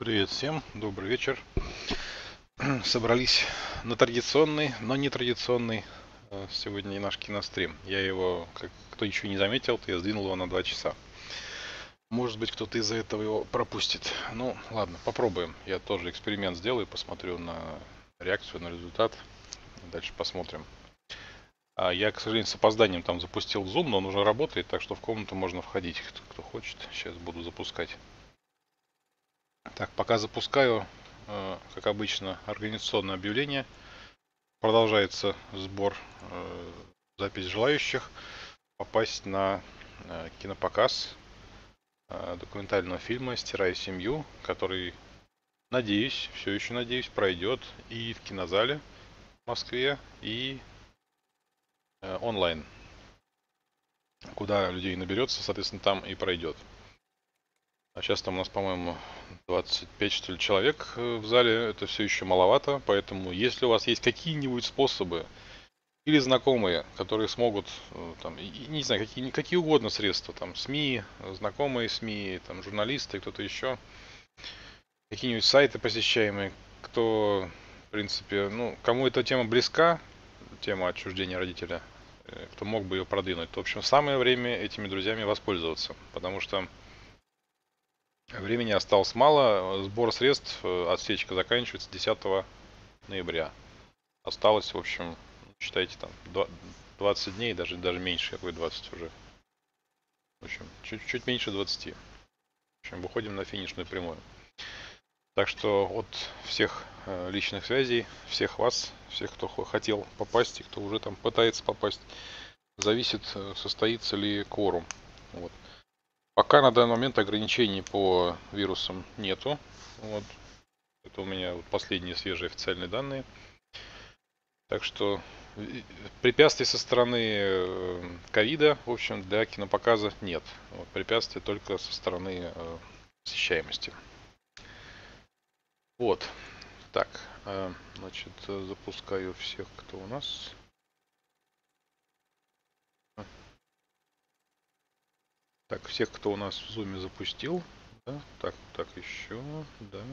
Привет всем, добрый вечер. Собрались на традиционный, но не традиционный сегодня наш кинострим. Я его, как кто еще не заметил, то я сдвинул его на 2 часа. Может быть, кто-то из-за этого его пропустит. Ну, ладно, попробуем. Я тоже эксперимент сделаю, посмотрю на реакцию, на результат. Дальше посмотрим. Я, к сожалению, с опозданием там запустил Zoom, но он уже работает, так что в комнату можно входить, кто хочет. Сейчас буду запускать. Так, пока запускаю, как обычно, организационное объявление. Продолжается сбор, запись желающих попасть на кинопоказ документального фильма «Стирая семью», который, надеюсь, все еще надеюсь, пройдет и в кинозале в Москве, и онлайн, куда людей наберется, соответственно, там и пройдет. А сейчас там у нас, по-моему, 25, что ли, человек в зале. Это все еще маловато, поэтому если у вас есть какие-нибудь способы или знакомые, которые смогут, там, не знаю, какие угодно средства, там, СМИ, знакомые СМИ, там, журналисты, кто-то еще, какие-нибудь сайты посещаемые, кто, в принципе, ну, кому эта тема близка, тема отчуждения родителя, кто мог бы ее продвинуть, то, в общем, самое время этими друзьями воспользоваться, потому что времени осталось мало, сбор средств, отсечка заканчивается 10 ноября. Осталось, в общем, считайте, там 20 дней, даже меньше, какой 20 уже. В общем, чуть меньше 20. В общем, выходим на финишную прямую. Так что от всех личных связей, всех вас, всех, кто хотел попасть и кто уже там пытается попасть, зависит, состоится ли кворум. Вот. Пока на данный момент ограничений по вирусам нету. Вот. Это у меня вот последние свежие официальные данные. Так что препятствий со стороны ковида, в общем, для кинопоказа нет. Вот, препятствия только со стороны посещаемости. Вот. Так, значит, запускаю всех, кто у нас. Так, всех, кто у нас в зуме запустил. Да? Так, еще, да.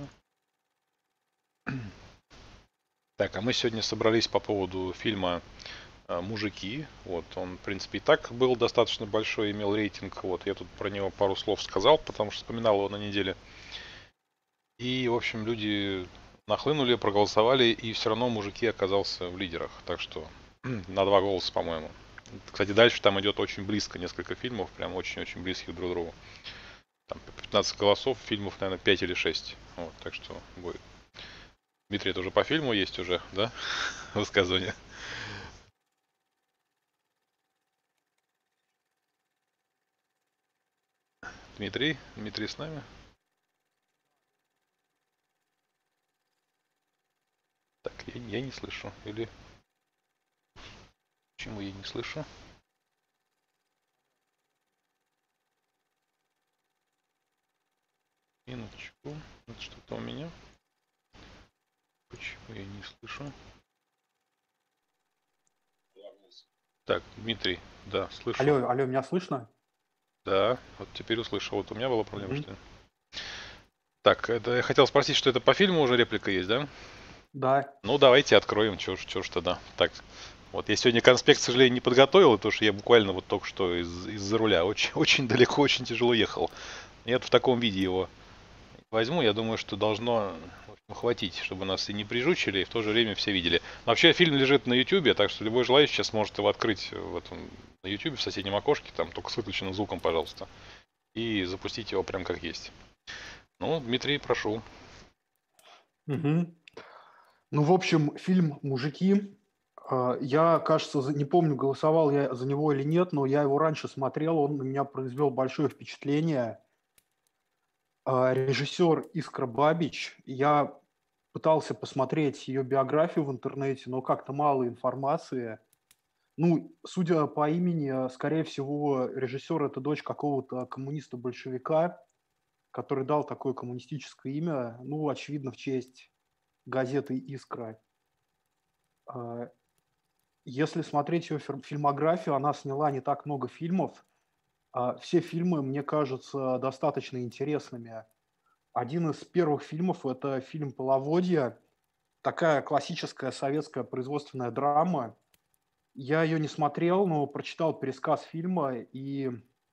Так, а мы сегодня собрались по поводу фильма «Мужики». Вот, он, в принципе, и так был достаточно большой, имел рейтинг. Вот, я тут про него пару слов сказал, потому что вспоминал его на неделе. И, в общем, люди нахлынули, проголосовали, и все равно «Мужики» оказался в лидерах. Так что на 2 голоса, по-моему. Кстати, дальше там идет очень близко несколько фильмов, прям очень-очень близких друг к другу. Там по 15 голосов, фильмов, наверное, 5 или 6. Вот, так что будет. Дмитрий, это уже по фильму есть уже, да? Высказывание. Дмитрий с нами? Так, я не слышу. Или почему я не слышу? Минуточку. Это что-то у меня. Почему я не слышу? Так, Дмитрий, да, слышу. Алло, алло, меня слышно? Да, вот теперь услышал. Вот у меня была проблема, Мгм. что ли? Так, это я хотел спросить, что это по фильму уже реплика есть, да? Да. Ну, давайте откроем, чё ж тогда. Так, вот я сегодня конспект, к сожалению, не подготовил, потому что я буквально вот только что из-за руля. Очень, очень далеко, очень тяжело ехал. Я в таком виде его возьму, я думаю, что должно в общем, хватить, чтобы нас и не прижучили, и в то же время все видели. Но вообще фильм лежит на YouTube, так что любой желающий сейчас может его открыть в этом, на YouTube в соседнем окошке, там только с выключенным звуком, пожалуйста, и запустить его прям как есть. Ну, Дмитрий, прошу. Мгм. Ну, в общем, фильм «Мужики». Я, кажется, не помню, голосовал я за него или нет, но я его раньше смотрел, он на меня произвел большое впечатление. Режиссер Искра Бабич. Я пытался посмотреть ее биографию в интернете, но как-то мало информации. Ну, судя по имени, скорее всего, режиссер – это дочь какого-то коммуниста-большевика, который дал такое коммунистическое имя, ну, очевидно, в честь газеты «Искра». А, Если смотреть ее фильмографию, она сняла не так много фильмов. Все фильмы, мне кажутся, достаточно интересными. Один из первых фильмов — это фильм «Половодье». Такая классическая советская производственная драма. Я ее не смотрел, но прочитал пересказ фильма, и,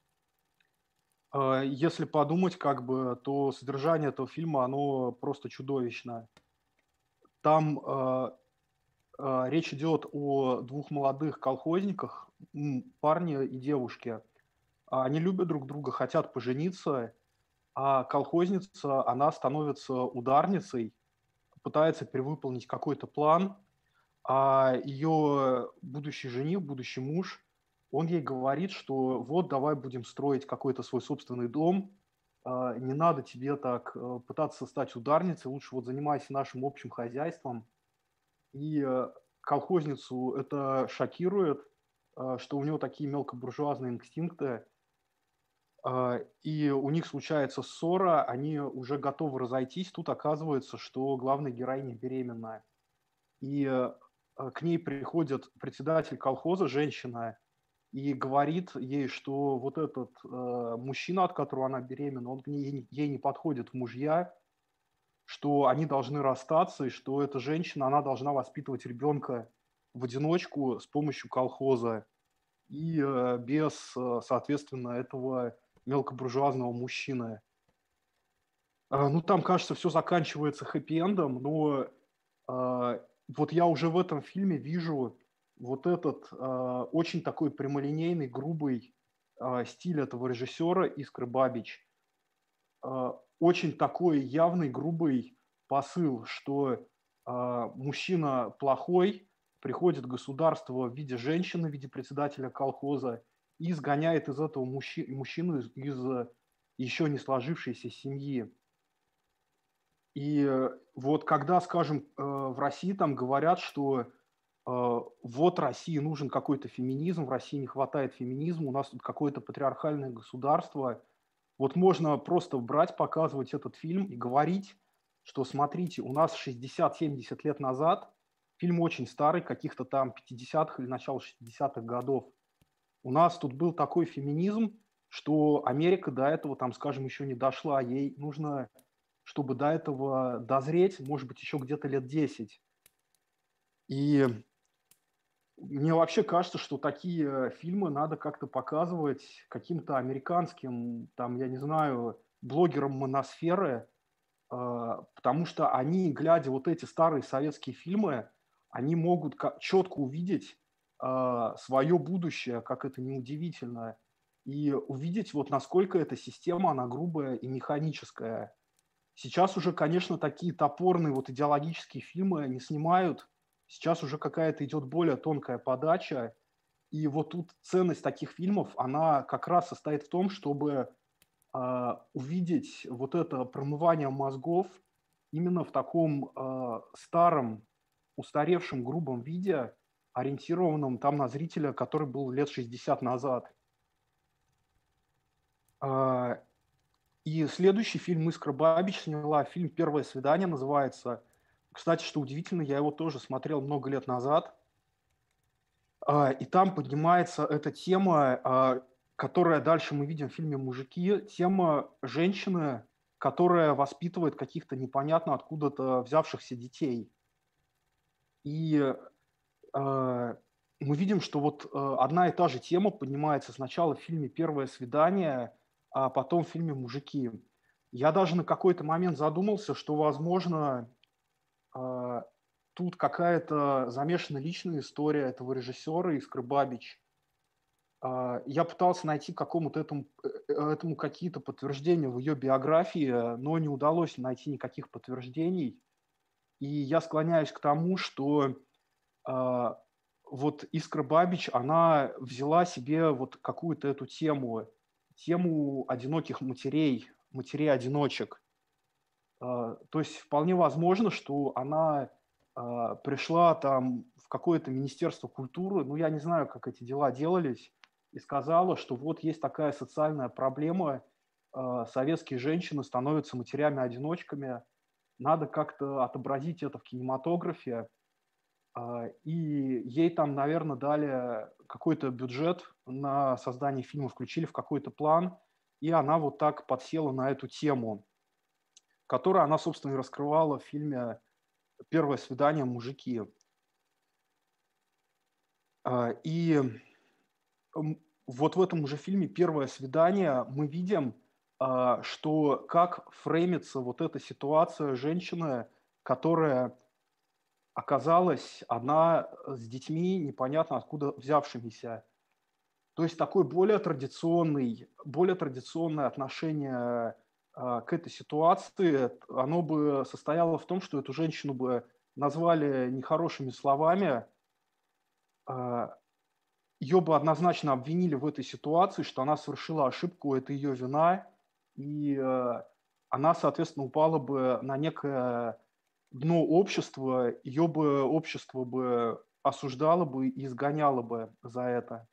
если подумать, как бы, то содержание этого фильма, оно просто чудовищное. Там, речь идет о двух молодых колхозниках, парне и девушке. Они любят друг друга, хотят пожениться, а колхозница, она становится ударницей, пытается перевыполнить какой-то план, а ее будущий жених, будущий муж, он ей говорит, что вот давай будем строить какой-то свой собственный дом, не надо тебе так пытаться стать ударницей, лучше вот занимайся нашим общим хозяйством. И колхозницу это шокирует, что у него такие мелкобуржуазные инстинкты, и у них случается ссора, они уже готовы разойтись. Тут оказывается, что главная героиня беременная. И к ней приходит председатель колхоза, женщина, и говорит ей, что вот этот мужчина, от которого она беременна, он к ней, ей не подходит в мужья, что они должны расстаться, и что эта женщина, она должна воспитывать ребенка в одиночку с помощью колхоза и без, соответственно, этого мелкобуржуазного мужчины. Ну, там, кажется, все заканчивается хэппи-эндом, но вот я уже в этом фильме вижу вот этот очень такой прямолинейный, грубый стиль этого режиссера Искры Бабич. Очень такой явный, грубый посыл, что мужчина плохой, приходит государство в виде женщины, в виде председателя колхоза и изгоняет из этого мужчину из еще не сложившейся семьи. И вот когда, скажем, в России там говорят, что вот России нужен какой-то феминизм, в России не хватает феминизма, у нас тут какое-то патриархальное государство. Вот можно просто брать, показывать этот фильм и говорить, что смотрите, у нас 60-70 лет назад, фильм очень старый, каких-то там 50-х или начало 60-х годов, у нас тут был такой феминизм, что Америка до этого, там, скажем, еще не дошла. Ей нужно, чтобы до этого дозреть, может быть, еще где-то лет 10. И мне вообще кажется, что такие фильмы надо как-то показывать каким-то американским, там, я не знаю, блогерам моносферы, потому что они, глядя вот эти старые советские фильмы, они могут четко увидеть свое будущее, как это неудивительно, и увидеть вот насколько эта система, она грубая и механическая. Сейчас уже, конечно, такие топорные вот идеологические фильмы не снимают. Сейчас уже какая-то идет более тонкая подача. И вот тут ценность таких фильмов, она как раз состоит в том, чтобы увидеть вот это промывание мозгов именно в таком старом, устаревшем, грубом виде, ориентированном там на зрителя, который был лет 60 назад. А, И следующий фильм Искра Бабич сняла, фильм «Первое свидание» называется. Кстати, что удивительно, я его тоже смотрел много лет назад. И там поднимается эта тема, которая дальше мы видим в фильме «Мужики», тема женщины, которая воспитывает каких-то непонятно откуда-то взявшихся детей. И мы видим, что вот одна и та же тема поднимается сначала в фильме «Первое свидание», а потом в фильме «Мужики». Я даже на какой-то момент задумался, что, возможно, а, тут какая-то замешана личная история этого режиссера Искры Бабич. Я пытался найти какому-то этому какие-то подтверждения в ее биографии, но не удалось найти никаких подтверждений. И я склоняюсь к тому, что а, вот Искра Бабич, она взяла себе вот какую-то эту тему одиноких матерей, матерей-одиночек. То есть вполне возможно, что она пришла там в какое-то министерство культуры, ну, я не знаю, как эти дела делались, и сказала, что вот есть такая социальная проблема, советские женщины становятся матерями-одиночками, надо как-то отобразить это в кинематографе, и ей там, наверное, дали какой-то бюджет на создание фильма, включили в какой-то план, и она вот так подсела на эту тему. которую она, собственно, и раскрывала в фильме «Первое свидание. Мужики». И вот в этом же фильме «Первое свидание» мы видим, что как фреймится вот эта ситуация женщины, которая оказалась одна с детьми, непонятно откуда взявшимися. То есть такое более традиционное отношение к этой ситуации, оно бы состояло в том, что эту женщину бы назвали нехорошими словами, а, ее бы однозначно обвинили в этой ситуации, что она совершила ошибку, это ее вина, и она, соответственно, упала бы на некое дно общества, ее бы общество бы осуждало бы и изгоняло бы за это.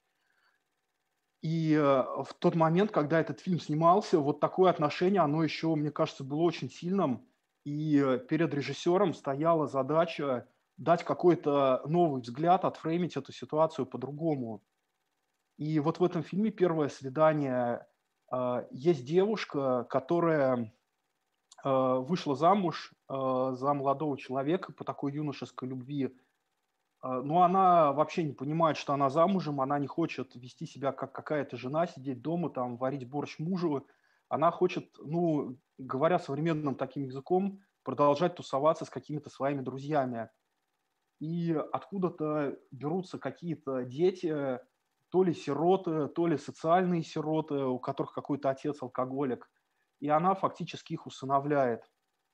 И в тот момент, когда этот фильм снимался, вот такое отношение, оно еще, мне кажется, было очень сильным. И перед режиссером стояла задача дать какой-то новый взгляд, отфреймить эту ситуацию по-другому. И вот в этом фильме «Первое свидание» есть девушка, которая вышла замуж за молодого человека по такой юношеской любви. Но она вообще не понимает, что она замужем, она не хочет вести себя как какая-то жена, сидеть дома, там, варить борщ мужу. Она хочет, ну, говоря современным таким языком, продолжать тусоваться с какими-то своими друзьями. И откуда-то берутся какие-то дети, то ли сироты, то ли социальные сироты, у которых какой-то отец алкоголик, и она фактически их усыновляет.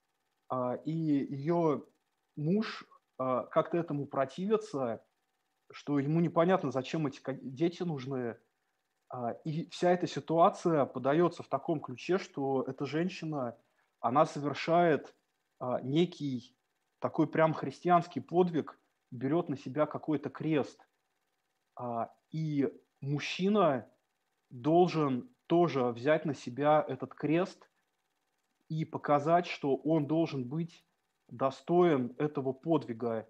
И ее муж как-то этому противится, что ему непонятно, зачем эти дети нужны. И вся эта ситуация подается в таком ключе, что эта женщина, она совершает некий такой прям христианский подвиг, берет на себя какой-то крест. И мужчина должен тоже взять на себя этот крест и показать, что он должен быть достоин этого подвига.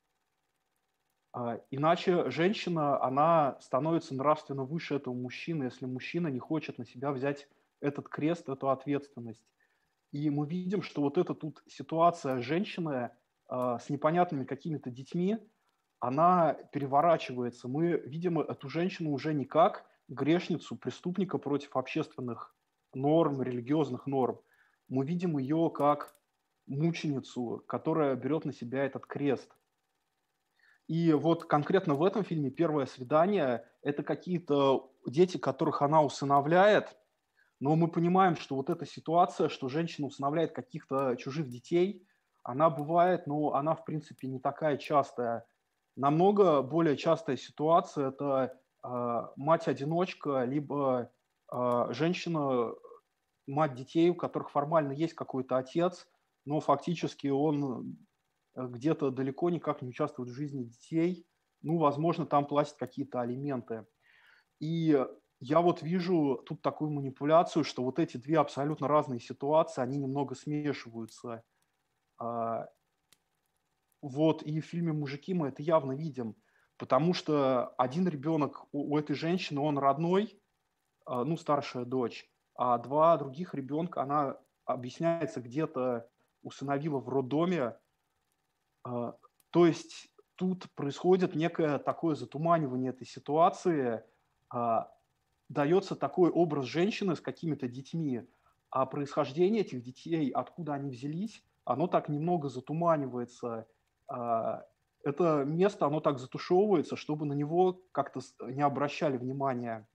Иначе женщина, она становится нравственно выше этого мужчины, если мужчина не хочет на себя взять этот крест, эту ответственность. И мы видим, что вот эта тут ситуация женщины с непонятными какими-то детьми, она переворачивается. Мы видим эту женщину уже не как грешницу, преступника против общественных норм, религиозных норм. Мы видим ее как мученицу, которая берет на себя этот крест. И вот конкретно в этом фильме «Первое свидание» — это какие-то дети, которых она усыновляет, но мы понимаем, что вот эта ситуация, что женщина усыновляет каких-то чужих детей, она бывает, но она, в принципе, не такая частая. Намного более частая ситуация — это мать-одиночка, либо женщина, мать детей, у которых формально есть какой-то отец, но фактически он где-то далеко никак не участвует в жизни детей. Ну, возможно, там платят какие-то алименты. И я вот вижу тут такую манипуляцию, что вот эти две абсолютно разные ситуации, они немного смешиваются. А, Вот, и в фильме «Мужики» мы это явно видим, потому что один ребенок у этой женщины, он родной, ну, старшая дочь, а два других ребенка она, объясняется, где-то усыновила в роддоме. А, То есть тут происходит некое такое затуманивание этой ситуации, а, дается такой образ женщины с какими-то детьми, а происхождение этих детей, откуда они взялись, оно так немного затуманивается. А, Это место, оно так затушевывается, чтобы на него как-то не обращали внимания.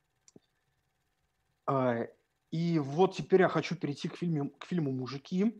А, И вот теперь я хочу перейти к фильму «Мужики».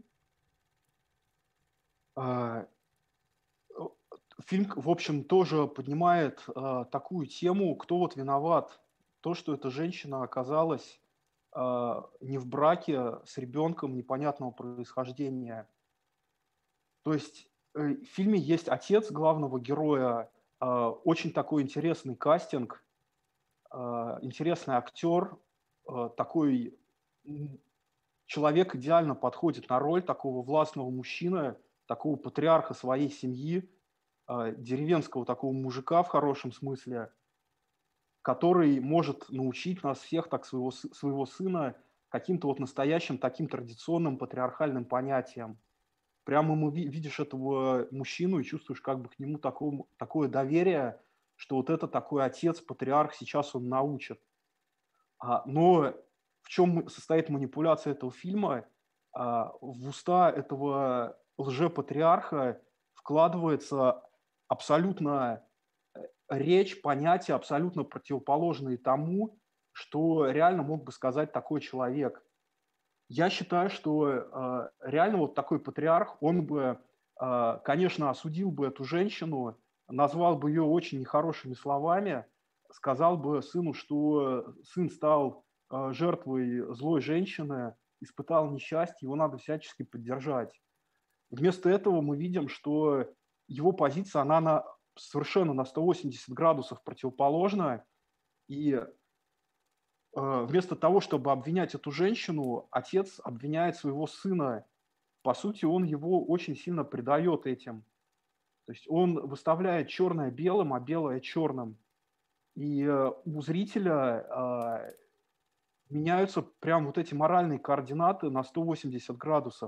А, Фильм, в общем, тоже поднимает такую тему, кто вот виноват. То, что эта женщина оказалась не в браке с ребенком непонятного происхождения. То есть в фильме есть отец главного героя, очень такой интересный кастинг, интересный актер, такой человек идеально подходит на роль такого властного мужчины, такого патриарха своей семьи, деревенского такого мужика в хорошем смысле, который может научить нас всех, так своего сына, каким-то вот настоящим таким традиционным патриархальным понятием. Прямо ему видишь этого мужчину и чувствуешь как бы к нему такое доверие, что вот это такой отец, патриарх, сейчас он научит. Но в чем состоит манипуляция этого фильма? В уста этого лжепатриарха вкладывается абсолютно речь, понятия абсолютно противоположные тому, что реально мог бы сказать такой человек. Я считаю, что реально вот такой патриарх, он бы, конечно, осудил бы эту женщину, назвал бы ее очень нехорошими словами, сказал бы сыну, что сын стал жертвой злой женщины, испытал несчастье, его надо всячески поддержать. Вместо этого мы видим, что его позиция, она совершенно на 180 градусов противоположна, и вместо того, чтобы обвинять эту женщину, отец обвиняет своего сына. По сути, он его очень сильно предает этим. То есть он выставляет черное белым, а белое черным. И у зрителя меняются прям вот эти моральные координаты на 180 градусов.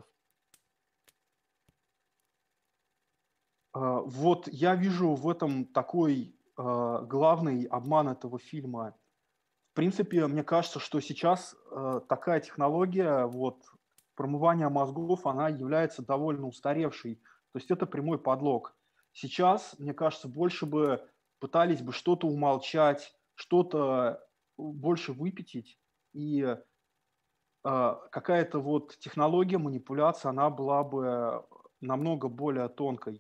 Вот я вижу в этом такой главный обман этого фильма. В принципе, мне кажется, что сейчас такая технология промывания мозгов, она является довольно устаревшей. То есть это прямой подлог. Сейчас, мне кажется, больше бы пытались бы что-то умолчать, что-то больше выпятить, и какая-то вот технология манипуляции, она была бы намного более тонкой.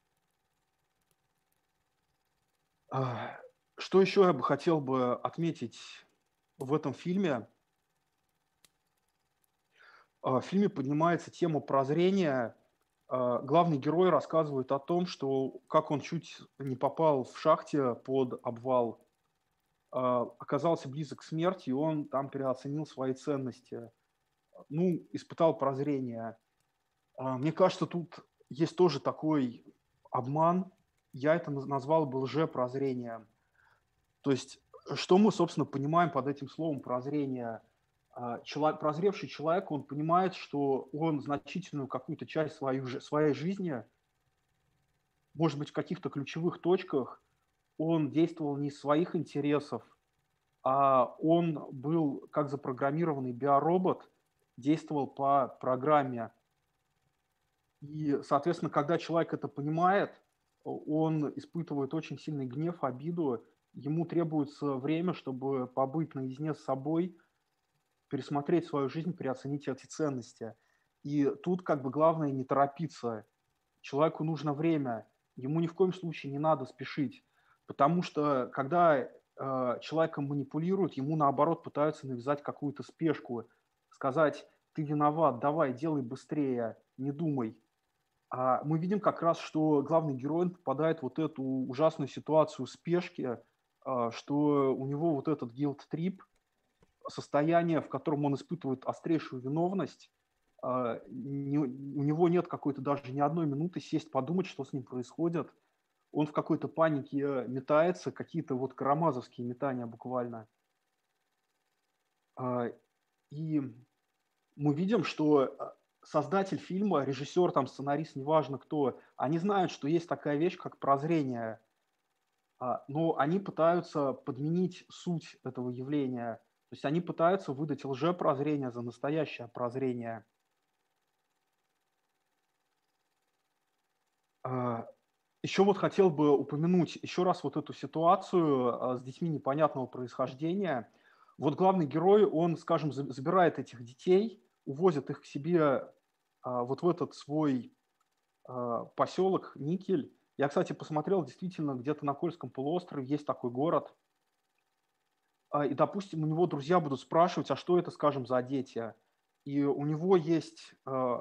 Что еще я бы хотел бы отметить в этом фильме? В фильме поднимается тема прозрения. Главный герой рассказывает о том, что как он чуть не попал в шахте под обвал, оказался близок к смерти, и он там переоценил свои ценности. Ну, испытал прозрение. Мне кажется, тут есть тоже такой обман. Я это назвал бы лжепрозрением. То есть, что мы, собственно, понимаем под этим словом прозрение? Прозревший человек, он понимает, что он значительную какую-то часть своей жизни, может быть, в каких-то ключевых точках, он действовал не из своих интересов, а он был как запрограммированный биоробот, действовал по программе. И, соответственно, когда человек это понимает, он испытывает очень сильный гнев, обиду, ему требуется время, чтобы побыть наедине с собой, пересмотреть свою жизнь, переоценить эти ценности. И тут как бы главное не торопиться. Человеку нужно время, ему ни в коем случае не надо спешить, потому что когда человеком манипулируют, ему наоборот пытаются навязать какую-то спешку, сказать: ты виноват, давай, делай быстрее, не думай. А мы видим как раз, что главный герой попадает в вот эту ужасную ситуацию спешки, что у него вот этот guilt-trip, состояние, в котором он испытывает острейшую виновность, у него нет какой-то даже ни одной минуты сесть, подумать, что с ним происходит. Он в какой-то панике метается, какие-то вот карамазовские метания буквально. И мы видим, что создатель фильма, режиссер, там, сценарист, неважно кто, они знают, что есть такая вещь, как прозрение, но они пытаются подменить суть этого явления. То есть они пытаются выдать лжепрозрение за настоящее прозрение. Еще вот хотел бы упомянуть еще раз вот эту ситуацию с детьми непонятного происхождения. Вот главный герой, он, скажем, забирает этих детей, увозит их к себе вот в этот свой поселок Никель. Я, кстати, посмотрел, действительно, где-то на Кольском полуострове есть такой город. И, допустим, у него друзья будут спрашивать, а что это, скажем, за дети? И у него есть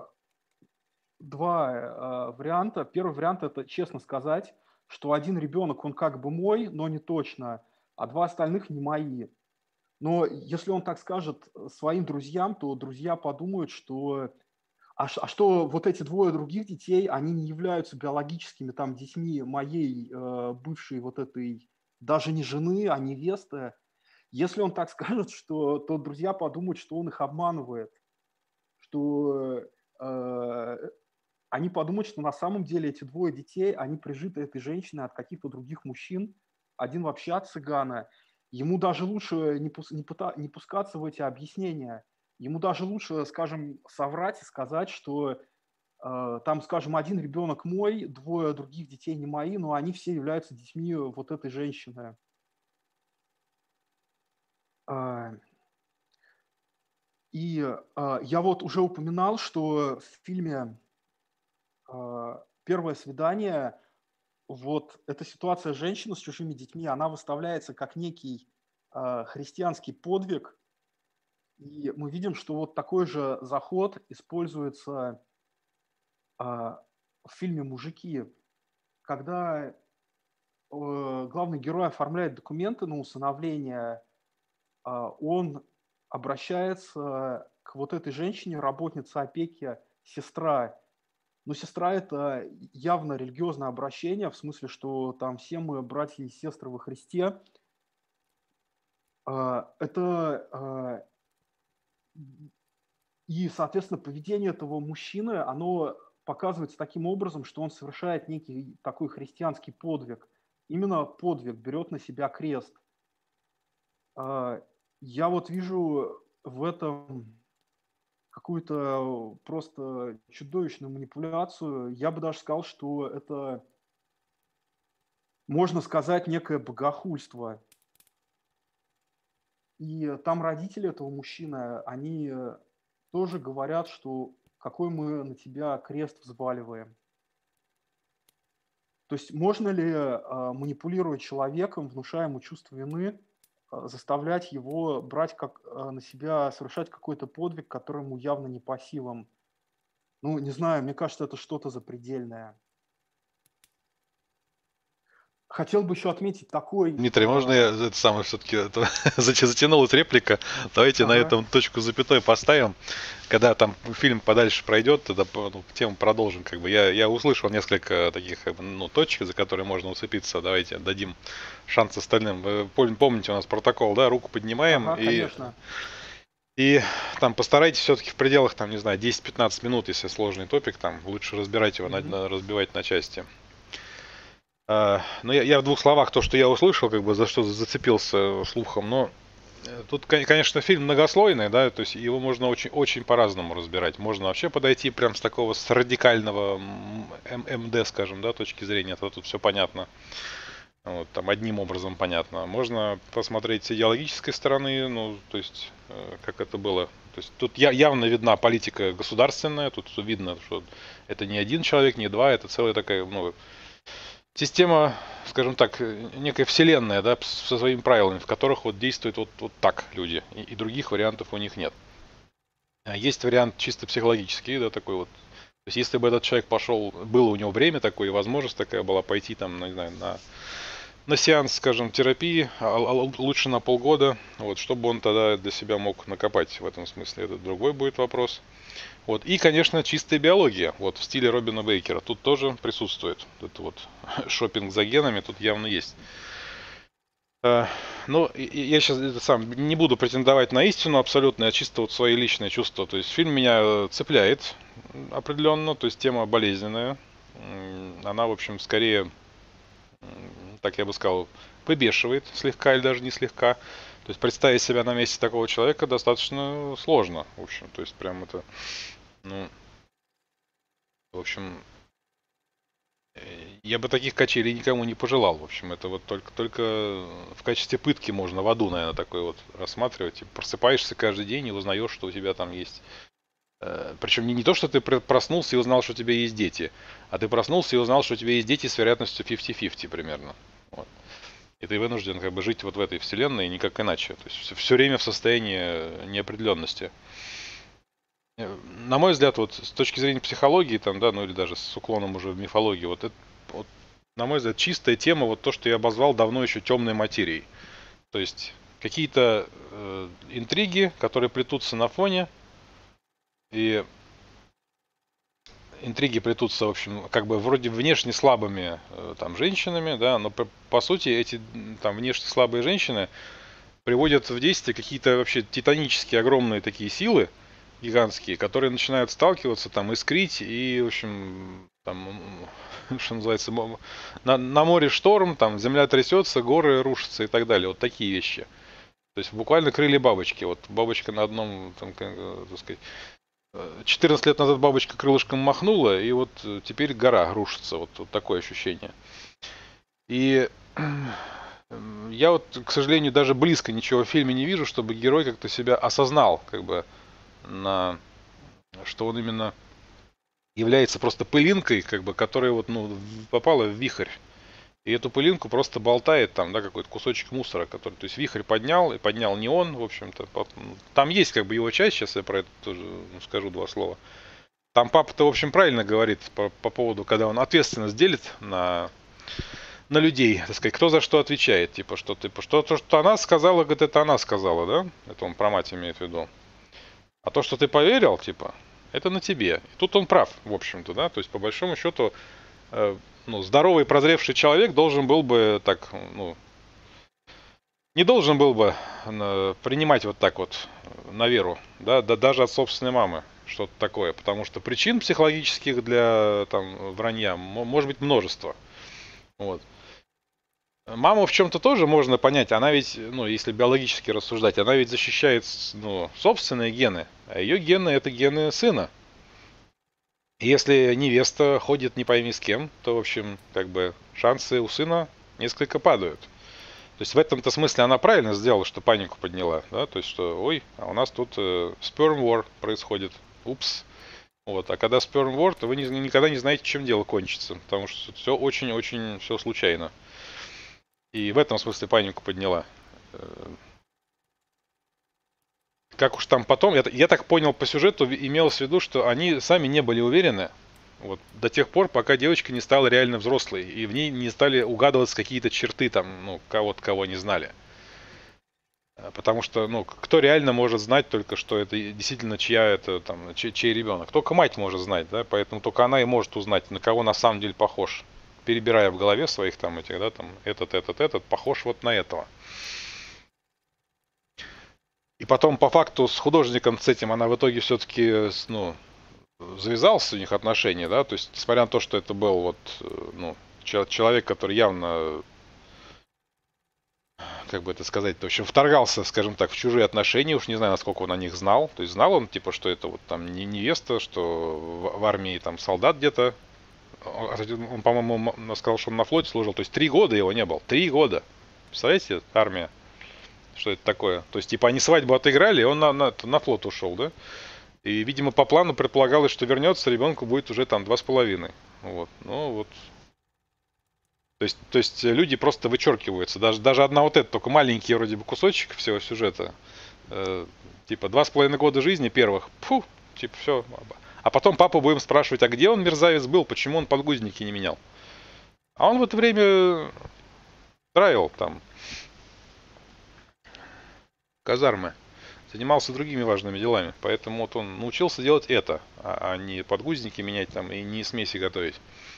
два варианта. Первый вариант – это честно сказать, что один ребенок, он как бы мой, но не точно, а два остальных не мои. Но если он так скажет своим друзьям, то друзья подумают, что что вот эти двое других детей, они не являются биологическими там детьми моей бывшей вот этой, даже не жены, а невесты. Если он так скажет, то друзья подумают, что он их обманывает, что они подумают, что на самом деле эти двое детей, они прижиты этой женщиной от каких-то других мужчин. Один вообще от цыгана. Ему даже лучше не пускаться в эти объяснения. Ему даже лучше, скажем, соврать и сказать, что там, скажем, один ребенок мой, двое других детей не мои, но они все являются детьми вот этой женщины. А, И я вот уже упоминал, что в фильме «Первое свидание» вот эта ситуация женщины с чужими детьми, она выставляется как некий христианский подвиг, и мы видим, что вот такой же заход используется в фильме «Мужики», когда главный герой оформляет документы на усыновление, он обращается к вот этой женщине, работнице опеки, сестра. Но сестра – это явно религиозное обращение, в смысле, что там все мы братья и сестры во Христе. Это и, соответственно, поведение этого мужчины, оно показывается таким образом, что он совершает некий такой христианский подвиг. Именно подвиг, берет на себя крест. Я вот вижу в этом какую-то просто чудовищную манипуляцию. Я бы даже сказал, что это, можно сказать, некое богохульство. И там родители этого мужчины, они тоже говорят, что какой мы на тебя крест взваливаем. То есть можно ли манипулировать человеком, внушая ему чувство вины, заставлять его брать на себя, совершать какой-то подвиг, который ему явно не по силам? Ну, не знаю, мне кажется, это что-то запредельное. Хотел бы еще отметить такой... Дмитрий, можно я это самое все-таки затянулась реплика? Давайте на этом точку запятой поставим. Когда там фильм подальше пройдет, тогда тему продолжим. Как бы я услышал несколько таких точек, за которые можно уцепиться. Давайте дадим шанс остальным. Вы помните, у нас протокол, да? Руку поднимаем. Ага, конечно. И там постарайтесь все-таки в пределах, там, не знаю, 10-15 минут, если сложный топик, там лучше разбирать его, разбивать на части. Но я в двух словах то, что я услышал, как бы за что зацепился слухом, но тут, конечно, фильм многослойный, да, то есть его можно очень по-разному разбирать. Можно вообще подойти прям с такого, с радикального МД, скажем, да, точки зрения, то тут все понятно. Вот, там одним образом понятно. Можно посмотреть с идеологической стороны, ну, то есть, как это было. То есть тут явно видна политика государственная, тут видно, что это не один человек, не два, это целая такая, система, скажем так, некая вселенная, да, со своими правилами, в которых вот действуют вот так люди, и других вариантов у них нет. Есть вариант чисто психологический, да, такой вот. То есть если бы этот человек пошел, было у него время такое, и возможность такая была пойти там, не знаю, на сеанс, скажем, терапии, лучше на полгода, вот, чтобы он тогда для себя мог накопать в этом смысле, это другой будет вопрос. Вот. И, конечно, чистая биология, вот, в стиле Робина Бейкера, тут тоже присутствует. Это вот шопинг за генами тут явно есть. Но я сейчас сам не буду претендовать на истину абсолютно, а чисто вот свои личные чувства. То есть фильм меня цепляет определенно, то есть тема болезненная. Она, в общем, скорее, так я бы сказал, выбешивает слегка или даже не слегка. То есть представить себя на месте такого человека достаточно сложно, в общем. То есть прям это, в общем, я бы таких качелей никому не пожелал. В общем, это вот только в качестве пытки можно в аду, наверное, такой вот рассматривать. И просыпаешься каждый день и узнаешь, что у тебя там есть. Причем не то, что ты проснулся и узнал, что у тебя есть дети, а ты проснулся и узнал, что у тебя есть дети с вероятностью 50-50 примерно. Вот. И ты вынужден как бы жить вот в этой вселенной никак иначе. То есть все время в состоянии неопределенности. На мой взгляд, вот с точки зрения психологии, там, да, ну или даже с уклоном уже в мифологию, вот это, вот, на мой взгляд, чистая тема, вот то, что я обозвал давно еще темной материей. То есть какие-то интриги, которые плетутся на фоне, и интриги плетутся, в общем, как бы вроде внешне слабыми там женщинами, да, но по сути эти там внешне слабые женщины приводят в действие какие-то вообще титанические огромные такие силы, гигантские, которые начинают сталкиваться, там, искрить, и, в общем, там, что называется, на море шторм, там, земля трясется, горы рушатся и так далее. Вот такие вещи. То есть буквально крылья бабочки. Вот бабочка на одном, там, так сказать, 14 лет назад бабочка крылышком махнула, и вот теперь гора рушится. Вот такое ощущение. И я вот, к сожалению, даже близко ничего в фильме не вижу, чтобы герой как-то себя осознал, как бы, что он именно является просто пылинкой, как бы, которая вот, ну, попала в вихрь. И эту пылинку просто болтает там, да, какой-то кусочек мусора, который, то есть вихрь поднял, и поднял не он, в общем-то. Там есть как бы его часть, сейчас я про это тоже скажу два слова. Там папа-то, в общем, правильно говорит по поводу, когда он ответственность делит на людей, так сказать, кто за что отвечает, типа, что то, что она сказала, говорит, это она сказала, да? Это он про мать имеет в виду. А то, что ты поверил, типа, это на тебе. И тут он прав, в общем-то, да? То есть, по большому счету, ну, здоровый, прозревший человек должен был бы так, ну, не должен был бы принимать вот так вот на веру, да, даже от собственной мамы что-то такое, потому что причин психологических для там вранья может быть множество. Вот. Маму в чем-то тоже можно понять, она ведь, ну, если биологически рассуждать, она ведь защищает, ну, собственные гены, а ее гены это гены сына. Если невеста ходит не пойми с кем, то, в общем, как бы шансы у сына несколько падают. То есть в этом-то смысле она правильно сделала, что панику подняла, да, то есть что, ой, а у нас тут sperm war происходит, упс. Вот, а когда sperm war, то вы никогда не знаете, чем дело кончится, потому что все очень-очень все случайно. И в этом смысле панику подняла. Как уж там потом, я так понял по сюжету, имелось в виду, что они сами не были уверены, вот, до тех пор, пока девочка не стала реально взрослой, и в ней не стали угадываться какие-то черты, там, ну, кого-то, кого не знали. Потому что, ну, кто реально может знать только, что это действительно чья это, там, чей ребенок. Только мать может знать, да, поэтому только она и может узнать, на кого на самом деле похож. Перебирая в голове своих там этих, да, там, этот, похож вот на этого. И потом, по факту, с художником, с этим, она в итоге все-таки, ну, завязался у них отношения, да, то есть, несмотря на то, что это был вот, ну, человек, который явно, как бы это сказать, в общем, вторгался, скажем так, в чужие отношения, уж не знаю, насколько он о них знал, то есть знал он, типа, что это вот там не невеста, что в армии там солдат где-то, он, по-моему, сказал, что он на флоте служил, то есть 3 года его не было, 3 года, представляете, армия. Что это такое? То есть, типа, они свадьбу отыграли, и он на флот ушел, да? И, видимо, по плану предполагалось, что вернется, ребенку будет уже там 2,5. Вот. Ну, вот. То есть люди просто вычеркиваются. Даже одна вот эта, только маленький вроде бы кусочек всего сюжета. Типа, 2,5 года жизни первых. Фу, типа, все. А потом папу будем спрашивать, а где он, мерзавец, был? Почему он подгузники не менял? А он в это время драил там казармы, занимался другими важными делами. Поэтому вот он научился делать это, а не подгузники менять там и не смеси готовить.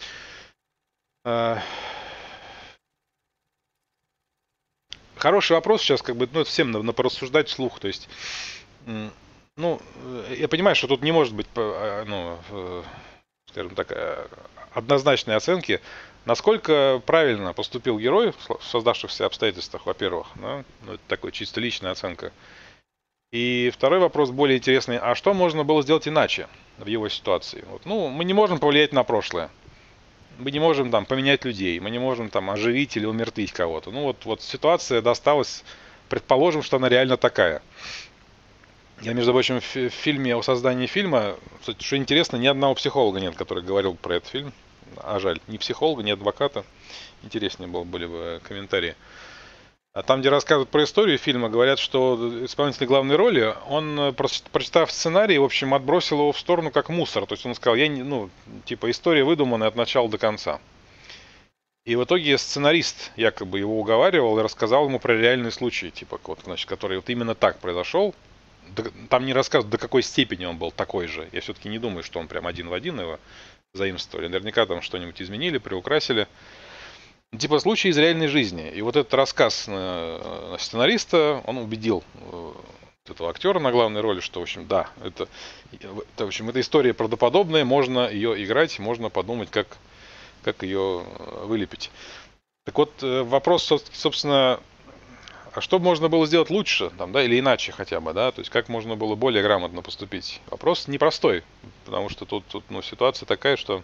Хороший вопрос сейчас, как бы, ну, это всем надо порассуждать вслух. То есть, ну, я понимаю, что тут не может быть, ну, скажем так, однозначной оценки. Насколько правильно поступил герой в создавшихся обстоятельствах, во-первых, да? Ну, это такой чисто личная оценка. И второй вопрос более интересный. А что можно было сделать иначе в его ситуации? Вот, ну, мы не можем повлиять на прошлое. Мы не можем там поменять людей. Мы не можем там оживить или умертвить кого-то. Ну, вот ситуация досталась, предположим, что она реально такая. Я, между прочим, в фильме, о создании фильма, кстати, что интересно, ни одного психолога нет, который говорил про этот фильм. А жаль, ни психолога, ни адвоката. Интереснее были бы комментарии. А там, где рассказывают про историю фильма, говорят, что исполнитель главной роли, он, прочитав сценарий, в общем, отбросил его в сторону как мусор. То есть он сказал, ну, типа, история выдуманная от начала до конца. И в итоге сценарист якобы его уговаривал и рассказал ему про реальный случай, типа, вот, значит, который вот именно так произошел. Там не рассказывают, до какой степени он был такой же. Я все-таки не думаю, что он прям один в один его заимствовали. Наверняка там что-нибудь изменили, приукрасили. Типа случай из реальной жизни. И вот этот рассказ сценариста, он убедил этого актера на главной роли, что, в общем, да, в общем, эта история правдоподобная, можно ее играть, можно подумать, как ее вылепить. Так вот, вопрос, собственно, а что можно было сделать лучше, там, да, или иначе хотя бы, да, то есть как можно было более грамотно поступить? Вопрос непростой, потому что тут ну, ситуация такая, что,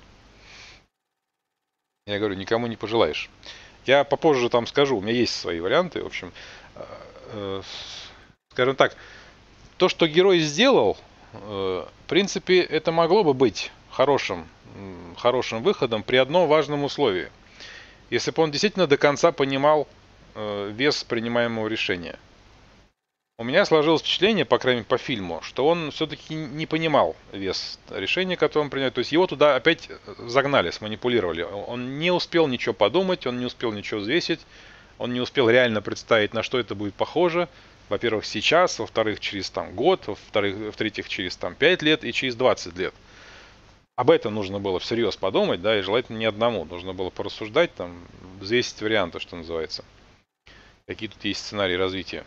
я говорю, никому не пожелаешь. Я попозже там скажу, у меня есть свои варианты, в общем, э, скажем так, то, что герой сделал, в принципе, это могло бы быть хорошим выходом при одном важном условии. Если бы он действительно до конца понимал вес принимаемого решения. У меня сложилось впечатление, по крайней мере по фильму, что он все-таки не понимал вес решения, которое он принял. То есть его туда опять загнали, сманипулировали. Он не успел ничего подумать, он не успел ничего взвесить, он не успел реально представить, на что это будет похоже. Во-первых, сейчас, во-вторых, через там год, в-третьих, через там 5 лет и через 20 лет. Об этом нужно было всерьез подумать, да, и желательно не одному. Нужно было порассуждать, там, взвесить варианты, что называется. Какие тут есть сценарии развития.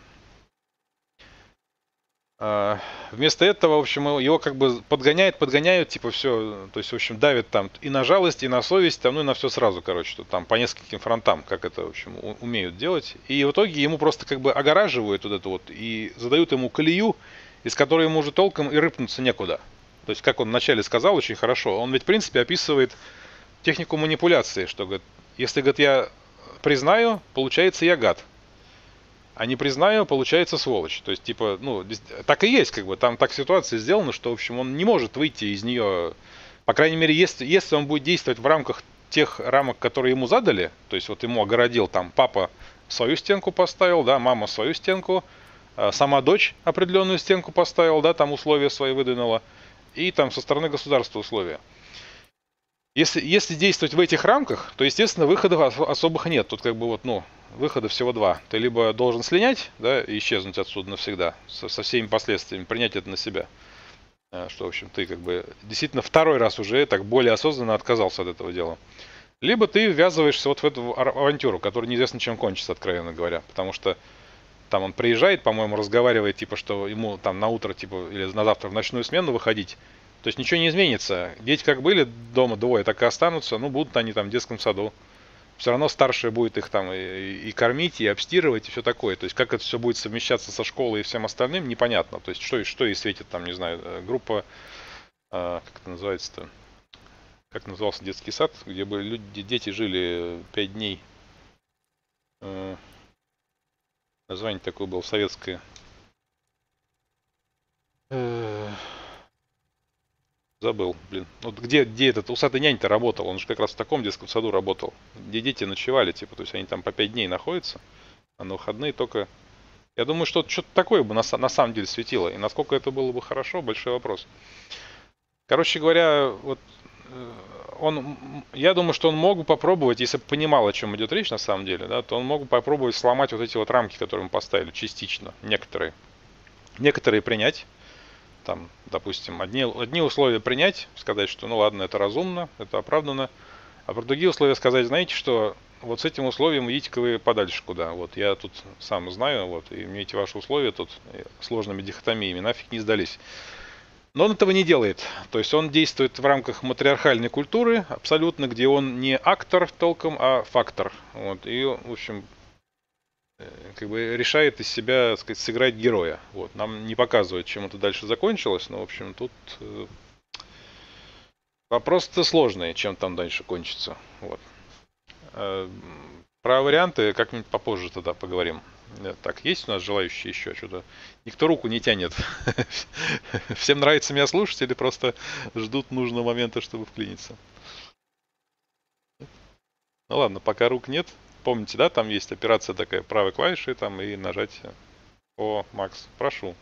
Вместо этого, в общем, его как бы подгоняют, типа все, то есть, в общем, давят там и на жалость, и на совесть, там, ну и на все сразу, короче, что там по нескольким фронтам, как это, в общем, умеют делать. И в итоге ему просто как бы огораживают вот это вот и задают ему колею, из которой ему уже толком и рыпнуться некуда. То есть, как он вначале сказал, очень хорошо, он ведь, в принципе, описывает технику манипуляции, что, говорит, если, говорит, я признаю, получается, я гад. А не признаю, получается сволочь. То есть, типа, ну, так и есть, как бы, там так ситуация сделана, что, в общем, он не может выйти из нее, по крайней мере, если он будет действовать в рамках тех рамок, которые ему задали, то есть, вот ему огородил там папа свою стенку поставил, да, мама свою стенку, сама дочь определенную стенку поставила, да, там условия свои выдвинула, и там со стороны государства условия. Если действовать в этих рамках, то, естественно, выходов особых нет. Тут как бы вот, ну, выхода всего два. Ты либо должен слинять, да, и исчезнуть отсюда навсегда, со всеми последствиями, принять это на себя. Что, в общем, ты как бы действительно второй раз уже так более осознанно отказался от этого дела. Либо ты ввязываешься вот в эту авантюру, которая неизвестно чем кончится, откровенно говоря. Потому что там он приезжает, по-моему, разговаривает, типа, что ему там на утро, типа, или на завтра в ночную смену выходить. То есть ничего не изменится. Дети как были дома двое, так и останутся. Ну, будут они там в детском саду. Все равно старшая будет их там и кормить, и обстирывать, и все такое. То есть как это все будет совмещаться со школой и всем остальным, непонятно. То есть что ей светит там, не знаю, группа, как это называется-то? Как назывался детский сад, где бы дети жили 5 дней. Название такое было советское. Забыл, блин. Вот где этот усатый нянь-то работал? Он же как раз в таком детском саду работал. Где дети ночевали, типа, то есть они там по 5 дней находятся, а на выходные только... Я думаю, что что-то такое бы на самом деле светило. И насколько это было бы хорошо, большой вопрос. Короче говоря, вот я думаю, что он мог бы попробовать, если бы понимал, о чем идет речь на самом деле, да, то он мог бы попробовать сломать вот эти вот рамки, которые мы поставили, частично, некоторые. Некоторые принять, там, допустим, одни условия принять, сказать, что ну ладно, это разумно, это оправданно, а про другие условия сказать, знаете, что вот с этим условием идите-ка вы подальше куда. Вот я тут сам знаю, вот, и мне эти ваши условия тут сложными дихотомиями нафиг не сдались. Но он этого не делает. То есть он действует в рамках матриархальной культуры абсолютно, где он не актор толком, а фактор. Вот, и, в общем, как бы решает из себя, так сказать, сыграть героя. Вот. Нам не показывают, чем это дальше закончилось, но, в общем, тут вопрос-то сложный, чем там дальше кончится. Вот. Про варианты как-нибудь попозже тогда поговорим. Так, есть у нас желающие еще что-то? Никто руку не тянет. Всем нравится меня слушать или просто ждут нужного момента, чтобы вклиниться? Ну ладно, пока рук нет. Помните, да, там есть операция такая правой клавишей там и нажать. О, Макс, прошу.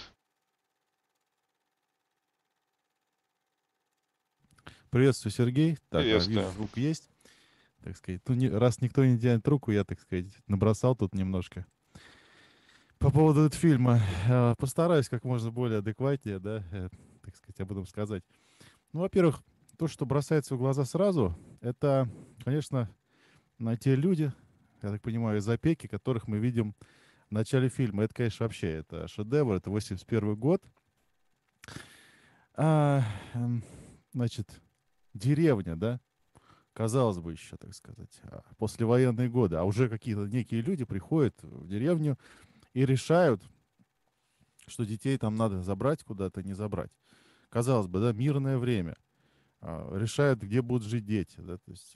Приветствую, Сергей. Так, Приветствую. вижу, звук есть. Так сказать, ну, раз никто не тянет руку, я, так сказать, набросал тут немножко. По поводу этого фильма. Постараюсь как можно более адекватнее, да, так сказать, об этом сказать. Ну, во-первых, то, что бросается в глаза сразу, это, конечно, на те люди, я так понимаю, из опеки, которых мы видим в начале фильма. Это, конечно, вообще это шедевр, это 81 год. А, значит, деревня, да, казалось бы еще, так сказать, послевоенные годы, а уже какие-то некие люди приходят в деревню и решают, что детей там надо забрать куда-то, не забрать. Казалось бы, да, мирное время. Решают, где будут жить дети, да, то есть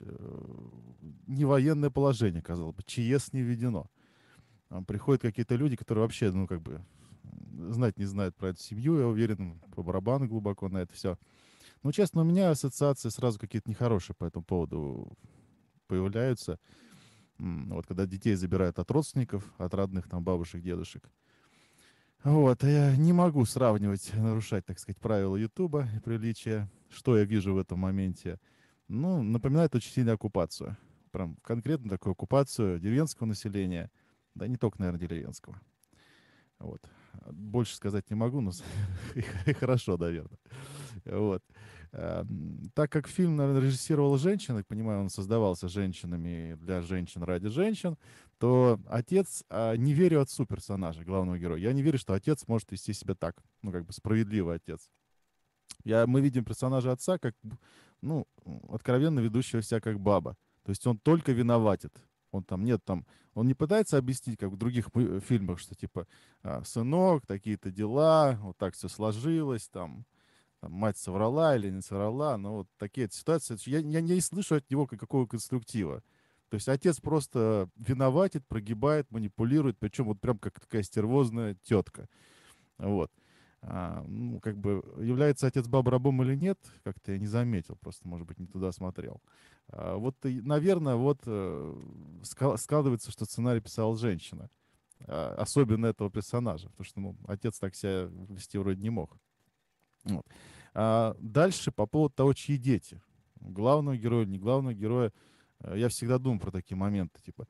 не военное положение, казалось бы, ЧС не введено. Приходят какие-то люди, которые вообще, ну, как бы, знать не знают про эту семью, я уверен, по барабану глубоко на это все. Ну, честно, у меня ассоциации сразу какие-то нехорошие по этому поводу появляются. Вот когда детей забирают от родственников, от родных там бабушек, дедушек. Вот, а я не могу сравнивать, нарушать, так сказать, правила Ютуба и приличия. Что я вижу в этом моменте? Ну, напоминает очень сильно оккупацию. Прям конкретно такую оккупацию деревенского населения. Да не только, наверное, деревенского. Вот. Больше сказать не могу, но и хорошо, наверное. Вот. Так как фильм, наверное, режиссировала женщина, я понимаю, он создавался женщинами для женщин ради женщин, то отец, не верю отцу персонажа, главного героя. Я не верю, что отец может вести себя так. Ну, как бы справедливый отец. Мы видим персонажа отца как, ну, откровенно ведущего себя как баба. То есть он только виноватит. Он там нет там, он не пытается объяснить, как в других фильмах, что типа, сынок, такие-то дела, вот так все сложилось, там мать соврала или не соврала, но вот такие ситуации, я не слышу от него какого конструктива. То есть отец просто виноватит, прогибает, манипулирует, причем вот прям как такая стервозная тетка. Вот. Ну, как бы, является отец баб-рабом или нет, как-то я не заметил, просто, может быть, не туда смотрел. Вот, наверное, вот складывается, что сценарий писала женщина. Особенно этого персонажа, потому что, ну, отец так себя вести вроде не мог. Вот. Дальше по поводу того, чьи дети. Главного героя, не главного героя. Я всегда думаю про такие моменты, типа,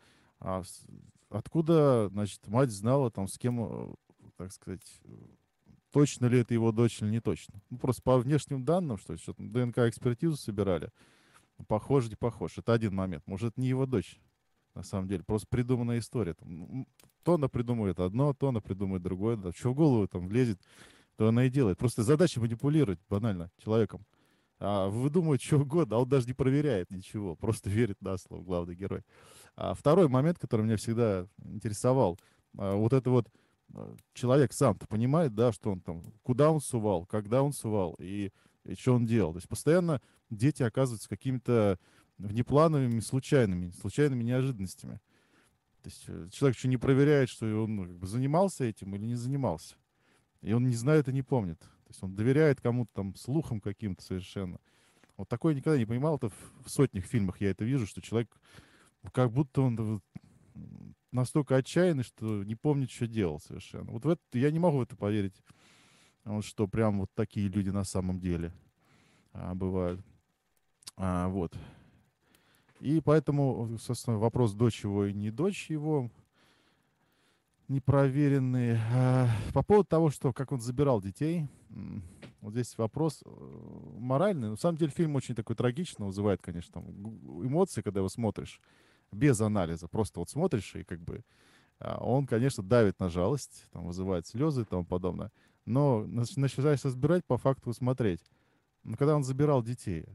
откуда, значит, мать знала там с кем, так сказать, точно ли это его дочь или не точно. Ну, просто по внешним данным, что там ДНК-экспертизу собирали, похож, не похож. Это один момент. Может, это не его дочь, на самом деле. Просто придуманная история. Там, то она придумывает одно, то она придумывает другое. Да, что в голову там влезет, то она и делает. Просто задача манипулировать банально человеком. Вы думаете, что угодно, а он даже не проверяет ничего, просто верит на слово главный герой. Второй момент, который меня всегда интересовал, вот это вот человек сам-то понимает, да, что он там, куда он сувал, когда он сувал и что он делал. То есть постоянно дети оказываются какими-то внеплановыми, случайными неожиданностями. То есть человек еще не проверяет, что он, ну, как бы занимался этим или не занимался. И он не знает и не помнит. То есть он доверяет кому-то там, слухам каким-то совершенно. Вот такое я никогда не понимал. Это в сотнях фильмах я это вижу, что человек как будто он настолько отчаянный, что не помнит, что делал совершенно. Вот в это я не могу в это поверить, вот, что прям вот такие люди на самом деле бывают. Вот. И поэтому, собственно, вопрос, дочь его и не дочь его, непроверенные. По поводу того, что как он забирал детей, вот здесь вопрос моральный. На самом деле фильм очень такой трагичный, вызывает, конечно, там, эмоции, когда его смотришь, без анализа. Просто вот смотришь, и как бы он, конечно, давит на жалость, там, вызывает слезы и тому подобное. Но начинаешь разбирать, по факту смотреть. Но когда он забирал детей,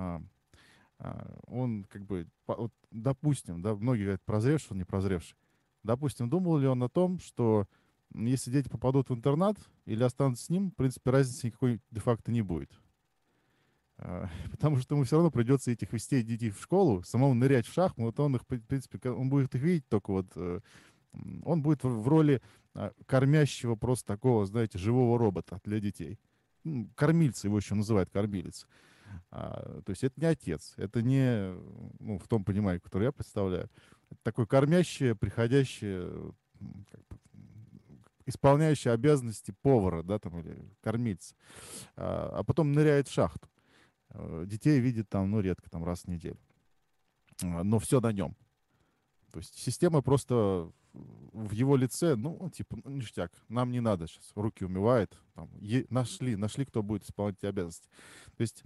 он как бы, вот, допустим, да, многие говорят, прозревший, он не прозревший. Допустим, думал ли он о том, что если дети попадут в интернат или останутся с ним, в принципе, разницы никакой де-факто не будет. Потому что ему все равно придется этих вести детей в школу, самому нырять в шахматы, вот он их, в принципе, он будет их видеть только вот, он будет в роли кормящего просто такого, знаете, живого робота для детей. Кормильца его еще называют, кормилец. То есть это не отец, это не, ну, в том понимании, которое я представляю. Это такое кормящее, приходящее, как бы, исполняющее обязанности повара, да, там, или кормильца. А потом ныряет в шахту. Детей видит там, ну, редко, там, раз в неделю. Но все на нем. То есть система просто в его лице, ну, типа, ну, ништяк, нам не надо сейчас, руки умывает, там, нашли, кто будет исполнять эти обязанности. То есть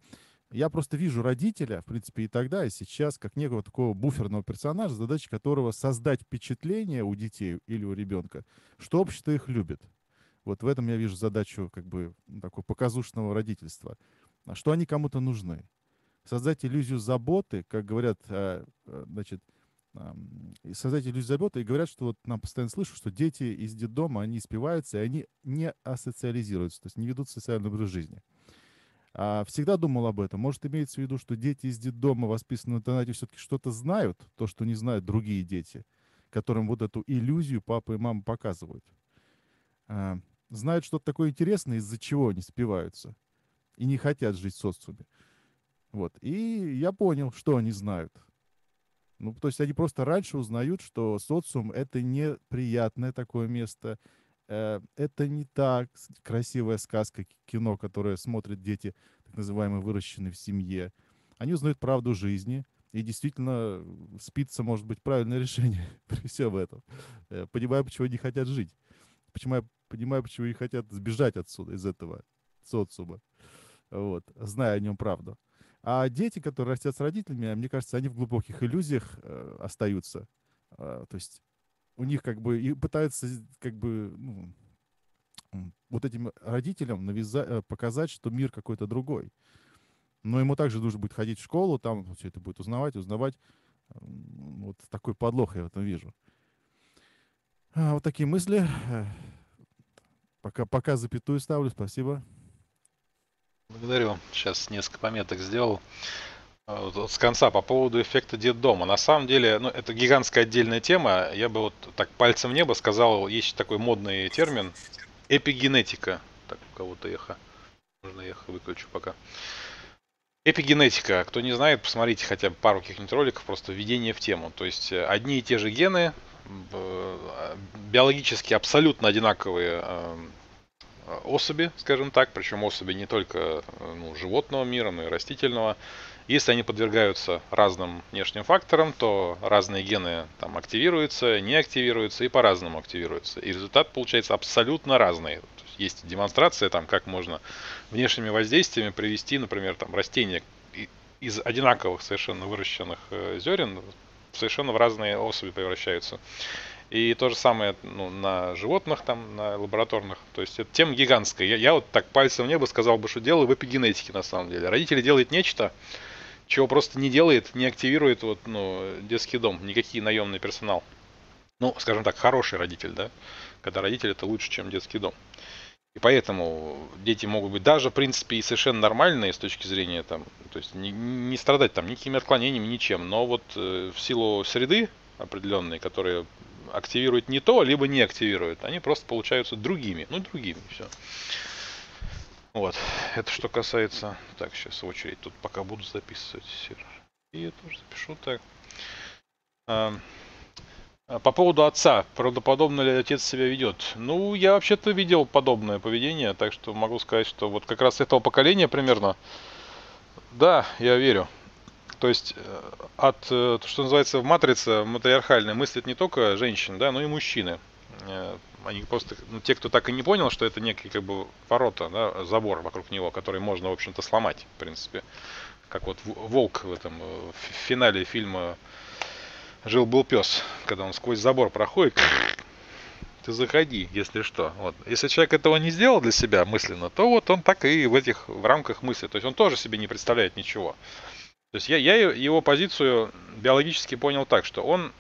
Я просто вижу родителя, в принципе, и тогда, и сейчас, как некого такого буферного персонажа, задача которого создать впечатление у детей или у ребенка, что общество их любит. Вот в этом я вижу задачу как бы такого показушного родительства. Что они кому-то нужны. Создать иллюзию заботы, как говорят, значит, и создать иллюзию заботы, и говорят, что вот нам постоянно слышу, что дети из детдома, они спиваются, и они не асоциализируются, то есть не ведут социальный образ жизни. Всегда думал об этом. Может, имеется в виду, что дети из детдома, воспитанные в интернате, все-таки что-то знают, то, что не знают другие дети, которым вот эту иллюзию папа и мама показывают. Знают что-то такое интересное, из-за чего они спиваются и не хотят жить в социуме. Вот. И я понял, что они знают. Ну, то есть они просто раньше узнают, что социум — это неприятное такое место, это не так красивая сказка, кино, которое смотрят дети, так называемые, выращенные в семье. Они узнают правду жизни, и действительно спиться может быть правильное решение при всем этом. Понимаю, почему они хотят жить. Понимаю, почему они хотят сбежать отсюда, из этого социума. Вот, зная о нем правду. А дети, которые растят с родителями, мне кажется, они в глубоких иллюзиях остаются. То есть у них как бы и пытаются как бы вот этим родителям показать, что мир какой-то другой. Но ему также нужно будет ходить в школу, там все это будет узнавать. Вот такой подвох я в этом вижу. Вот такие мысли. Пока запятую ставлю. Спасибо. Благодарю. Сейчас несколько пометок сделал. Вот с конца по поводу эффекта детдома. На самом деле, ну, это гигантская отдельная тема. Я бы вот так пальцем в небо сказал, есть такой модный термин эпигенетика. Так, у кого-то эхо. Можно эхо выключу пока. Эпигенетика. Кто не знает, посмотрите хотя бы пару каких-нибудь роликов, просто введение в тему. То есть одни и те же гены, биологически абсолютно одинаковые особи, скажем так, причем особи не только животного мира, но и растительного. Если они подвергаются разным внешним факторам, то разные гены там активируются, не активируются и по-разному активируются. И результат получается абсолютно разный. Есть демонстрация, там, как можно внешними воздействиями привести, например, там, растения из одинаковых совершенно выращенных зерен совершенно в разные особи превращаются. И то же самое на животных, там, на лабораторных. То есть это тема гигантская. Я вот так пальцем в небо сказал бы, что дело в эпигенетике на самом деле. Родители делают нечто, чего просто не делает, не активирует детский дом, никакие наемный персонал. Ну, скажем так, хороший родитель, да? Когда родитель это лучше, чем детский дом. И поэтому дети могут быть даже, в принципе, и совершенно нормальные с точки зрения, там, то есть не страдать там никакими отклонениями, ничем. Но вот в силу среды определенной, которые активируют не то, либо не активируют, они просто получаются другими. Другими, все. Вот, это что касается... Так, сейчас в очередь тут пока буду записывать. И я тоже запишу так. По поводу отца, правдоподобно ли отец себя ведет? Ну, я вообще-то видел подобное поведение, так что могу сказать, что вот как раз этого поколения примерно, да, я верю. То есть что называется в матрице матриархальной мыслят не только женщины, да, но и мужчины. Они просто, те, кто так и не понял, что это некий как бы ворота, да, забор вокруг него, который можно, в общем-то, сломать, в принципе. Как вот волк в этом в финале фильма «Жил-был пес», когда он сквозь забор проходит, ты заходи, если что. Вот. Если человек этого не сделал для себя мысленно, то вот он так и в рамках мысли. То есть он тоже себе не представляет ничего. То есть я его позицию биологически понял так, что он,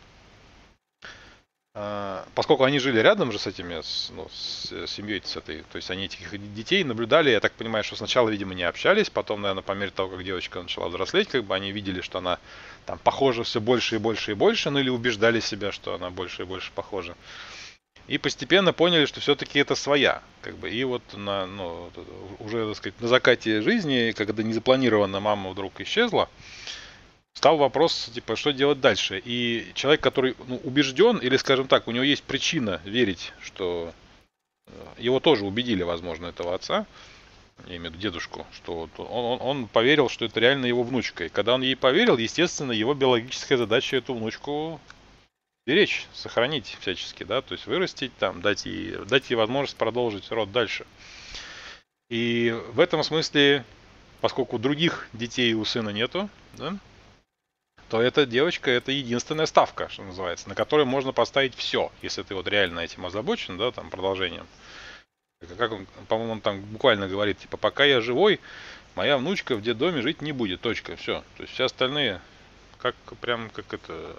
поскольку они жили рядом же с этими, с семьей с этой, то есть они этих детей наблюдали, я так понимаю, что сначала, видимо, не общались, потом, наверное, по мере того, как девочка начала взрослеть, как бы они видели, что она там похожа все больше и больше и больше, или убеждали себя, что она больше и больше похожа. И постепенно поняли, что все-таки это своя. Как бы. И вот уже, так сказать, на закате жизни, когда незапланированно мама вдруг исчезла, стал вопрос, типа, что делать дальше. И человек, который убежден, или, скажем так, у него есть причина верить, что его тоже убедили, возможно, этого отца, я имею в виду дедушку, что он поверил, что это реально его внучка. И когда он ей поверил, естественно, его биологическая задача эту внучку беречь, сохранить всячески, да, то есть вырастить, там, дать ей возможность продолжить род дальше. И в этом смысле поскольку других детей у сына нету, да, то эта девочка — это единственная ставка, что называется, на которой можно поставить все, если ты вот реально этим озабочен, да, там, продолжением. Как он, по-моему, он там буквально говорит, типа, пока я живой, моя внучка в детдоме жить не будет, точка, все. То есть все остальные, как прям, как это,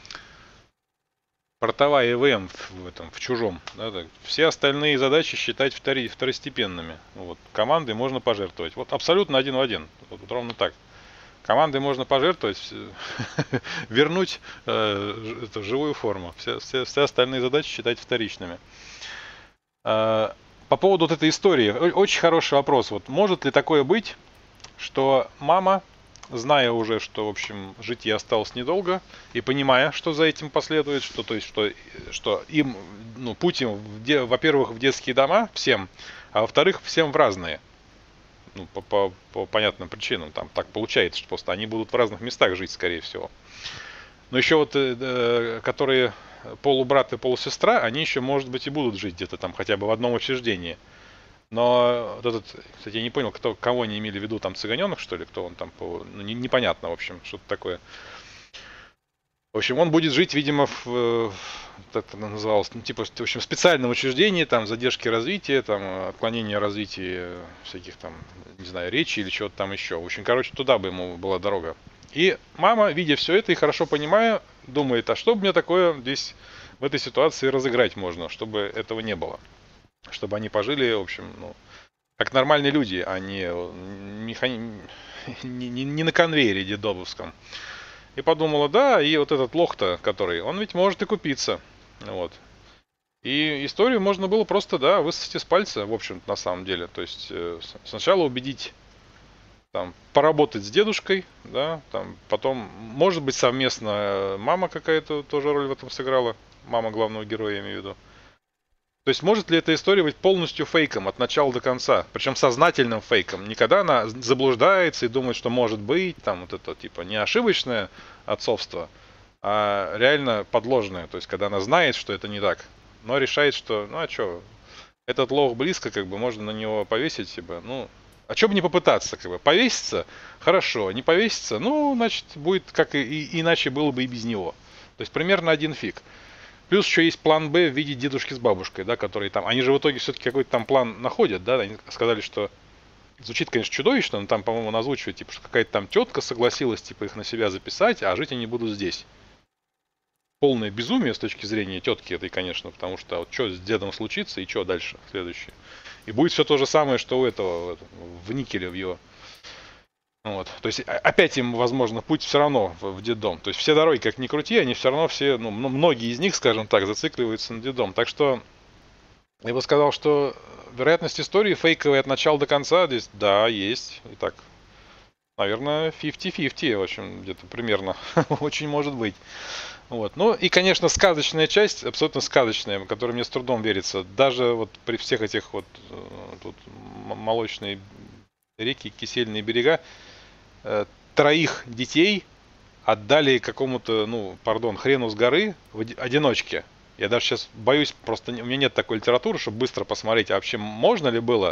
портовая ЭВМ в чужом, да, так. Все остальные задачи считать второстепенными. Вот. Командой можно пожертвовать. Вот абсолютно один в один. Вот ровно так. Командой можно пожертвовать, вернуть эту живую форму. Все остальные задачи считать вторичными. По поводу вот этой истории. Очень хороший вопрос. Вот может ли такое быть, что мама, зная уже, что, в общем, жить ей осталось недолго, и понимая, что за этим последует, что, то есть, что им, ну, путь им, во-первых, в детские дома всем, а во-вторых, всем в разные. Ну, по понятным причинам. Там так получается, что просто они будут в разных местах жить, скорее всего. Но еще вот, которые полубрат и полусестра, они еще, может быть, и будут жить где-то там хотя бы в одном учреждении. Но вот этот, кстати, я не понял, кого они имели в виду, там цыганенок, что ли, кто он там, ну, непонятно, в общем, что-то такое. В общем, он будет жить, видимо, это называлось, ну, типа, в общем, в специальном учреждении, там, задержки развития, там, отклонения развития всяких там, не знаю, речи или чего-то там еще. В общем, короче, туда бы ему была дорога. И мама, видя все это и хорошо понимая, думает, а что бы мне такое здесь в этой ситуации разыграть можно, чтобы этого не было. Чтобы они пожили, в общем, ну, как нормальные люди, а не на конвейере детдомовском. И подумала, да, и вот этот лох-то, который, он ведь может и купиться. Вот. И историю можно было просто, да, высосать из пальца, в общем-то, на самом деле. То есть сначала убедить, там, поработать с дедушкой, да, там, потом, может быть, совместно мама какая-то тоже роль в этом сыграла. Мама главного героя, я имею в виду. То есть может ли эта история быть полностью фейком от начала до конца? Причем сознательным фейком. Не когда она заблуждается и думает, что может быть, там вот это типа не ошибочное отцовство, а реально подложное. То есть когда она знает, что это не так, но решает, что, ну а что, этот лох близко, как бы можно на него повесить, типа, ну, а что бы не попытаться, как бы, повеситься, хорошо, не повеситься, ну, значит, будет как и иначе было бы и без него. То есть примерно один фиг. Плюс еще есть план Б в виде дедушки с бабушкой, да, которые там, они же в итоге все-таки какой-то там план находят, да, они сказали, что звучит, конечно, чудовищно, но там, по-моему, озвучивают, типа, что какая-то там тетка согласилась, типа, их на себя записать, а жить они будут здесь. Полное безумие с точки зрения тетки этой, конечно, потому что вот что с дедом случится и что дальше, следующее. И будет все то же самое, что у этого, в Никеле, в его. Вот. То есть опять им, возможно, путь все равно в детдом. То есть все дороги, как ни крути, они все равно все, ну, многие из них, скажем так, зацикливаются на детдом. Так что я бы сказал, что вероятность истории фейковая от начала до конца здесь, да, есть. И так, наверное, 50-50, в общем, где-то примерно. Очень может быть. Вот. Ну и, конечно, сказочная часть, абсолютно сказочная, которой мне с трудом верится. Даже вот при всех этих вот тут молочные реки, кисельные берега, троих детей отдали какому-то, ну, пардон, хрену с горы в одиночке. Я даже сейчас боюсь, просто у меня нет такой литературы, чтобы быстро посмотреть, а вообще можно ли было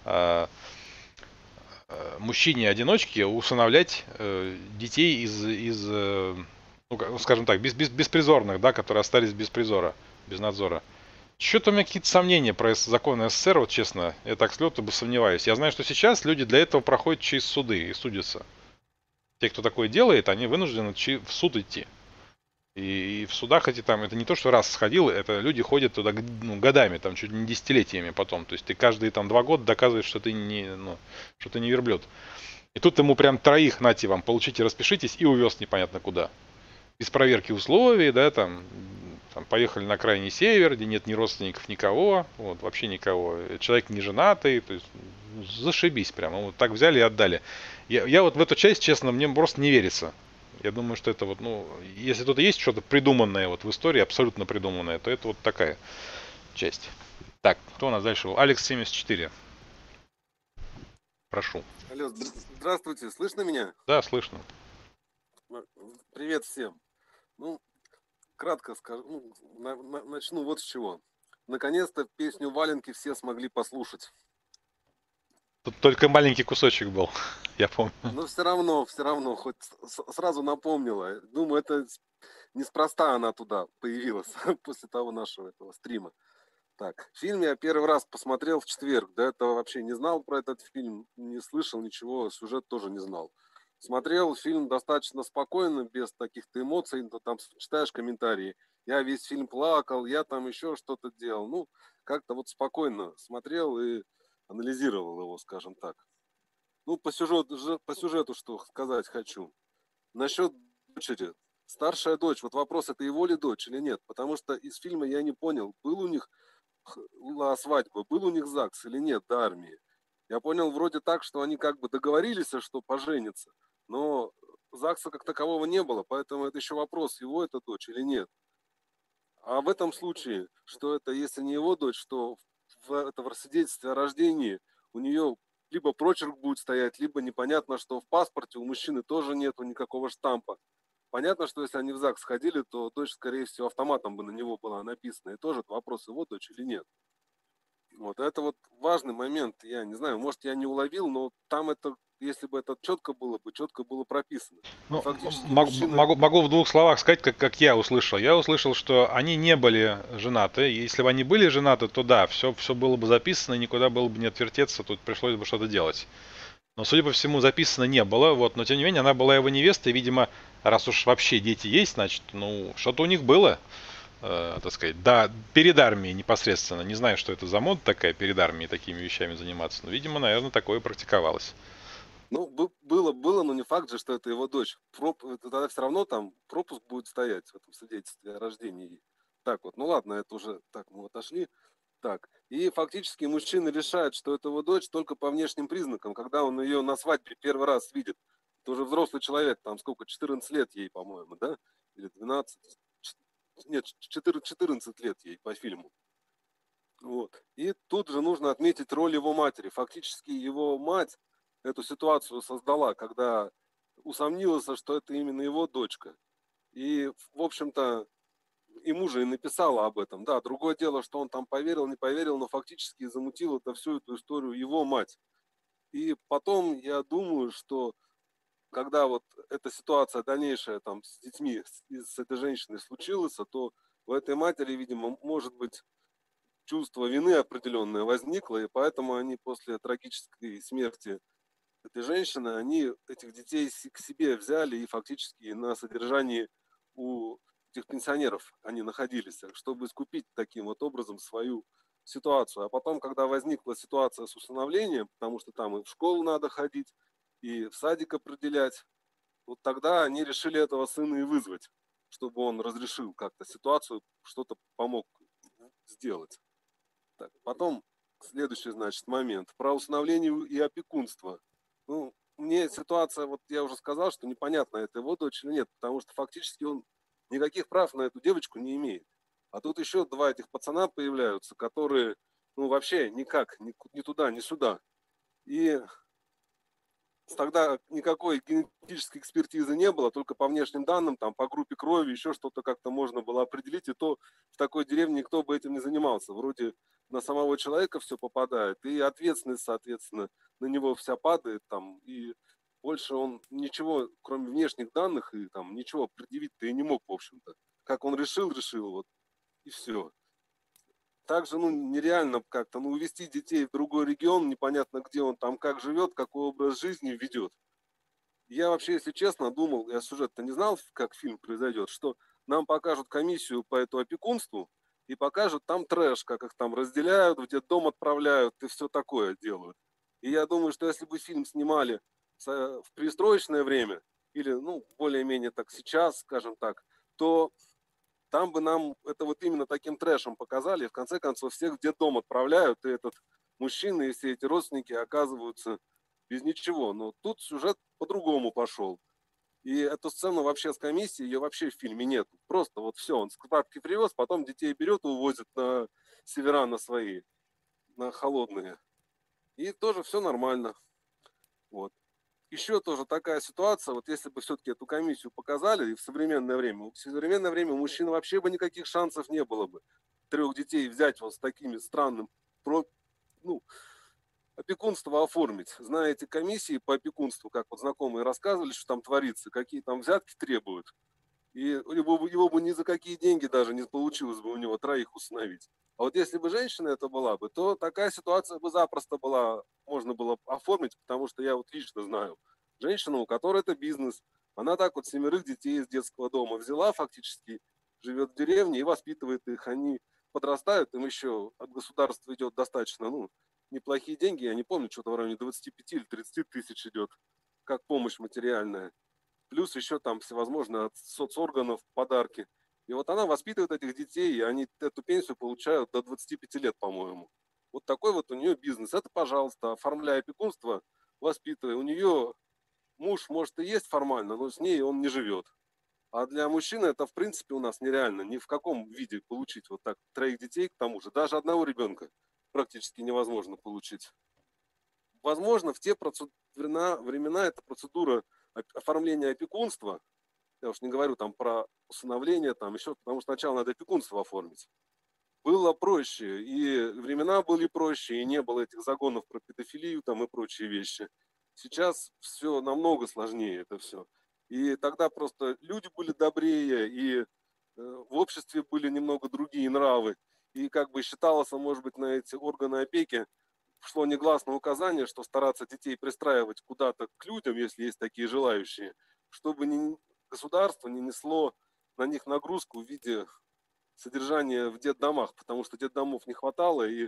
мужчине-одиночке усыновлять детей из ну, скажем так, беспризорных, да, которые остались без призора, без надзора. Что-то у меня какие-то сомнения про законы СССР, вот честно, я так с лету бы сомневаюсь. Я знаю, что сейчас люди для этого проходят через суды и судятся. Те, кто такое делает, они вынуждены в суд идти. И в судах эти там, это не то, что раз сходил, это люди ходят туда, ну, годами, там чуть не десятилетиями потом. То есть ты каждые там 2 года доказываешь, что ты не, ну, что ты не верблюд. И тут ему прям троих, нате вам, получите, распишитесь, и увез непонятно куда. Без проверки условий, да, там поехали на крайний север, где нет ни родственников, никого, вот, вообще никого. Человек не женатый, то есть зашибись прямо. Вот так взяли и отдали. Я вот в эту часть, честно, мне просто не верится. Я думаю, что это вот, ну, если тут есть что-то придуманное вот в истории, абсолютно придуманное, то это вот такая часть. Так, кто у нас дальше был? Алекс 74. Прошу. Алло, здравствуйте, слышно меня? Да, слышно. Привет всем. Ну, кратко скажу, начну вот с чего. Наконец-то песню «Валенки» все смогли послушать. Тут только маленький кусочек был, я помню. Но все равно, хоть сразу напомнила. Думаю, это неспроста она туда появилась после того нашего этого стрима. Так, фильм я первый раз посмотрел в четверг. До этого вообще не знал про этот фильм, не слышал ничего, сюжет тоже не знал. Смотрел фильм достаточно спокойно, без каких-то эмоций, но там читаешь комментарии. Я весь фильм плакал, я там еще что-то делал. Ну, как-то вот спокойно смотрел и анализировал его, скажем так. Ну, по сюжету что сказать хочу. Насчет дочери. Старшая дочь, вот вопрос, это его ли дочь или нет? Потому что из фильма я не понял, был у них свадьба, был у них ЗАГС или нет до армии. Я понял вроде так, что они как бы договорились, что поженятся, но ЗАГСа как такового не было, поэтому это еще вопрос, его это дочь или нет. А в этом случае, что это если не его дочь, то в свидетельстве о рождении у нее либо прочерк будет стоять, либо непонятно, что в паспорте у мужчины тоже нету никакого штампа. Понятно, что если они в ЗАГС сходили, то дочь, скорее всего, автоматом бы на него была написана. И тоже вопрос, его дочь или нет. Вот это вот важный момент. Я не знаю, может, я не уловил, но там это, если бы это четко было прописано. И Ну, фактически мужчина... могу в двух словах сказать, как я услышал. Я услышал, что они не были женаты. Если бы они были женаты, то да, все было бы записано, и никуда было бы не отвертеться, тут пришлось бы что-то делать. Но, судя по всему, записано не было, вот, но тем не менее, она была его невестой, и, видимо, раз уж вообще дети есть, значит, ну, что-то у них было, так сказать, да, перед армией непосредственно. Не знаю, что это за мода такая, перед армией такими вещами заниматься, но, видимо, наверное, такое практиковалось. Ну, было, но не факт же, что это его дочь. Тогда все равно там пропуск будет стоять в этом свидетельстве о рождении. Так вот, ну ладно, это уже так мы отошли. Так, и фактически мужчина решает, что это его дочь только по внешним признакам, когда он ее на свадьбе первый раз видит. Это уже взрослый человек, там сколько, 14 лет ей, по-моему, да? Или 12? Нет, 14 лет ей по фильму. Вот. И тут же нужно отметить роль его матери. Фактически его мать эту ситуацию создала, когда усомнилась, что это именно его дочка. И, в общем-то, ему же и написала об этом. Да, другое дело, что он там поверил, не поверил, но фактически замутил это всю эту историю его мать. И потом я думаю, что когда вот эта ситуация дальнейшая там с детьми, с этой женщиной случилась, то у этой матери, видимо, может быть, чувство вины определенное возникло, и поэтому они после трагической смерти этой женщины, они этих детей к себе взяли и фактически на содержании у этих пенсионеров они находились, чтобы искупить таким вот образом свою ситуацию. А потом, когда возникла ситуация с усыновлением, потому что там и в школу надо ходить, и в садик определять, вот тогда они решили этого сына и вызвать, чтобы он разрешил как-то ситуацию, что-то помог сделать. Так, потом следующий, значит, момент. Про усыновление и опекунство. Ну, мне ситуация, вот я уже сказал, что непонятно, это его дочь или нет, потому что фактически он никаких прав на эту девочку не имеет. А тут еще два этих пацана появляются, которые, ну, вообще никак, ни туда, ни сюда. И тогда никакой генетической экспертизы не было, только по внешним данным, там, по группе крови, еще что-то как-то можно было определить, и то в такой деревне никто бы этим не занимался. Вроде на самого человека все попадает, и ответственность, соответственно, на него вся падает, там, и больше он ничего, кроме внешних данных, и там ничего предъявить-то и не мог, в общем-то. Как он решил, вот, и все. Также, ну, нереально как-то, ну, увезти детей в другой регион, непонятно где он там, как живет, какой образ жизни ведет. Я вообще, если честно, думал, я сюжет-то не знал, как фильм произойдет, что нам покажут комиссию по этому опекунству и покажут там трэш, как их там разделяют, в детдом отправляют и все такое делают. И я думаю, что если бы фильм снимали в перестроечное время или, ну, более-менее так сейчас, скажем так, то там бы нам это вот именно таким трэшем показали, и в конце концов всех в детдом отправляют, и этот мужчина и все эти родственники оказываются без ничего. Но тут сюжет по-другому пошел. И эту сцену вообще с комиссией, ее вообще в фильме нет. Просто вот все, он справки привез, потом детей берет и увозит на севера на свои, на холодные. И тоже все нормально. Вот. Еще тоже такая ситуация, вот если бы все-таки эту комиссию показали и в современное время у мужчин вообще бы никаких шансов не было бы 3 детей взять вот с такими странным, ну, опекунство оформить. Знаете, комиссии по опекунству, как вот знакомые рассказывали, что там творится, какие там взятки требуют. И его бы ни за какие деньги даже не получилось бы у него троих усыновить. А вот если бы женщина это была бы, то такая ситуация бы запросто была, можно было оформить, потому что я вот лично знаю женщину, у которой это бизнес. Она так вот 7 детей из детского дома взяла, фактически живет в деревне и воспитывает их. Они подрастают, им еще от государства идет достаточно, неплохие деньги. Я не помню, что-то в районе 25 или 30 тысяч идет, как помощь материальная. Плюс еще там всевозможные от соцорганов подарки. И вот она воспитывает этих детей, и они эту пенсию получают до 25 лет, по-моему. Вот такой вот у нее бизнес. Это, пожалуйста, оформляя опекунство, воспитывая. У нее муж, может, и есть формально, но с ней он не живет. А для мужчины это, в принципе, у нас нереально. Ни в каком виде получить вот так 3 детей, к тому же. Даже одного ребенка практически невозможно получить. Возможно, в те времена эта процедура оформления опекунства, я уж не говорю там про усыновление, там еще, потому что сначала надо опекунство оформить, было проще, и времена были проще, и не было этих загонов про педофилию там и прочие вещи. Сейчас все намного сложнее это все. И тогда просто люди были добрее, и в обществе были немного другие нравы. И как бы считалось, может быть, на эти органы опеки шло негласное указание, что стараться детей пристраивать куда-то к людям, если есть такие желающие, чтобы государство не несло на них нагрузку в виде содержания в детдомах, потому что детдомов не хватало, и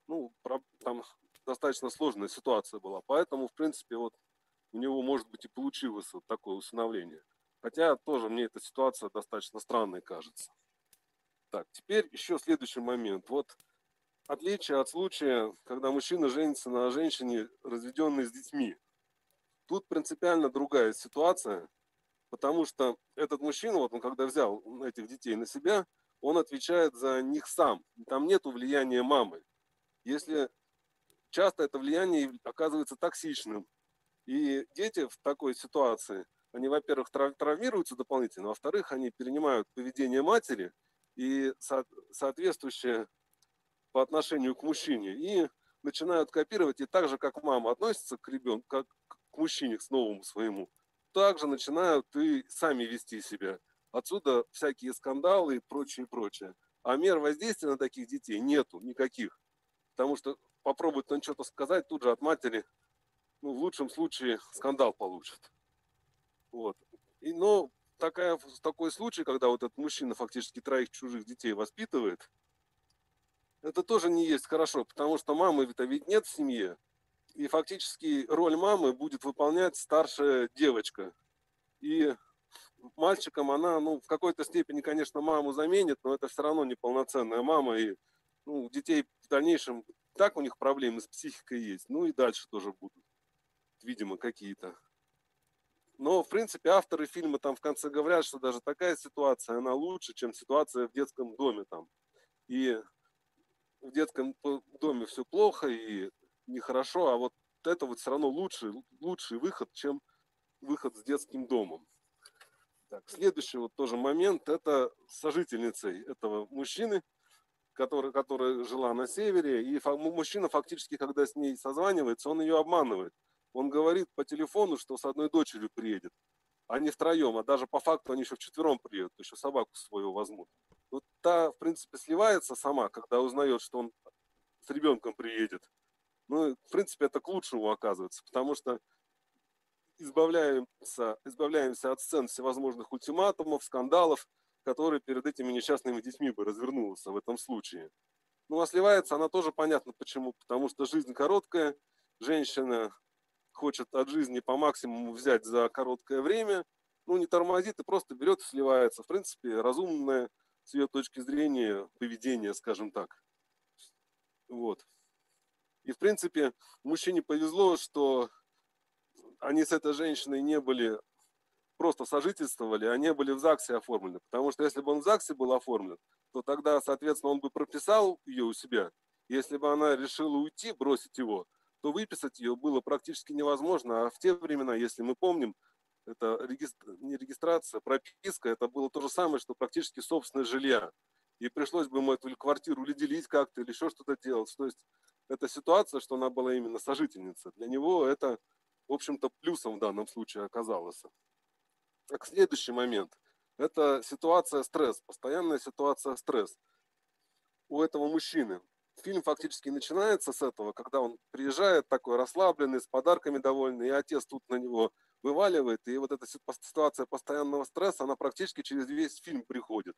там достаточно сложная ситуация была. Поэтому, в принципе, вот у него, может быть, и получилось вот такое усыновление. Хотя тоже мне эта ситуация достаточно странной кажется. Так, теперь еще следующий момент. Вот отличие от случая, когда мужчина женится на женщине, разведенной с детьми. Тут принципиально другая ситуация, потому что этот мужчина, вот он когда взял этих детей на себя, он отвечает за них сам. Там нет влияния мамы. Если часто это влияние оказывается токсичным, и дети в такой ситуации, они, во-первых, травмируются дополнительно, а во-вторых, они перенимают поведение матери и соответствующее по отношению к мужчине, и начинают копировать, и так же, как мама относится к ребенку, как к мужчине, к новому своему, также начинают и сами вести себя. Отсюда всякие скандалы и прочее, прочее. А мер воздействия на таких детей нету никаких. Потому что попробует он что-то сказать, тут же от матери, в лучшем случае, скандал получит. Вот. Но такой случай, когда вот этот мужчина фактически 3 чужих детей воспитывает, это тоже не есть хорошо, потому что мамы-то ведь нет в семье. И фактически роль мамы будет выполнять старшая девочка. И мальчикам она, в какой-то степени, конечно, маму заменит, но это все равно неполноценная мама. И у детей в дальнейшем так у них проблемы с психикой есть. И дальше тоже будут, видимо, какие-то. Но, в принципе, авторы фильма там в конце говорят, что даже такая ситуация, она лучше, чем ситуация в детском доме там. И в детском доме все плохо и нехорошо, а вот это вот все равно лучший выход, чем выход с детским домом. Так, следующий вот тоже момент, это сожительницей этого мужчины, которая жила на севере, и мужчина фактически, когда с ней созванивается, он ее обманывает. Он говорит по телефону, что с одной дочерью приедет, а не втроем, а даже по факту они еще вчетвером приедут, еще собаку свою возьмут. Вот та, в принципе, сливается сама, когда узнает, что он с ребенком приедет. В принципе, это к лучшему оказывается, потому что избавляемся от сцен всевозможных ультиматумов, скандалов, которые перед этими несчастными детьми бы развернулись в этом случае. А сливается она тоже понятно почему. Потому что жизнь короткая, женщина хочет от жизни по максимуму взять за короткое время, не тормозит и просто берет и сливается. В принципе, разумное с ее точки зрения поведение, скажем так. Вот. И, в принципе, мужчине повезло, что они с этой женщиной не были, просто сожительствовали, а не были в ЗАГСе оформлены. Потому что если бы он в ЗАГСе был оформлен, то тогда, соответственно, он бы прописал ее у себя. Если бы она решила уйти, бросить его, то выписать ее было практически невозможно. А в те времена, если мы помним, это не регистрация, прописка, это было то же самое, что практически собственное жилье. И пришлось бы ему эту квартиру или делить как-то, или еще что-то делать. То есть эта ситуация, что она была именно сожительница, для него это, в общем-то, плюсом в данном случае оказалось. Так, следующий момент. Это ситуация стресс, постоянная ситуация стресс у этого мужчины. Фильм фактически начинается с этого, когда он приезжает такой расслабленный, с подарками довольный, и отец тут на него вываливает, и вот эта ситуация постоянного стресса, она практически через весь фильм приходит.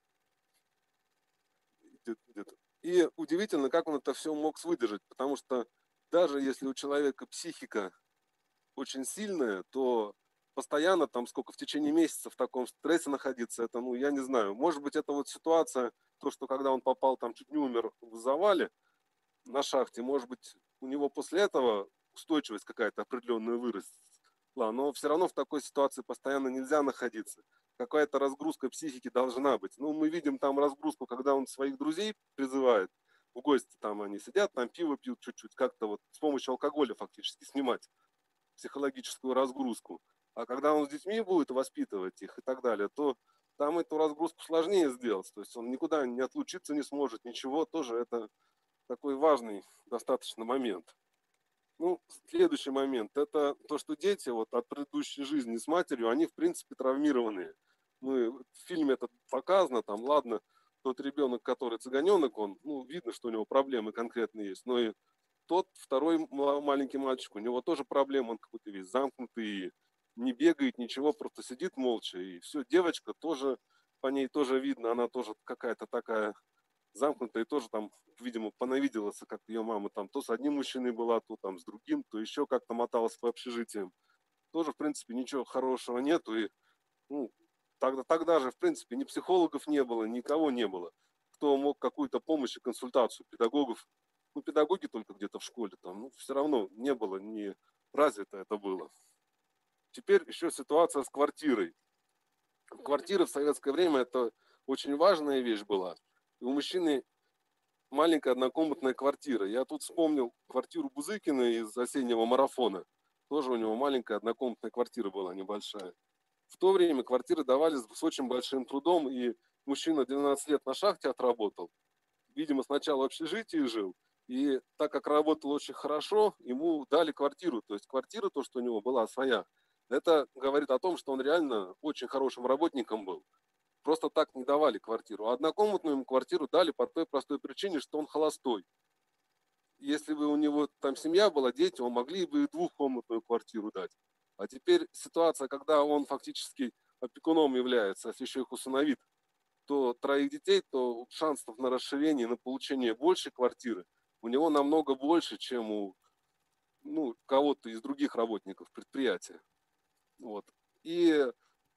И удивительно, как он это все мог выдержать, потому что даже если у человека психика очень сильная, то постоянно там сколько, в течение месяца в таком стрессе находиться, это, ну, я не знаю, может быть, это вот ситуация, то, что когда он попал там, чуть не умер в завале на шахте, может быть, у него после этого устойчивость какая-то определенная выросла, но все равно в такой ситуации постоянно нельзя находиться. Какая-то разгрузка психики должна быть. Ну, мы видим там разгрузку, когда он своих друзей призывает в гости, там они сидят, там пиво пьют чуть-чуть, как-то вот с помощью алкоголя фактически снимать психологическую разгрузку. А когда он с детьми будет воспитывать их и так далее, то там эту разгрузку сложнее сделать. То есть он никуда не отлучиться не сможет, ничего. Тоже это такой важный достаточно момент. Ну, следующий момент. Это то, что дети вот от предыдущей жизни с матерью, они в принципе травмированные. В фильме это показано, там, ладно, тот ребенок, который цыганенок, он, ну, видно, что у него проблемы конкретные есть, но и тот второй маленький мальчик, у него тоже проблемы, он какой-то весь замкнутый, не бегает, ничего, просто сидит молча. И все, девочка тоже, по ней тоже видно, она тоже какая-то такая замкнутая, и тоже там, видимо, понавиделась, как ее мама там то с одним мужчиной была, то там с другим, то еще как-то моталась по общежитиям. Тоже, в принципе, ничего хорошего нету. И, ну, тогда же, в принципе, ни психологов не было, никого не было, кто мог какую-то помощь и консультацию педагогов. Ну, педагоги только где-то в школе там, ну, все равно не было, не развито это было. Теперь еще ситуация с квартирой. Квартира в советское время это очень важная вещь была. И у мужчины маленькая однокомнатная квартира. Я тут вспомнил квартиру Бузыкина из «Осеннего марафона». Тоже у него маленькая однокомнатная квартира была, небольшая. В то время квартиры давались с очень большим трудом, и мужчина 12 лет на шахте отработал. Видимо, сначала в общежитии жил, и так как работал очень хорошо, ему дали квартиру. То есть квартира, то, что у него была своя, это говорит о том, что он реально очень хорошим работником был. Просто так не давали квартиру. А однокомнатную ему квартиру дали по той простой причине, что он холостой. Если бы у него там семья была, дети, он могли бы и двухкомнатную квартиру дать. А теперь ситуация, когда он фактически опекуном является, если еще их усыновит, то троих детей, то шансов на расширение, на получение большей квартиры у него намного больше, чем у кого-то из других работников предприятия. Вот. И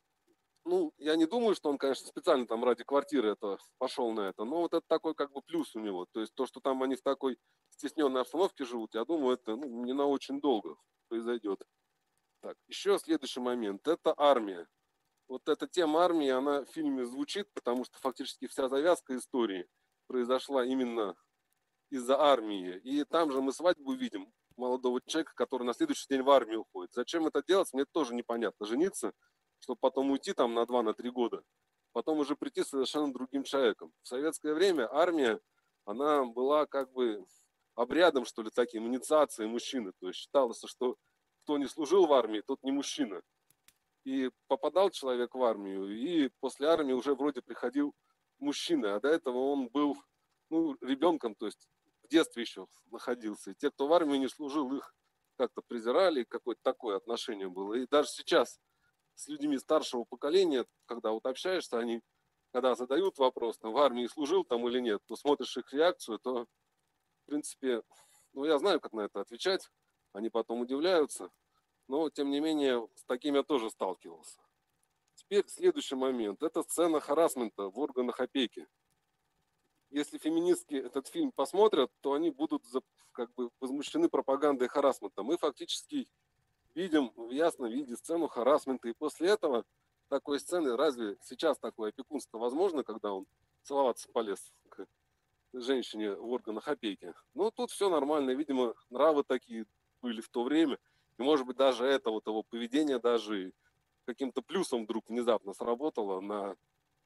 я не думаю, что он, конечно, специально там ради квартиры это пошел на это, но вот это такой как бы плюс у него. То есть то, что там они в такой стесненной обстановке живут, я думаю, это не на очень долго произойдет. Так, еще следующий момент. Это армия. Вот эта тема армии, она в фильме звучит, потому что фактически вся завязка истории произошла именно из-за армии. И там же мы свадьбу видим молодого человека, который на следующий день в армию уходит. Зачем это делать, мне тоже непонятно. Жениться, чтобы потом уйти там на 2-3 года, потом уже прийти совершенно другим человеком. В советское время армия, она была как бы обрядом, что ли, таким, инициацией мужчины. То есть считалось, что кто не служил в армии, тот не мужчина. И попадал человек в армию, и после армии уже вроде приходил мужчина, а до этого он был ребенком, то есть в детстве еще находился. И те, кто в армии не служил, их как-то презирали, какое-то такое отношение было. И даже сейчас с людьми старшего поколения, когда вот общаешься, они, когда задают вопрос, там, в армии служил там или нет, то смотришь их реакцию, то, в принципе, я знаю, как на это отвечать, они потом удивляются, но, тем не менее, с таким я тоже сталкивался. Теперь следующий момент. Это сцена харассмента в органах опеки. Если феминистки этот фильм посмотрят, то они будут как бы возмущены пропагандой харассмента. Мы фактически видим в ясном виде сцену харассмента. И после этого такой сцены, разве сейчас такое опекунство возможно, когда он целоваться полез к женщине в органах опеки? Тут все нормально. Видимо, нравы такие были в то время. И, может быть, даже это вот его поведение даже каким-то плюсом вдруг внезапно сработало на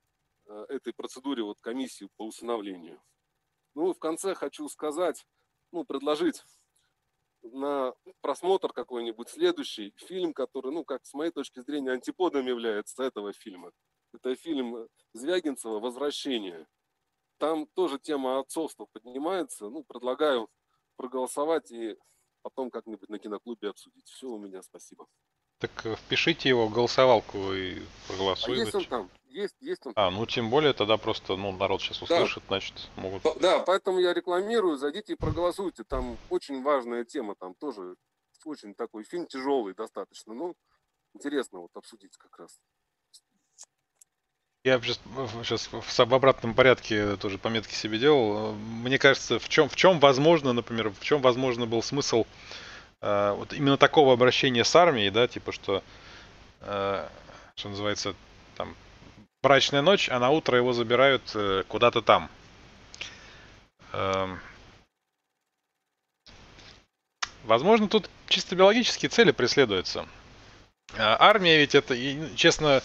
этой процедуре вот комиссии по усыновлению. В конце хочу сказать, предложить на просмотр какой-нибудь следующий фильм, который, как с моей точки зрения, антиподом является этого фильма. Это фильм Звягинцева «Возвращение». Там тоже тема отцовства поднимается. Предлагаю проголосовать и потом как-нибудь на киноклубе обсудить. Все у меня, спасибо. Так впишите его в голосовалку и А проголосуйте. есть он там? Есть он там? Тем более тогда просто, народ сейчас услышит, значит, могут... Да, поэтому я рекламирую, зайдите и проголосуйте. Там очень важная тема, там тоже очень такой фильм тяжелый достаточно. Интересно обсудить как раз. Я сейчас в обратном порядке тоже пометки себе делал. Мне кажется, в чем возможно, например, в чем возможно был смысл вот именно такого обращения с армией, да, типа что называется, там, брачная ночь, а на утро его забирают куда-то там. Возможно, тут чисто биологические цели преследуются. Армия ведь это, честно...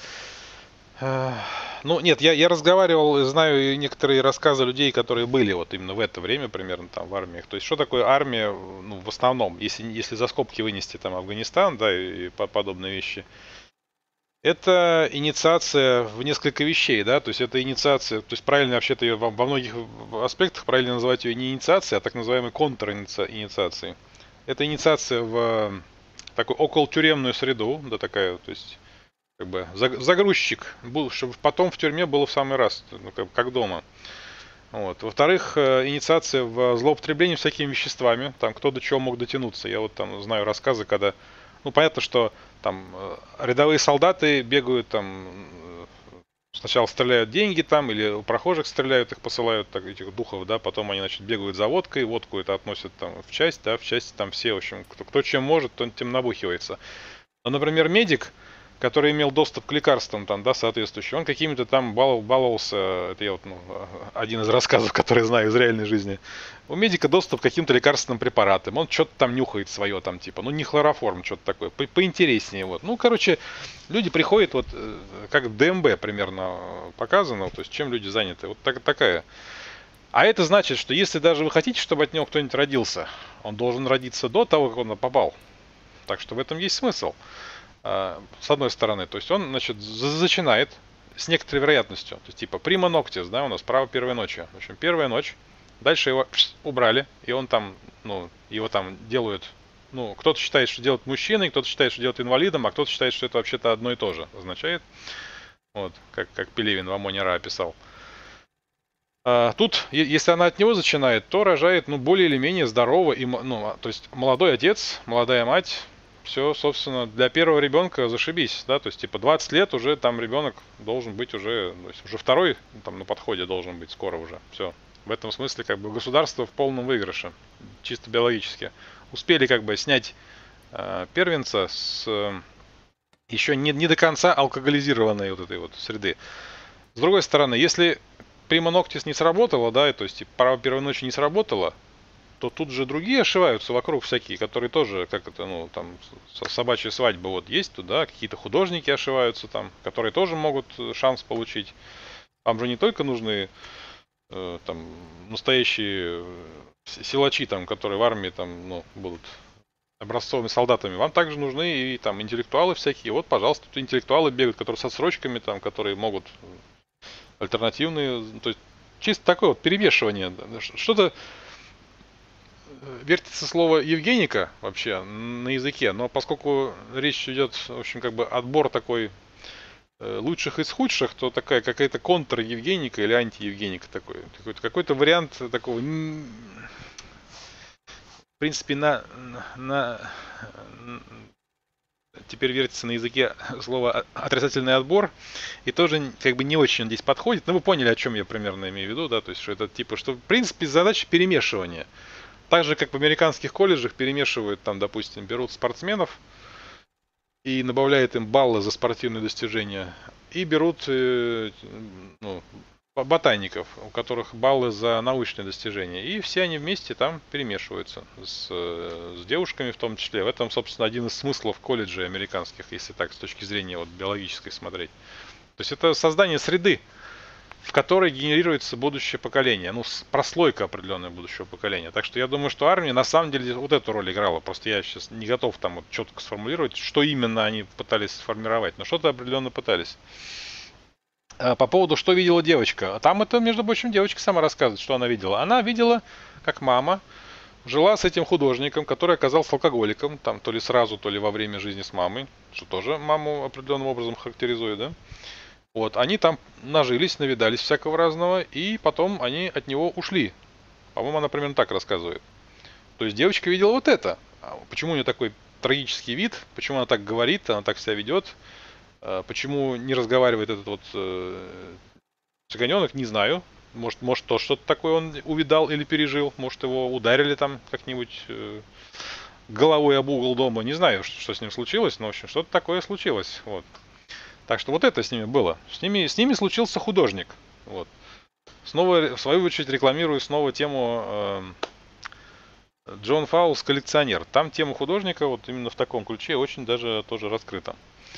Нет, я разговаривал, знаю некоторые рассказы людей, которые были вот именно в это время примерно там в армиях. То есть, что такое армия, в основном, если за скобки вынести там Афганистан, да, и подобные вещи. Это инициация в несколько вещей, да, то есть это инициация, то есть правильно вообще-то ее во многих аспектах правильно называть ее не инициацией, а так называемой контринициацией. Это инициация в такую околотюремную среду, да, такая, то есть как бы загрузчик был, чтобы потом в тюрьме было в самый раз, как дома. Вот. Во-вторых, инициация в злоупотребление всякими веществами, там кто до чего мог дотянуться. Я вот там знаю рассказы, когда, понятно, что там рядовые солдаты бегают там, сначала стреляют деньги там, или у прохожих стреляют, их посылают, так, этих духов, да, потом они, значит, бегают за водкой, водку это относят там в часть, да, в части там все, в общем, кто чем может, тот тем набухивается. Но, например, медик, который имел доступ к лекарствам там, да, соответствующим, он какими-то там баловался, это я вот, один из рассказов, который знаю из реальной жизни. У медика доступ к каким-то лекарственным препаратам, он что-то там нюхает свое там, типа, не хлороформ, что-то такое, поинтереснее, вот. Короче, люди приходят, вот, как в ДМБ примерно показано, то есть, чем люди заняты, вот такая. А это значит, что если даже вы хотите, чтобы от него кто-нибудь родился, он должен родиться до того, как он попал. Так что в этом есть смысл. С одной стороны, то есть он, значит, зачинает с некоторой вероятностью, то есть типа прима ноктис, да, у нас право первой ночи. В общем, первая ночь, дальше его убрали, и он там, его там делают, кто-то считает, что делают мужчиной, кто-то считает, что делают инвалидом, а кто-то считает, что это вообще-то одно и то же означает. Вот, как Пелевин в Амоне Ра описал. Тут, если она от него зачинает, то рожает, более или менее здорово, то есть молодой отец, молодая мать. Все, собственно, для первого ребенка зашибись, да, то есть, типа, 20 лет уже там ребенок должен быть уже, то есть, уже второй там на подходе должен быть скоро уже, все. В этом смысле, как бы, государство в полном выигрыше, чисто биологически. Успели, как бы, снять первенца с еще не до конца алкоголизированной вот этой вот среды. С другой стороны, если прима ноктис не сработала, да, то есть, право первой ночи не сработало, то тут же другие ошиваются вокруг всякие, которые тоже, как это, там, собачья свадьба вот есть туда, какие-то художники ошиваются там, которые тоже могут шанс получить. Вам же не только нужны там настоящие силачи, там, которые в армии там, будут образцовыми солдатами, вам также нужны и там интеллектуалы всякие. Вот, пожалуйста, тут интеллектуалы бегают, которые с отсрочками, там, которые могут альтернативные, то есть чисто такое вот перемешивание, что-то. Вертится слово Евгеника вообще на языке, но поскольку речь идет, в общем, как бы отбор такой лучших из худших, то такая какая-то контр-Евгеника или анти-Евгеника такой. Какой-то вариант такого, в принципе, теперь вертится на языке слово отрицательный отбор, и тоже как бы не очень он здесь подходит. Но вы поняли, о чем я примерно имею в виду, да, то есть, что это типа, что в принципе задача перемешивания. Так же, как в американских колледжах перемешивают, там, допустим, берут спортсменов и добавляют им баллы за спортивные достижения, и берут ботаников, у которых баллы за научные достижения, и все они вместе там перемешиваются с девушками в том числе. В этом, собственно, один из смыслов колледжей американских, если так, с точки зрения вот, биологической смотреть. То есть это создание среды, в которой генерируется будущее поколение, ну, прослойка определенного будущего поколения. Так что я думаю, что армия на самом деле вот эту роль играла. Просто я сейчас не готов там вот четко сформулировать, что именно они пытались сформировать, но что-то определенно пытались. По поводу, что видела девочка. Там это, между прочим, девочка сама рассказывает, что она видела. Она видела, как мама жила с этим художником, который оказался алкоголиком, там то ли сразу, то ли во время жизни с мамой, что тоже маму определенным образом характеризует, да? Вот, они там нажились, навидались всякого разного, и потом они от него ушли. По-моему, она примерно так рассказывает. То есть девочка видела вот это. Почему у нее такой трагический вид, почему она так говорит, она так себя ведет, почему не разговаривает этот вот цыганенок, не знаю. Может то что-то такое он увидал или пережил, может его ударили там как-нибудь головой об угол дома, не знаю, что с ним случилось, но в общем что-то такое случилось. Вот. Так что вот это с ними было. С ними случился художник. Вот. Снова, в свою очередь, рекламирую снова тему Джон Фаулс «Коллекционер». Там тема художника вот именно в таком ключе очень даже тоже раскрыта.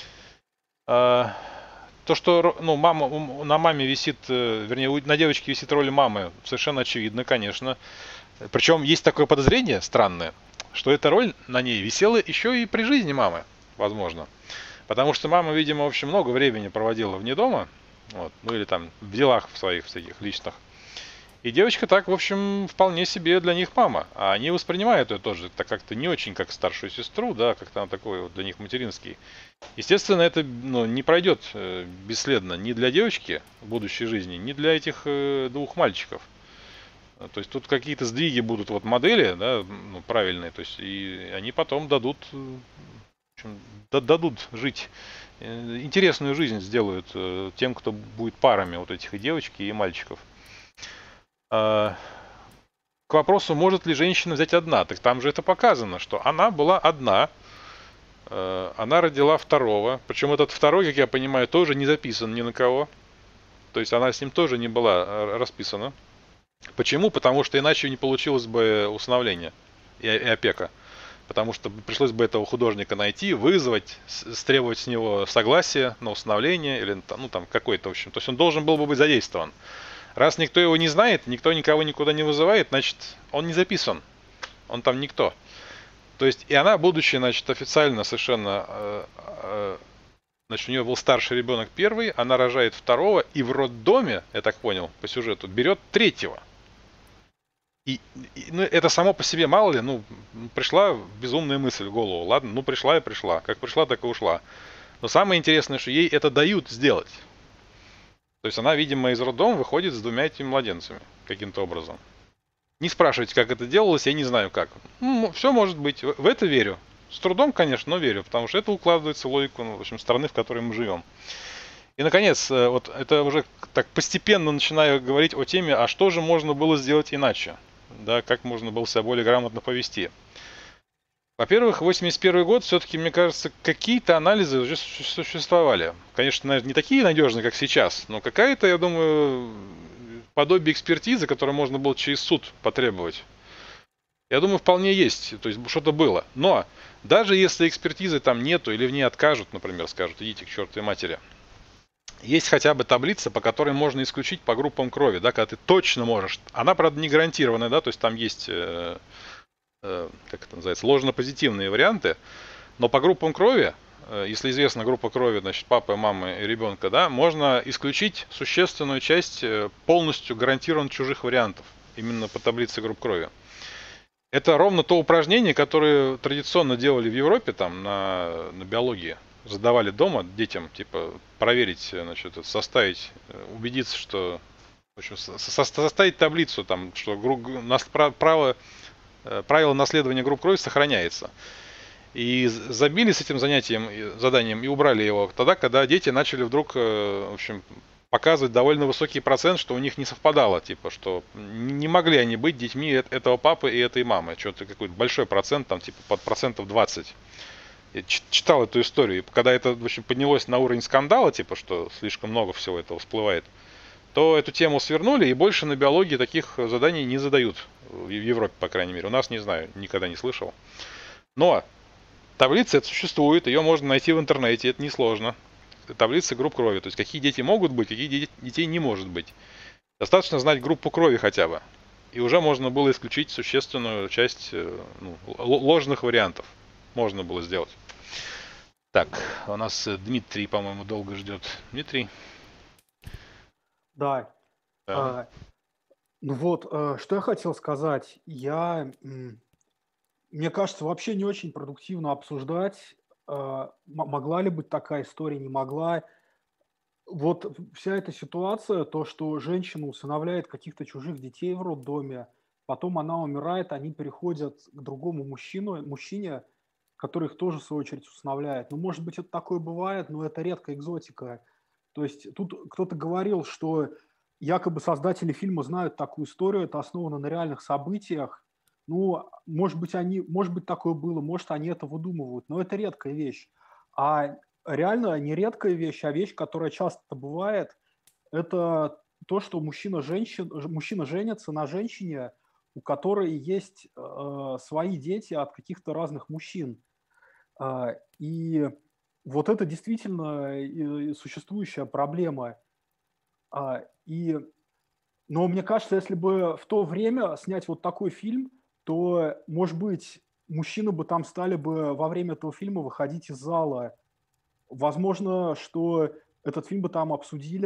То, что ну, на маме висит, вернее, на девочке висит роль мамы, совершенно очевидно, конечно. Причем есть такое подозрение странное, что эта роль на ней висела еще и при жизни мамы, возможно. Потому что мама, видимо, в общем, много времени проводила вне дома, вот, ну или там в делах своих всяких личных. И девочка так, в общем, вполне себе для них мама. А они воспринимают ее тоже так как-то не очень как старшую сестру, да, как-то она такой вот для них материнский. Естественно, это не пройдет бесследно ни для девочки в будущей жизни, ни для этих двух мальчиков. То есть тут какие-то сдвиги будут вот модели, да, ну, правильные, то есть и они потом дадут жить, интересную жизнь сделают тем, кто будет парами вот этих и девочки, и мальчиков. К вопросу, может ли женщина взять одна, так там же это показано, что она была одна, она родила второго, причем этот второй, как я понимаю, тоже не записан ни на кого, то есть она с ним тоже не была расписана. Почему? Потому что иначе не получилось бы усыновление и опека. Потому что пришлось бы этого художника найти, вызвать, требовать с него согласия на усыновление или ну, там какой-то, в общем. То есть он должен был бы быть задействован. Раз никто его не знает, никто никого никуда не вызывает, значит, он не записан. Он там никто. То есть и она, будучи, значит, официально совершенно, значит, у нее был старший ребенок первый, она рожает второго, и в роддоме, я так понял, по сюжету, берет третьего. Ну, это само по себе, мало ли, ну, пришла безумная мысль в голову, ладно, ну, пришла и пришла, как пришла, так и ушла. Но самое интересное, что ей это дают сделать. То есть она, видимо, из роддома выходит с двумя этими младенцами, каким-то образом. Не спрашивайте, как это делалось, я не знаю как. Ну, все может быть, в это верю. С трудом, конечно, но верю, потому что это укладывается в логику, ну, в общем, страны, в которой мы живем. И, наконец, вот это уже так постепенно начинаю говорить о теме, а что же можно было сделать иначе? Да, как можно было себя более грамотно повести. Во-первых, 81 год, все-таки, мне кажется, какие-то анализы уже существовали. Конечно, наверное, не такие надежные, как сейчас, но какая-то, я думаю, подобие экспертизы, которую можно было через суд потребовать. Я думаю, вполне есть, то есть что-то было. Но даже если экспертизы там нету или в ней откажут, например, скажут, идите к чертовой матери, есть хотя бы таблица, по которой можно исключить по группам крови, да, когда ты точно можешь. Она, правда, не гарантированная, да, то есть там есть, как это называется, ложно-позитивные варианты, но по группам крови, если известна группа крови, значит, папы, мамы и ребенка, да, можно исключить существенную часть полностью гарантированно чужих вариантов, именно по таблице групп крови. Это ровно то упражнение, которое традиционно делали в Европе, там, на биологии. Задавали дома детям, типа, проверить, значит, составить, убедиться, что, в общем, составить таблицу, там, что правило наследования групп крови сохраняется. И забили с этим заданием и убрали его тогда, когда дети начали вдруг, в общем, показывать довольно высокий процент, что у них не совпадало, типа, что не могли они быть детьми этого папы и этой мамы. Что-то какой-то большой процент, там, типа, под процентов 20. Я читал эту историю, и когда это, в общем, поднялось на уровень скандала, типа, что слишком много всего этого всплывает, то эту тему свернули, и больше на биологии таких заданий не задают. В Европе, по крайней мере. У нас, не знаю, никогда не слышал. Но таблица эта существует, ее можно найти в интернете, это несложно. таблицы групп крови. То есть какие дети могут быть, какие детей не может быть. Достаточно знать группу крови хотя бы. И уже можно было исключить существенную часть ложных вариантов. Можно было сделать. Так, у нас Дмитрий, по-моему, долго ждет. Дмитрий? Да. Да. Ну вот, что я хотел сказать. Мне кажется, вообще не очень продуктивно обсуждать, могла ли быть такая история, не могла. Вот вся эта ситуация, то, что женщина усыновляет каких-то чужих детей в роддоме, потом она умирает, они переходят к другому мужчине, который их тоже, в свою очередь, усыновляет. Ну, может быть, это такое бывает, но это редкая экзотика. То есть тут кто-то говорил, что якобы создатели фильма знают такую историю, это основано на реальных событиях. Ну, может быть, такое было, может, они это выдумывают, но это редкая вещь. А реально не редкая вещь, а вещь, которая часто бывает, это то, что мужчина женится на женщине, у которой есть свои дети от каких-то разных мужчин. И вот это действительно существующая проблема. А, и, но мне кажется, если бы в то время снять вот такой фильм, то, может быть, мужчины бы там стали бы во время этого фильма выходить из зала. Возможно, что этот фильм бы там обсудили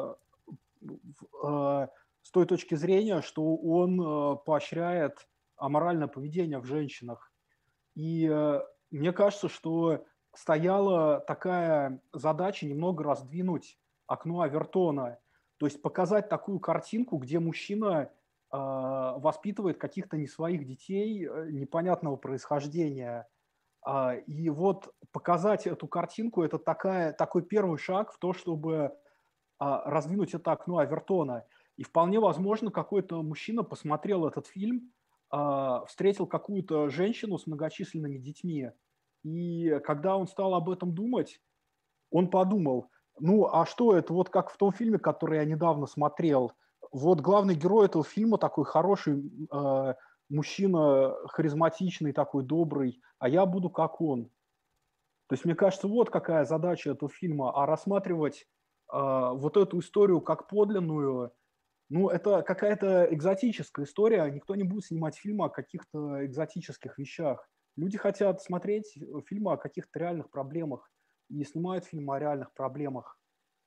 с той точки зрения, что он поощряет аморальное поведение в женщинах. И мне кажется, что стояла такая задача немного раздвинуть окно Авертона. То есть показать такую картинку, где мужчина воспитывает каких-то не своих детей непонятного происхождения. И вот показать эту картинку – это такой первый шаг в то, чтобы раздвинуть это окно Авертона. И вполне возможно, какой-то мужчина посмотрел этот фильм, встретил какую-то женщину с многочисленными детьми, и когда он стал об этом думать, он подумал, ну, а что это, вот как в том фильме, который я недавно смотрел, вот главный герой этого фильма такой хороший мужчина, харизматичный, такой добрый, а я буду как он. То есть, мне кажется, вот какая задача этого фильма, а рассматривать вот эту историю как подлинную, ну, это какая-то экзотическая история, никто не будет снимать фильмы о каких-то экзотических вещах. Люди хотят смотреть фильмы о каких-то реальных проблемах и снимают фильмы о реальных проблемах.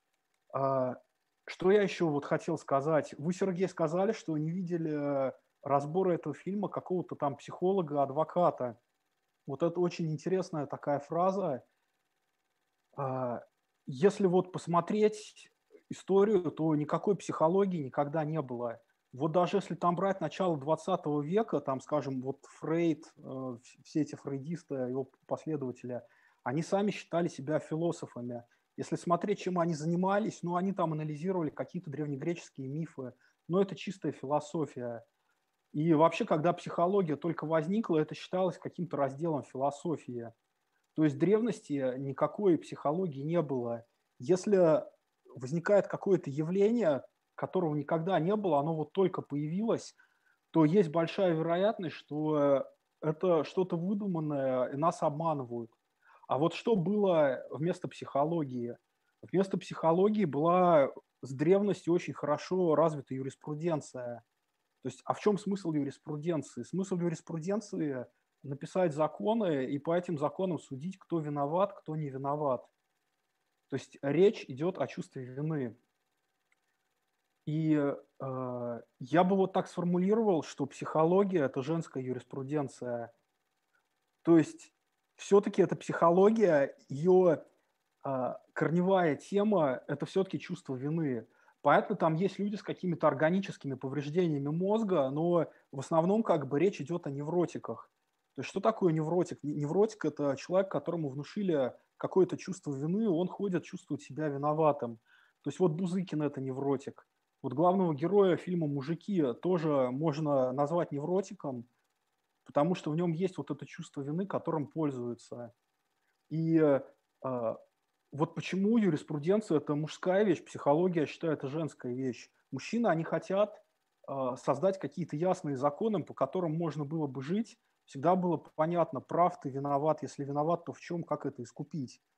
Что я еще вот хотел сказать? Вы, Сергей, сказали, что не видели разбора этого фильма какого-то там психолога, адвоката. Вот это очень интересная такая фраза. Если вот посмотреть историю, то никакой психологии никогда не было. Вот даже если там брать начало 20 века, там, скажем, вот Фрейд, все эти фрейдисты, его последователи, они сами считали себя философами. Если смотреть, чем они занимались, ну, они там анализировали какие-то древнегреческие мифы, но это чистая философия. И вообще, когда психология только возникла, это считалось каким-то разделом философии. То есть в древности никакой психологии не было. Если возникает какое-то явление, которого никогда не было, оно вот только появилось, то есть большая вероятность, что это что-то выдуманное, и нас обманывают. А вот что было вместо психологии? Вместо психологии была с древности очень хорошо развита юриспруденция. То есть, а в чем смысл юриспруденции? Смысл юриспруденции – написать законы и по этим законам судить, кто виноват, кто не виноват. То есть речь идет о чувстве вины. И я бы вот так сформулировал, что психология – это женская юриспруденция. То есть все-таки эта психология, ее корневая тема – это все-таки чувство вины. Понятно, там есть люди с какими-то органическими повреждениями мозга, но в основном как бы речь идет о невротиках. То есть что такое невротик? Невротик – это человек, которому внушили какое-то чувство вины, он ходит, чувствует себя виноватым. То есть вот Бузыкин – это невротик. Вот главного героя фильма «Мужики» тоже можно назвать невротиком, потому что в нем есть вот это чувство вины, которым пользуются. И вот почему юриспруденция – это мужская вещь, психология, я считаю, это женская вещь. Мужчины, они хотят создать какие-то ясные законы, по которым можно было бы жить, всегда было понятно, прав ты, виноват, если виноват, то в чем, как это искупить.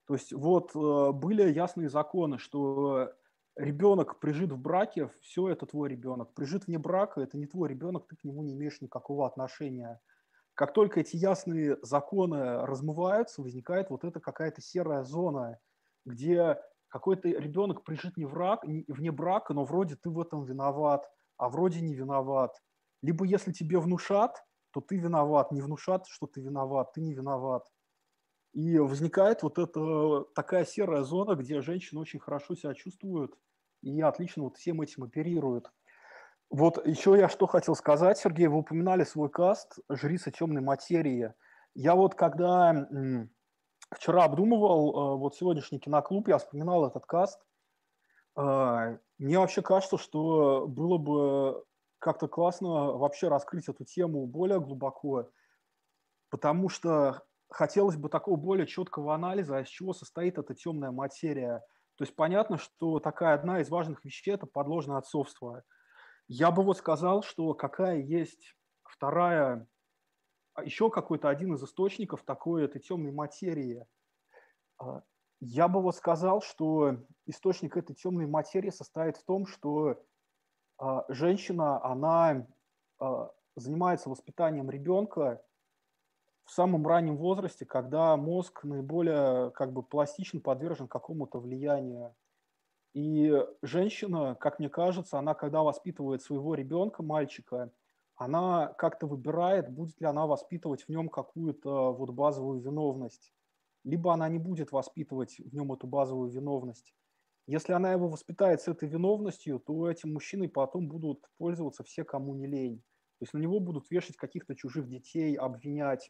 То есть вот были ясные законы, что ребенок прижит в браке, все это твой ребенок. Прижит вне брака, это не твой ребенок, ты к нему не имеешь никакого отношения. Как только эти ясные законы размываются, возникает вот эта какая-то серая зона, где какой-то ребенок прижит вне брака, но вроде ты в этом виноват, а вроде не виноват. Либо если тебе внушат, то ты виноват, не внушат, что ты виноват, ты не виноват. И возникает вот эта такая серая зона, где женщины очень хорошо себя чувствуют и отлично вот всем этим оперируют. Вот еще я что хотел сказать, Сергей, вы упоминали свой каст «Жрица темной материи». Я вот когда вчера обдумывал вот сегодняшний киноклуб, я вспоминал этот каст. Мне вообще кажется, что было бы как-то классно вообще раскрыть эту тему более глубоко, потому что хотелось бы такого более четкого анализа, из чего состоит эта темная материя. То есть понятно, что такая одна из важных вещей – это подложное отцовство. Я бы вот сказал, что какая есть вторая, еще какой-то один из источников такой этой темной материи. Я бы вот сказал, что источник этой темной материи состоит в том, что женщина, она занимается воспитанием ребенка в самом раннем возрасте, когда мозг наиболее как бы пластично подвержен какому-то влиянию. И женщина, как мне кажется, она, когда воспитывает своего ребенка, мальчика, она как-то выбирает, будет ли она воспитывать в нем какую-то вот базовую виновность. Либо она не будет воспитывать в нем эту базовую виновность. Если она его воспитает с этой виновностью, то этим мужчиной потом будут пользоваться все, кому не лень. То есть на него будут вешать каких-то чужих детей, обвинять.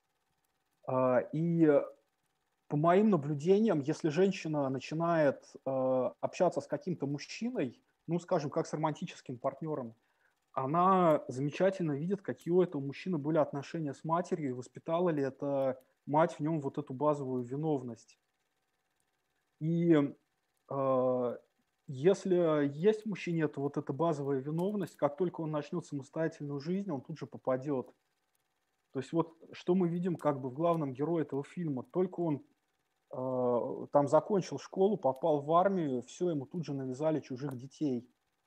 И по моим наблюдениям, если женщина начинает общаться с каким-то мужчиной, ну, скажем, как с романтическим партнером, она замечательно видит, какие у этого мужчины были отношения с матерью, и воспитала ли эта мать в нем вот эту базовую виновность. И если есть в мужчине вот эта базовая виновность, как только он начнет самостоятельную жизнь, он тут же попадет. То есть вот что мы видим как бы в главном герое этого фильма. Только он там закончил школу, попал в армию, все, ему тут же навязали чужих детей.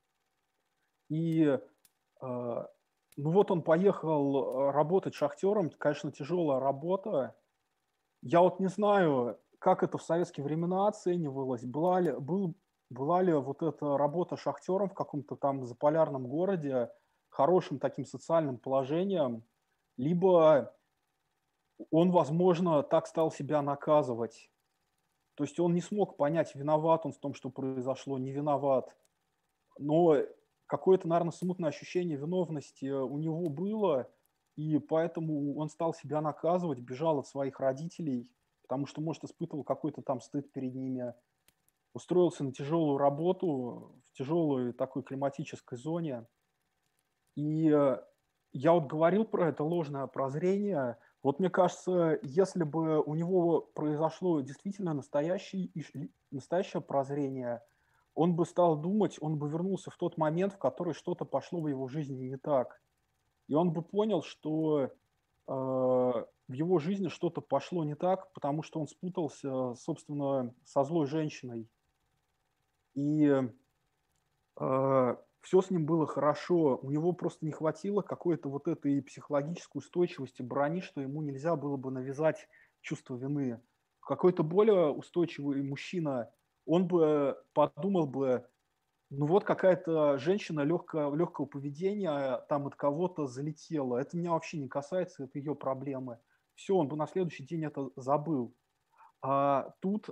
И ну вот он поехал работать шахтером, конечно, тяжелая работа. Я вот не знаю, как это в советские времена оценивалось, была ли вот эта работа шахтером в каком-то там заполярном городе хорошим таким социальным положением, либо он, возможно, так стал себя наказывать. То есть он не смог понять, виноват он в том, что произошло, не виноват. Но какое-то, наверное, смутное ощущение виновности у него было, и поэтому он стал себя наказывать, бежал от своих родителей, потому что, может, испытывал какой-то там стыд перед ними, устроился на тяжелую работу в тяжелой такой климатической зоне. И я вот говорил про это ложное прозрение. Вот мне кажется, если бы у него произошло действительно настоящее прозрение, он бы стал думать, он бы вернулся в тот момент, в который что-то пошло в его жизни не так. И он бы понял, что в его жизни что-то пошло не так, потому что он спутался, собственно, со злой женщиной. И все с ним было хорошо, у него просто не хватило какой-то вот этой психологической устойчивости, брони, что ему нельзя было бы навязать чувство вины. Какой-то более устойчивый мужчина, он бы подумал бы, ну вот какая-то женщина легкого поведения там от кого-то залетела, это меня вообще не касается, это ее проблемы. Все, он бы на следующий день это забыл. А тут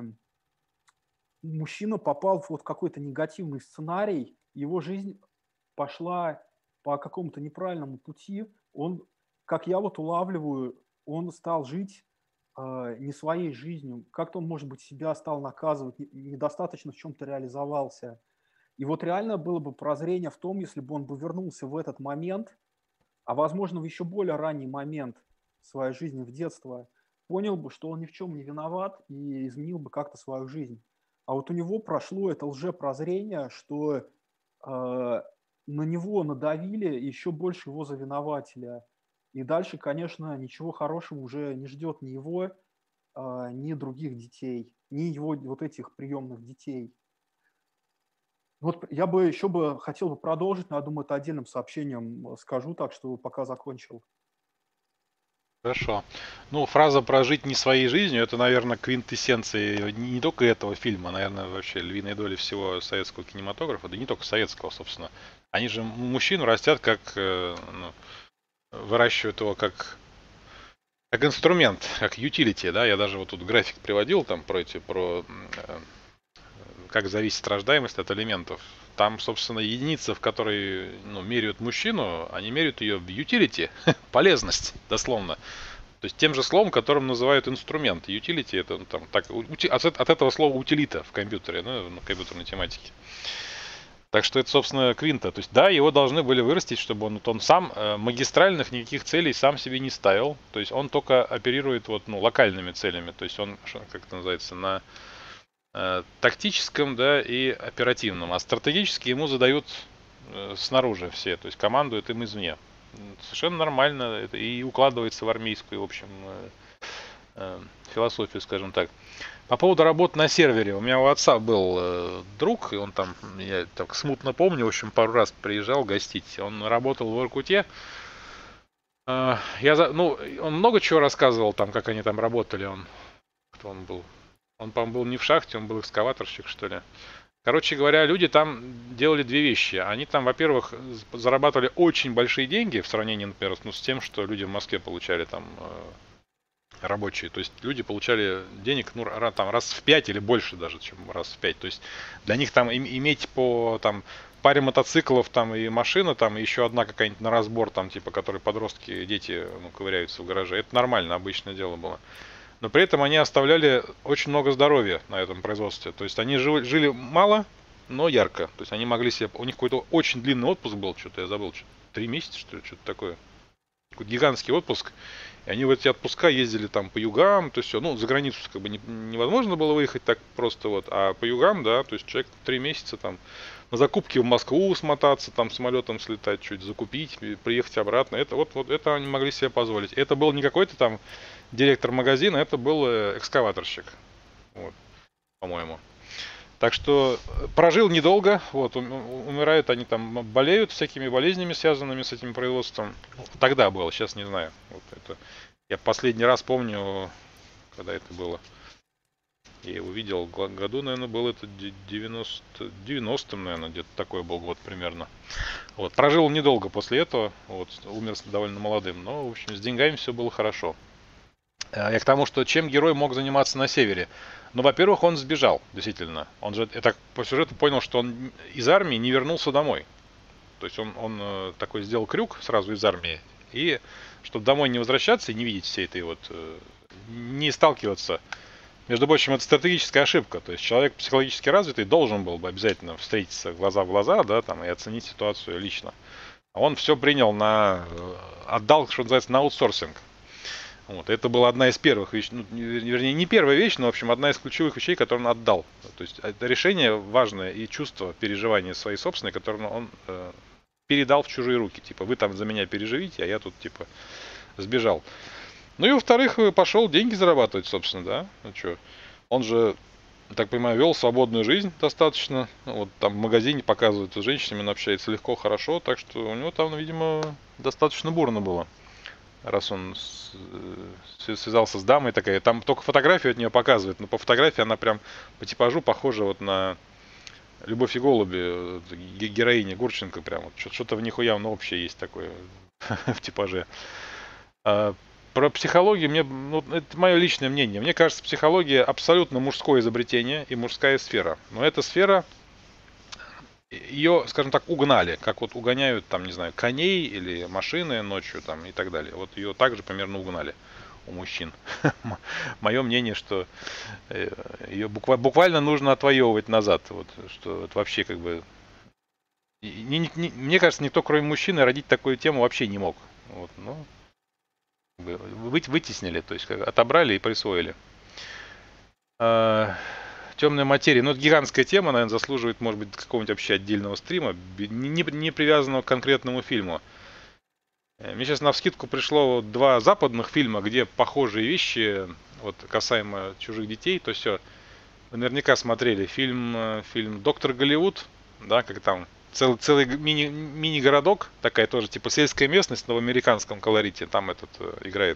мужчина попал в вот какой-то негативный сценарий, его жизнь пошла по какому-то неправильному пути, он, как я вот улавливаю, он стал жить не своей жизнью, как-то он, может быть, себя стал наказывать, недостаточно в чем-то реализовался. И вот реально было бы прозрение в том, если бы он бы вернулся в этот момент, а возможно в еще более ранний момент своей жизни, в детство, понял бы, что он ни в чем не виноват и изменил бы как-то свою жизнь. А вот у него прошло это лжепрозрение, что на него надавили и еще больше его завиноватили. И дальше, конечно, ничего хорошего уже не ждет ни его, ни других детей, ни его вот этих приемных детей. Вот я бы еще хотел бы продолжить, но я думаю, это отдельным сообщением скажу, так что пока закончил. Хорошо. Ну, фраза «прожить не своей жизнью» — это, наверное, квинтэссенция не только этого фильма, наверное, вообще львиной доли всего советского кинематографа, да и не только советского, собственно. Они же мужчину растят как, выращивают его как инструмент, как utility, да, я даже вот тут график приводил там про как зависит рождаемость от элементов. Там, собственно, единица, в которой меряют мужчину, они меряют ее в utility, полезность, дословно. То есть тем же словом, которым называют инструмент. Utility — это там, от этого слова утилита в компьютере, на компьютерной тематике. Так что это, собственно, квинта. То есть, да, его должны были вырастить, чтобы он сам магистральных никаких целей сам себе не ставил. То есть он только оперирует локальными целями. То есть он, как это называется, на тактическом, да, и оперативном. А стратегически ему задают снаружи все. То есть командуют им извне. Совершенно нормально. Это и укладывается в армейскую, в общем, философию, скажем так. По поводу работы на сервере. У меня у отца был друг, и он там, я так смутно помню, в общем, пару раз приезжал гостить. Он работал в Воркуте. Он много чего рассказывал там, как они там работали. Кто он был? Он, по-моему, был не в шахте, он был экскаваторщик, что ли. Короче говоря, люди там делали две вещи. Они там, во-первых, зарабатывали очень большие деньги в сравнении, например, с тем, что люди в Москве получали там рабочие. То есть люди получали денег там раз в 5 или больше даже, чем раз в 5. То есть для них там иметь по там паре мотоциклов там и машина, там и еще одна какая-нибудь на разбор, там типа, которые подростки, дети ковыряются в гараже, это нормально, обычное дело было. Но при этом они оставляли очень много здоровья на этом производстве. То есть они жили мало, но ярко. То есть они могли себе... У них какой-то очень длинный отпуск был, что-то я забыл, 3 месяца, что ли, что-то такое. Какой-то гигантский отпуск. И они в эти отпуска ездили там по югам, то есть все, за границу как бы невозможно было выехать так просто вот, а по югам, да, то есть человек 3 месяца там на закупки в Москву смотаться, там самолетом слетать, что-то закупить, приехать обратно, это вот это они могли себе позволить. Это был не какой-то там директор магазина, это был экскаваторщик, вот, по-моему. Так что прожил недолго, вот, умирают они там, болеют всякими болезнями, связанными с этим производством. Тогда было, сейчас не знаю. Вот это. Я последний раз помню, когда это было. Я его видел году, наверное, был это 90-м, наверное, где-то такой был год примерно. Вот, прожил недолго после этого, вот, умер довольно молодым, но, в общем, с деньгами все было хорошо. Я к тому, что чем герой мог заниматься на севере? Ну, во-первых, он сбежал, действительно. Он же, я так по сюжету понял, что он из армии не вернулся домой. То есть он такой сделал крюк сразу из армии. И чтобы домой не возвращаться и не видеть всей этой вот... не сталкиваться. Между прочим, это стратегическая ошибка. То есть человек психологически развитый должен был бы обязательно встретиться глаза в глаза, да, там, и оценить ситуацию лично. А он все принял отдал, что называется, на аутсорсинг. Вот. Это была одна из первых вещей, вернее, не первая вещь, но, в общем, одна из ключевых вещей, которую он отдал. То есть это решение важное и чувство, переживания свои собственные, которые он передал в чужие руки. Типа, вы там за меня переживите, а я тут, типа, сбежал. Ну и, во-вторых, пошел деньги зарабатывать, собственно, да. Ну что, он же, так понимаю, вел свободную жизнь достаточно. Вот там в магазине показывают, с женщинами он общается легко, хорошо, так что у него там, видимо, достаточно бурно было. Раз он связался с дамой такая, там только фотографию от нее показывают, но по фотографии она прям по типажу похожа вот на Любовь и голуби, героиня Гурченко, прям вот что-то в них явно общее есть такое в типаже. Про психологию это мое личное мнение. Мне кажется, психология абсолютно мужское изобретение и мужская сфера. Но эта сфера, ее, скажем так, угнали, как вот угоняют, там, не знаю, коней или машины ночью там и так далее. Вот ее также примерно угнали у мужчин. Мое мнение, что ее буквально нужно отвоевывать назад. Вот, что вот вообще как бы... Мне кажется, никто, кроме мужчины, родить такую тему вообще не мог. Вот, ну, вытеснили, то есть отобрали и присвоили. Темная материя. Ну, это гигантская тема, наверное, заслуживает, может быть, какого-нибудь вообще отдельного стрима, не привязанного к конкретному фильму. Мне сейчас навскидку пришло 2 западных фильма, где похожие вещи вот касаемо чужих детей, то все. Вы наверняка смотрели фильм «Доктор Голливуд», да, как там целый мини-городок, такая тоже типа сельская местность, но в американском колорите. Там играет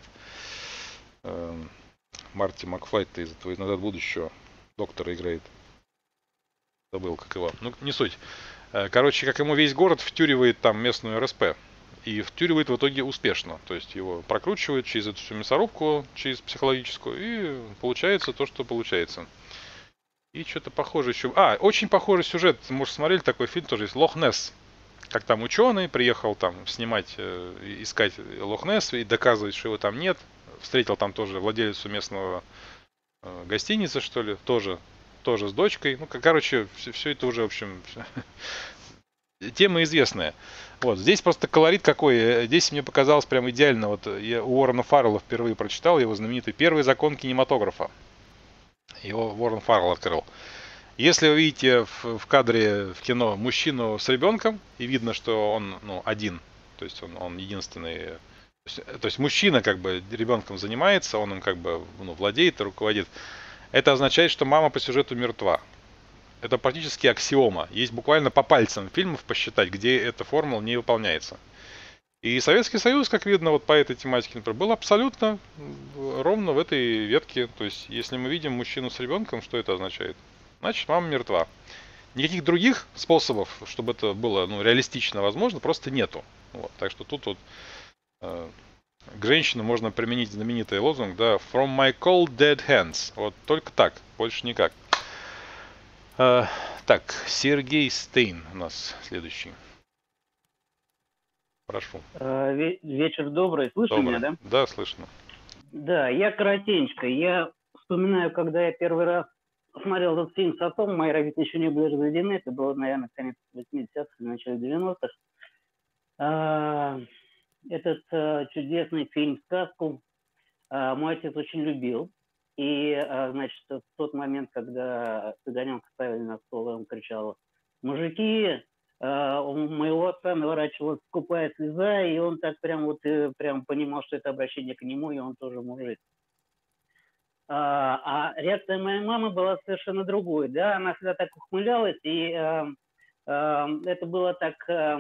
Марти Макфлай из этого «Из назад в будущего». Доктора играет. Забыл, как его. Ну, не суть. Короче, как ему весь город втюривает там местную РСП. И втюривает в итоге успешно. То есть его прокручивают через эту всю мясорубку, через психологическую, и получается то, что получается. И что-то похоже еще. Очень похожий сюжет. Может, смотрели такой фильм тоже есть. Лох Несс. Как там ученый приехал там снимать, искать Лох Несс и доказывать, что его там нет. Встретил там тоже владельцу местного гостиницы, что ли. Тоже с дочкой. Ну, короче, все это уже, в общем, тема известная. Вот, здесь просто колорит какой. Здесь мне показалось прям идеально. Вот я у Уоррена Фаррелла впервые прочитал его знаменитый «Первый закон кинематографа». Его Уоррен Фаррелл открыл. Если вы видите в кадре в кино мужчину с ребенком, и видно, что он один, то есть он единственный, то есть мужчина как бы ребенком занимается, он им как бы владеет и руководит, это означает, что мама по сюжету мертва. Это практически аксиома. Есть буквально по пальцам фильмов посчитать, где эта формула не выполняется. И Советский Союз, как видно, вот по этой тематике, например, был абсолютно ровно в этой ветке. То есть, если мы видим мужчину с ребенком, что это означает? Значит, мама мертва. Никаких других способов, чтобы это было реалистично возможно, просто нету. Вот. Так что тут вот к женщинам можно применить знаменитый лозунг, да, «From my cold dead hands». Вот только так, больше никак. Так, Сергей Стейн у нас следующий. Прошу. Вечер добрый. Слышно Добрый. меня, да? Да, слышно. Да, я коротенько. Я вспоминаю, когда я первый раз смотрел этот фильм с отцом, мои родители еще не были разведены, это было, наверное, конец 80-х, начало 90-х. Этот чудесный фильм-сказку мой отец очень любил. И, значит, в тот момент, когда цыганенка ставили на стол, он кричал: «Мужики!» У моего отца наворачивалась скупая слеза, и он так прям понимал, что это обращение к нему, и он тоже мужик. А реакция моей мамы была совершенно другой, да, она всегда так ухмылялась, и это было так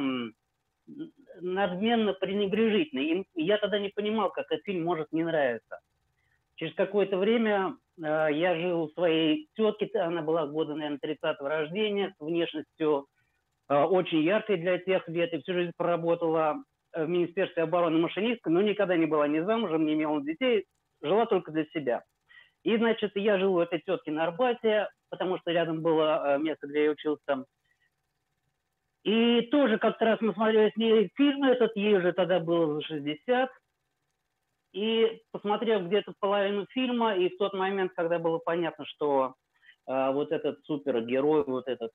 надменно пренебрежительно. И я тогда не понимал, как этот фильм может не нравиться. Через какое-то время я жил у своей тетки, она была года, наверное, 30-го рождения, с внешностью очень яркой для тех лет, и всю жизнь проработала в Министерстве обороны машинисткой, но никогда не была ни замужем, не имела детей, жила только для себя. И, значит, я жил у этой тетки на Арбате, потому что рядом было место, где я учился. И тоже как-то раз мы смотрели с ней фильм этот, ей уже тогда было за 60. И посмотрев где-то половину фильма, и в тот момент, когда было понятно, что вот этот супергерой, вот этот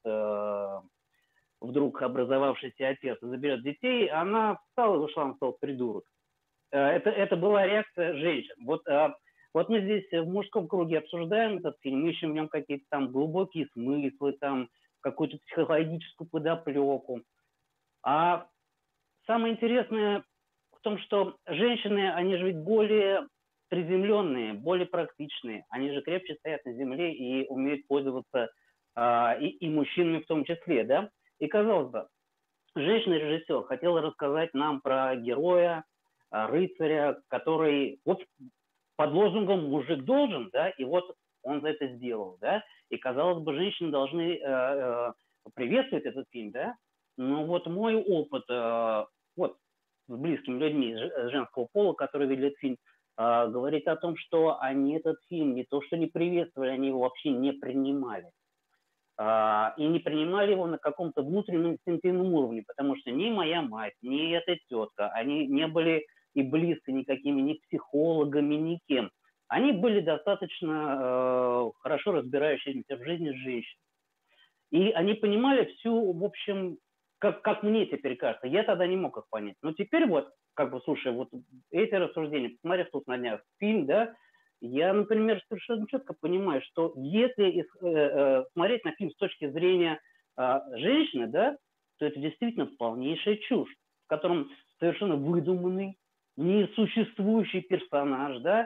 вдруг образовавшийся отец заберет детей, она встала и вышла, он стал придурок. Это была реакция женщин. Вот мы здесь в мужском круге обсуждаем этот фильм, ищем в нем какие-то там глубокие смыслы, там какую-то психологическую подоплеку. А самое интересное в том, что женщины, они же ведь более приземленные, более практичные. Они же крепче стоят на земле и умеют пользоваться и мужчинами в том числе, да? И, казалось бы, женщина-режиссер хотела рассказать нам про героя, рыцаря, который вот под лозунгом «мужик должен», да, и вот он это сделал, да, и, казалось бы, женщины должны приветствовать этот фильм, да, но вот мой опыт вот с близкими людьми женского пола, которые видели этот фильм, говорит о том, что они этот фильм не то что не приветствовали, они его вообще не принимали. И не принимали его на каком-то внутреннем инстинктивном уровне, потому что ни моя мать, ни эта тетка, они не были и близко никакими ни психологами, ни кем. Они были достаточно хорошо разбирающимися в жизни женщин. И они понимали всю, в общем, как мне теперь кажется, я тогда не мог их понять. Но теперь вот, как бы, слушай, вот эти рассуждения, посмотрев тут на днях фильм, да, я, например, совершенно четко понимаю, что если смотреть на фильм с точки зрения женщины, да, то это действительно полнейшая чушь, в котором совершенно выдуманный, несуществующий персонаж, да,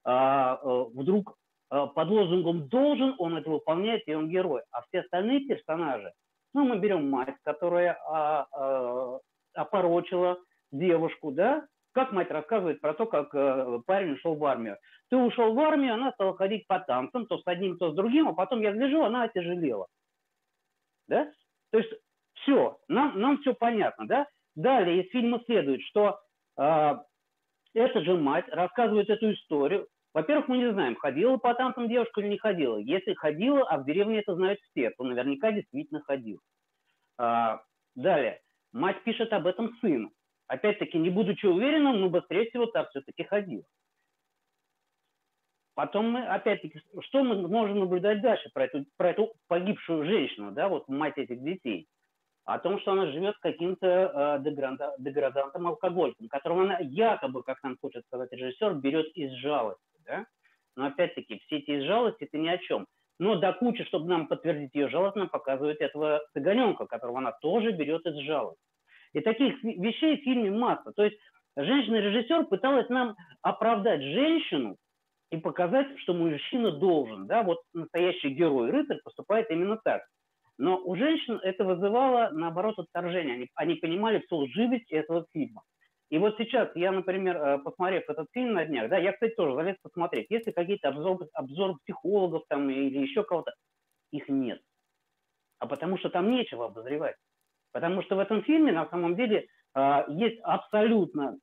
вдруг под лозунгом «должен» он это выполняет, и он герой. А все остальные персонажи, ну, мы берем мать, которая опорочила девушку, да? Как мать рассказывает про то, как парень ушел в армию. Ты ушел в армию, она стала ходить по танцам, то с одним, то с другим, а потом я гляжу, она отяжелела. Да? То есть все, нам все понятно, да? Далее из фильма следует, что эта же мать рассказывает эту историю. Во-первых, мы не знаем, ходила по танцам девушка или не ходила. Если ходила, а в деревне это знают все, то наверняка действительно ходила. Далее, мать пишет об этом сыну. Опять-таки, не будучи уверенным, но быстрее всего так все-таки ходила. Потом мы, опять-таки, что мы можем наблюдать дальше про эту погибшую женщину, да, вот мать этих детей? О том, что она живет с каким-то деградантом-алкоголиком, которого она якобы, как нам хочет сказать режиссер, берет из жалости. Да? Но опять-таки, все эти из жалости – это ни о чем. Но до кучи, чтобы нам подтвердить ее жалость, нам показывает этого цыганенка, которого она тоже берет из жалости. И таких вещей в фильме масса. То есть женщина-режиссер пыталась нам оправдать женщину и показать, что мужчина должен. Да? Вот настоящий герой-рыцарь поступает именно так. Но у женщин это вызывало, наоборот, отторжение. Они понимали всю лживость этого фильма. И вот сейчас я, например, посмотрев этот фильм на днях, да, я, кстати, тоже залез посмотреть, есть ли какие-то обзоры психологов там или еще кого-то, их нет. А потому что там нечего обозревать. Потому что в этом фильме на самом деле есть абсолютно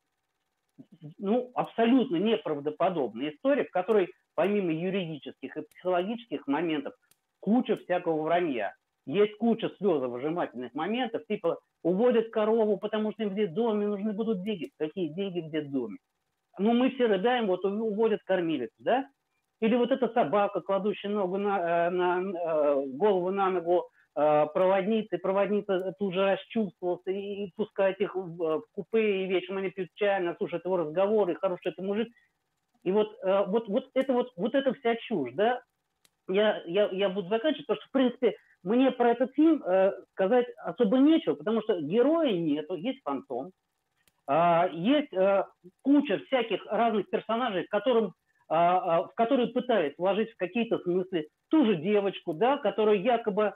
неправдоподобная история, в которой помимо юридических и психологических моментов куча всякого вранья. Есть куча слезовыжимательных моментов, типа уводят корову, потому что им в детдоме нужны будут деньги. Какие деньги в детдоме? Ну, мы все рыдаем, вот уводят кормилицу, да? Или вот эта собака, кладущая ногу голову на ногу проводницы, проводница тут же расчувствовалась и пускает их в купе, и вечером они пьют чай, она слушает его разговоры, хороший это мужик. И вот это вся чушь, да? Я буду заканчивать, потому что, в принципе, мне про этот фильм сказать особо нечего, потому что героя нету, есть фантом, есть куча всяких разных персонажей, в которые пытались вложить в какие-то смыслы ту же девочку, да, которая якобы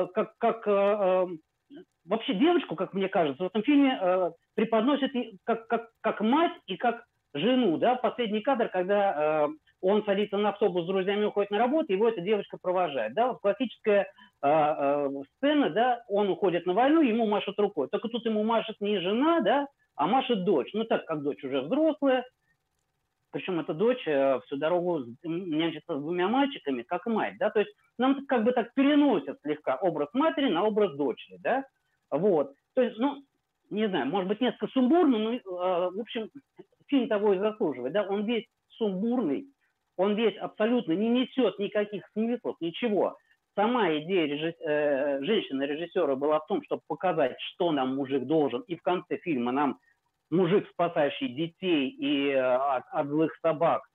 вообще девочку, как мне кажется, в этом фильме преподносит как мать и как жену, да, последний кадр, когда он садится на автобус с друзьями, уходит на работу, его эта девочка провожает, да, вот классическая сцена, да, он уходит на войну, ему машет рукой, только тут ему машет не жена, да, а машет дочь, ну так как дочь уже взрослая, причем эта дочь всю дорогу нянчится с двумя мальчиками, как мать, да, то есть нам как бы так переносят слегка образ матери на образ дочери, да, вот, то есть, ну, не знаю, может быть, несколько сумбурно, но, в общем, фильм того и заслуживает, да, он весь сумбурный, он весь абсолютно не несет никаких смыслов, ничего. Сама идея женщины-режиссера была в том, чтобы показать, что нам мужик должен, и в конце фильма нам мужик, спасающий детей и от злых собак,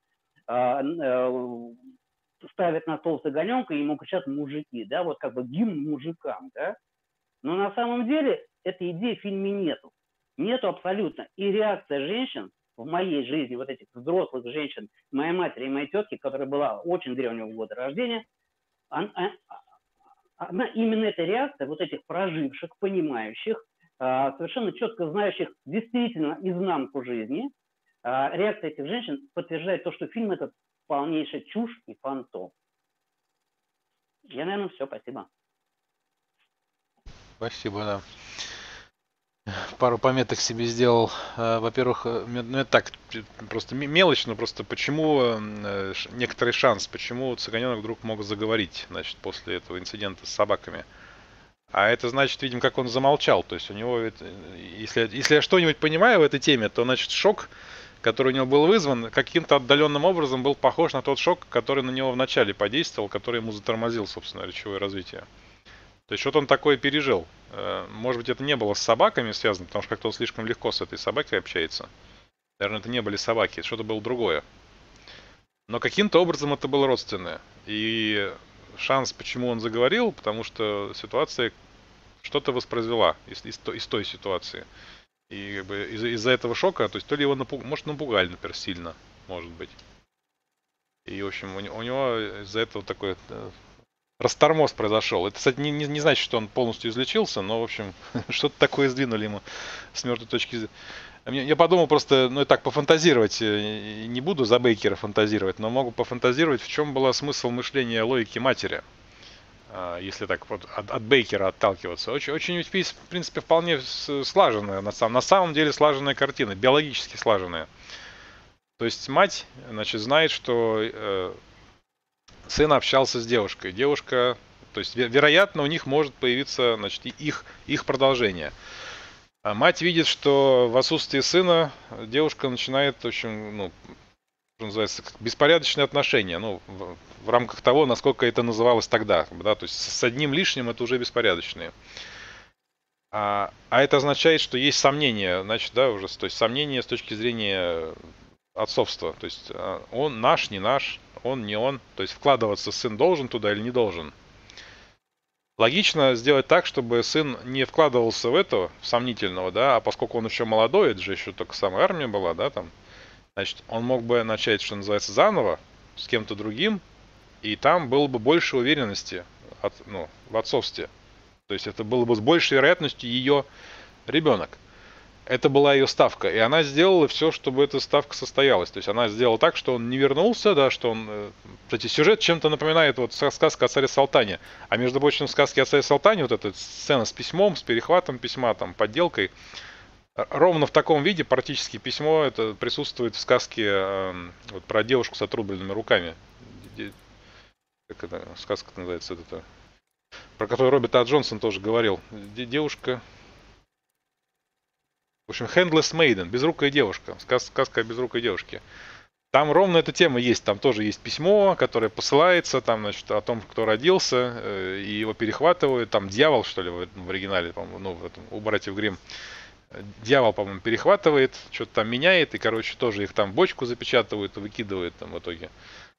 ставит на стол цыганенка, и ему кричат мужики, да, вот как бы гимн мужикам, да. Но на самом деле этой идеи в фильме нету. Нету абсолютно. И реакция женщин в моей жизни, вот этих взрослых женщин, моей матери и моей тетки, которая была очень древнего года рождения, она именно эта реакция вот этих проживших, понимающих, совершенно четко знающих действительно изнанку жизни, реакция этих женщин подтверждает то, что фильм этот полнейшая чушь и фантом. Я, наверное, все. Спасибо. Спасибо, да. Пару пометок себе сделал. Во-первых, ну это так, просто мелочь, но просто почему некоторый шанс, почему цыганенок вдруг мог заговорить, значит, после этого инцидента с собаками. А это значит, видимо, как он замолчал. То есть у него, если я что-нибудь понимаю в этой теме, то, значит, шок, который у него был вызван, каким-то отдаленным образом был похож на тот шок, который на него вначале подействовал, который ему затормозил, собственно, речевое развитие. То есть что-то он такое пережил. Может быть, это не было с собаками связано, потому что как-то он слишком легко с этой собакой общается. Наверное, это не были собаки, что-то было другое. Но каким-то образом это было родственное. И шанс, почему он заговорил, потому что ситуация что-то воспроизвела из той ситуации. И как бы из-за этого шока, то есть то ли его может напугали, например, сильно, может быть. И, в общем, у него из-за этого такой растормоз произошел. Это, кстати, не значит, что он полностью излечился, но, в общем, что-то такое сдвинули ему с мертвой точки зрения. Я подумал просто, ну и так, пофантазировать, не буду за Бейкера фантазировать, но могу пофантазировать, в чем был смысл мышления логики матери, если так вот от Бейкера отталкиваться. Очень, в принципе, вполне слаженная, на самом деле слаженная картина, биологически слаженная. То есть мать, значит, знает, что сын общался с девушкой. Девушка, то есть, вероятно, у них может появиться, значит, их продолжение. А мать видит, что в отсутствии сына девушка начинает, в общем, ну, что называется, беспорядочные отношения, ну, в рамках того, насколько это называлось тогда, да, то есть с одним лишним это уже беспорядочные. А это означает, что есть сомнения, значит, да, уже, то есть сомнения с точки зрения отцовства, то есть он наш, не наш, он, не он, то есть вкладываться сын должен туда или не должен. Логично сделать так, чтобы сын не вкладывался в это, в сомнительного, да, а поскольку он еще молодой, это же еще только самая армия была, да, там, значит, он мог бы начать, что называется, заново, с кем-то другим, и там было бы больше уверенности в отцовстве. То есть это было бы с большей вероятностью ее ребенок. Это была ее ставка, и она сделала все, чтобы эта ставка состоялась. То есть она сделала так, что он не вернулся, да, что он... Кстати, сюжет чем-то напоминает вот сказка о царе Салтане. А между прочим, в сказке о царе Салтане вот эта сцена с письмом, с перехватом письма, там, подделкой, ровно в таком виде практически письмо это присутствует в сказке вот, про девушку с отрубленными руками. Как это сказка называется? Это, про которую Роберт А. Джонсон тоже говорил. Девушка... В общем, Handless Maiden, безрукая девушка, сказка о безрукой девушке. Там ровно эта тема есть, там тоже есть письмо, которое посылается, там, значит, о том, кто родился, и его перехватывают, там дьявол, что ли, в оригинале, по-моему, ну, у братьев Гримм. Дьявол, по-моему, перехватывает, что-то там меняет, и, короче, тоже их там бочку запечатывают и выкидывают там в итоге.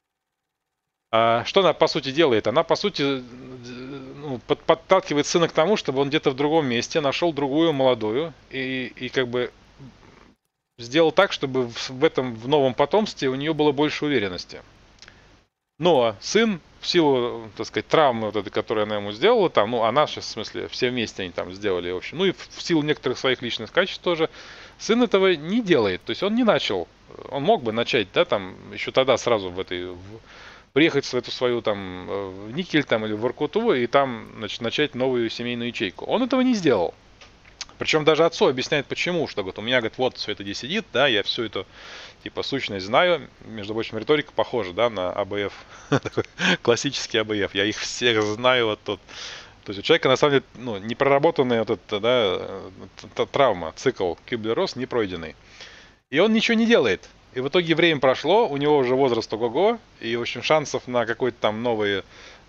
А что она, по сути, делает? Она, по сути, подталкивает сына к тому, чтобы он где-то в другом месте нашел другую молодую и как бы сделал так, чтобы в новом потомстве у нее было больше уверенности. Но сын, в силу, так сказать, травмы, вот этой, которую она ему сделала, там, ну, она сейчас, в смысле, все вместе они там сделали, в общем, ну и в силу некоторых своих личных качеств тоже, сын этого не делает, то есть он не начал, он мог бы начать, да, там, еще тогда сразу приехать в эту свою там в Никель там или в Воркуту и там, значит, начать новую семейную ячейку. Он этого не сделал. Причем даже отцу объясняет почему, что говорит, у меня, говорит, вот все это здесь сидит, да, я всю эту типа сущность знаю. Между прочим, риторика похожа, да, на АБФ, классический АБФ. Я их всех знаю вот тут. То есть у человека на самом деле, ну, не проработанная вот эта, да, травма, цикл Кюблер-Росс не пройденный. И он ничего не делает. И в итоге время прошло, у него уже возраст ого-го, и, в общем, шансов на какой-то там новые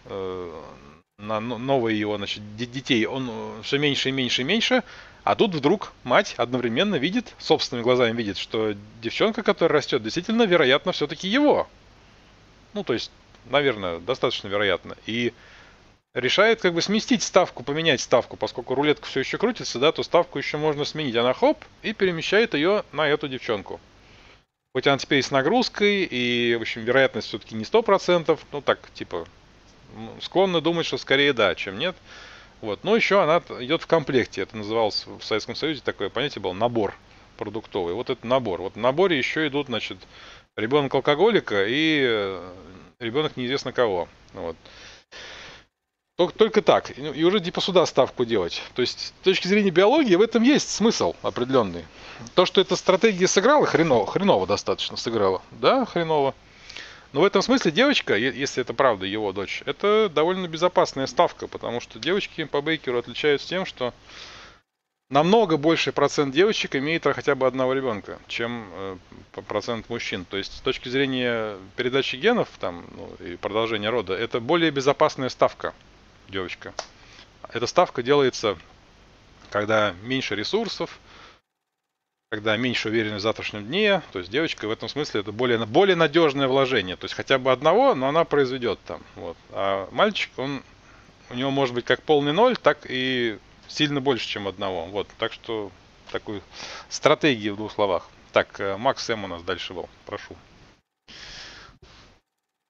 его, значит, детей, он все меньше и меньше и меньше. А тут вдруг мать одновременно видит, собственными глазами видит, что девчонка, которая растет, действительно, вероятно, все-таки его. Ну, то есть, наверное, достаточно вероятно. И решает как бы сместить ставку, поменять ставку, поскольку рулетка все еще крутится, да, то ставку еще можно сменить. Она хоп, и перемещает ее на эту девчонку. Хоть она теперь с нагрузкой, и, в общем, вероятность все-таки не 100%, ну так, типа, склонны думать, что скорее да, чем нет. Вот. Но еще она идет в комплекте. Это называлось в Советском Союзе, такое понятие было набор продуктовый. Вот это набор. Вот в наборе еще идут, значит, ребенок алкоголика и ребенок неизвестно кого. Вот. Только так. И уже типа сюда ставку делать. То есть, с точки зрения биологии, в этом есть смысл определенный. То, что эта стратегия сыграла, хреново достаточно сыграла. Да, хреново. Но в этом смысле девочка, если это правда его дочь, это довольно безопасная ставка, потому что девочки по Бейкеру отличаются тем, что намного больший процент девочек имеет хотя бы одного ребенка, чем процент мужчин. То есть с точки зрения передачи генов там, ну, и продолжения рода, это более безопасная ставка, девочка. Эта ставка делается, когда меньше ресурсов, когда меньше уверенности в завтрашнем дне, то есть девочка в этом смысле это более надежное вложение, то есть хотя бы одного, но она произведет там. Вот. А мальчик, у него может быть как полный ноль, так и сильно больше, чем одного. Вот. Так что такую стратегию в двух словах. Так, Макс М у нас дальше был, прошу.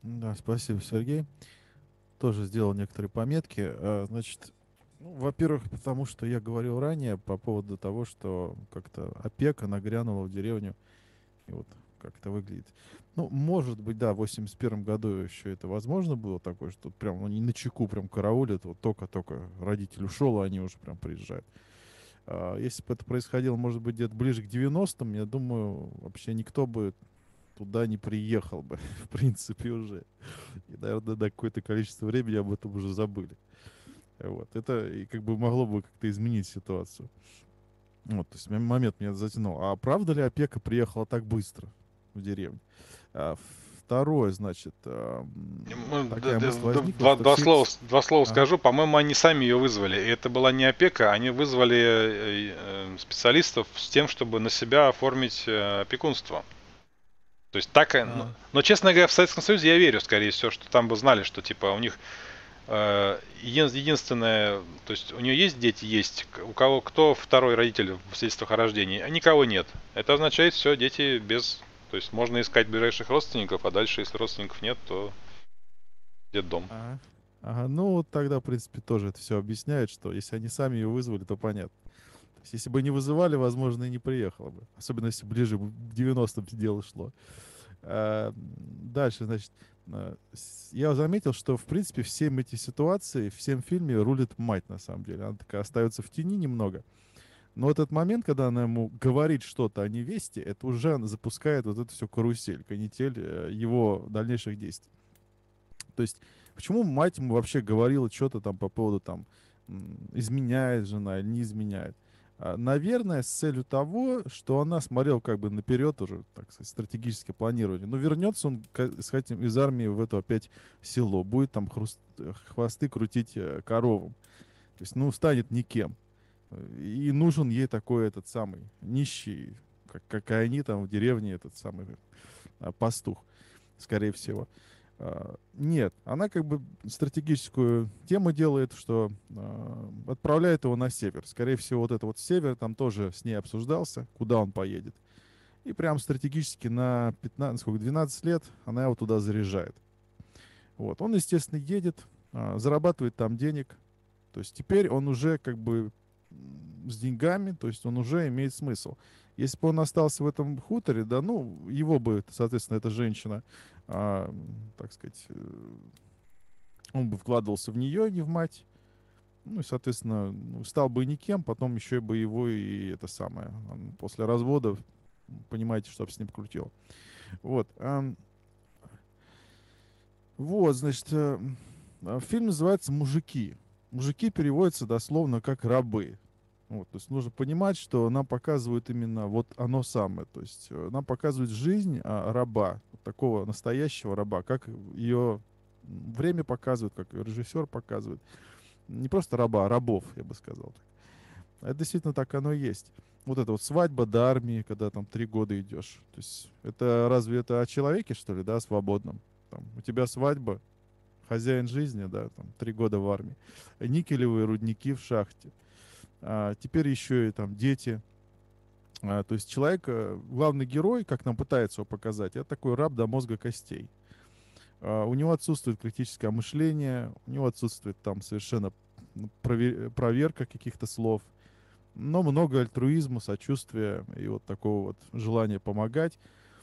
Да, спасибо, Сергей. Тоже сделал некоторые пометки. Значит, ну, во-первых, потому что я говорил ранее по поводу того, что как-то опека нагрянула в деревню, и вот как это выглядит. Ну, может быть, да, в 81 году еще это возможно было такое, что прям они на чеку прям караулят, вот только-только родитель ушел, а они уже прям приезжают. Если бы это происходило, может быть, где-то ближе к 90-м, я думаю, вообще никто бы туда не приехал бы, в принципе, уже. И, наверное, на какое-то количество времени об этом уже забыли. Вот. Это и как бы могло бы как-то изменить ситуацию. Вот, то есть момент меня затянул. А правда ли опека приехала так быстро в деревню? А, Второе, значит, такая мысль возникла, что все... Два слова Ага. скажу. По-моему, они сами ее вызвали. И это была не опека, они вызвали специалистов с тем, чтобы на себя оформить опекунство. То есть так, но, честно говоря, в Советском Союзе я верю, скорее всего, что там бы знали, что типа у них единственное, то есть у нее есть дети, есть. У кого кто второй родитель в свидетельствах о рождении, а никого нет. Это означает, все, дети без... То есть можно искать ближайших родственников, а дальше, если родственников нет, то детдом. Ага. Ага, ну вот тогда, в принципе, тоже это все объясняет, что если они сами ее вызвали, то понятно. То есть если бы не вызывали, возможно, и не приехала бы. Особенно если ближе к 90-м дело шло. Дальше, значит, я заметил, что, в принципе, всем эти ситуации, всем фильме рулит мать, на самом деле. Она такая остается в тени немного. Но вот этот момент, когда она ему говорит что-то о невесте, это уже она запускает вот эту всю карусель, канитель его дальнейших действий. То есть, почему мать ему вообще говорила что-то там по поводу там изменяет жена или не изменяет? Наверное, с целью того, что она смотрела как бы наперед уже, так сказать, стратегическое планирование. Но вернется он с этим из армии в это опять село, будет там хвосты крутить коровам. То есть, ну, станет никем. И нужен ей такой этот самый нищий, как и они там в деревне, этот самый пастух, скорее всего. Нет, она как бы стратегическую тему делает, что отправляет его на север. Скорее всего, вот это вот север там тоже с ней обсуждался, куда он поедет. И прям стратегически на 15, сколько, 12 лет она его туда заряжает. Вот. Он, естественно, едет, зарабатывает там денег. То есть теперь он уже как бы с деньгами, то есть он уже имеет смысл. Если бы он остался в этом хуторе, да, ну, его бы, соответственно, эта женщина, так сказать, он бы вкладывался в нее, не в мать. Ну, и, соответственно, ну, стал бы никем, потом еще бы его и это самое. Он после развода, понимаете, что бы с ним крутило. Вот. Вот, значит, фильм называется «Мужики». «Мужики» переводится дословно как «рабы». Вот, то есть нужно понимать, что нам показывают именно вот оно самое. То есть нам показывают жизнь раба, вот такого настоящего раба, как ее время показывает, как ее режиссер показывает. Не просто раба, а рабов, я бы сказал. Это действительно так оно и есть. Вот это вот свадьба до армии, когда там 3 года идешь. То есть это разве это о человеке, что ли, да, свободном? Там, у тебя свадьба, хозяин жизни, да, там 3 года в армии. Никелевые рудники в шахте. Теперь еще и там дети. То есть человек, главный герой, как нам пытается его показать, это такой раб до мозга костей. У него отсутствует критическое мышление, у него отсутствует там совершенно проверка каких-то слов, но много альтруизма, сочувствия и вот такого вот желания помогать.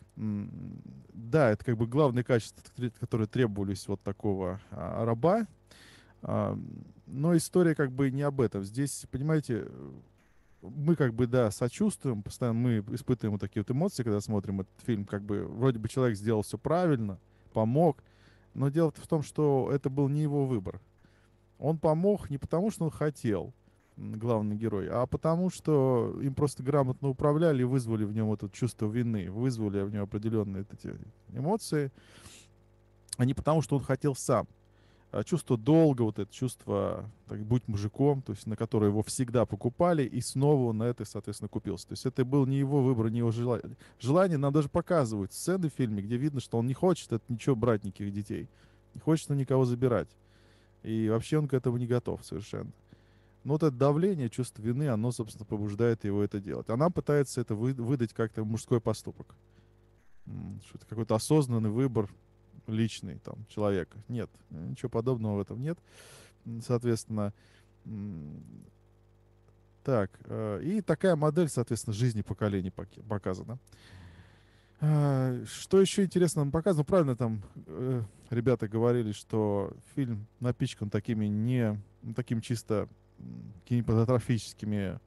Да, это как бы главные качества, которые требовались вот такого раба. Но история как бы не об этом. Здесь, понимаете, мы как бы, да, сочувствуем, постоянно мы испытываем вот такие вот эмоции, когда смотрим этот фильм. Как бы вроде бы человек сделал все правильно, помог, но дело в том, что это был не его выбор. Он помог не потому, что он хотел, главный герой, а потому, что им просто грамотно управляли и вызвали в нем вот это чувство вины, вызвали в нем определенные эти эмоции, а не потому, что он хотел сам. Чувство долга, вот это чувство так, «будь мужиком», то есть на которое его всегда покупали, и снова он на это, соответственно, купился. То есть это был не его выбор, не его желание. Желание нам даже показывают сцены в фильме, где видно, что он не хочет от ничего брать, никаких детей. Не хочет никого забирать. И вообще он к этому не готов совершенно. Но вот это давление, чувство вины, оно, собственно, побуждает его это делать. Она пытается это выдать как-то мужской поступок. Что это какой-то осознанный выбор, личный там человека. Нет, ничего подобного в этом нет. Соответственно, так, и такая модель, соответственно, жизни поколений показана. Что еще интересно нам показано? Правильно там ребята говорили, что фильм напичкан такими таким чисто кинематографическими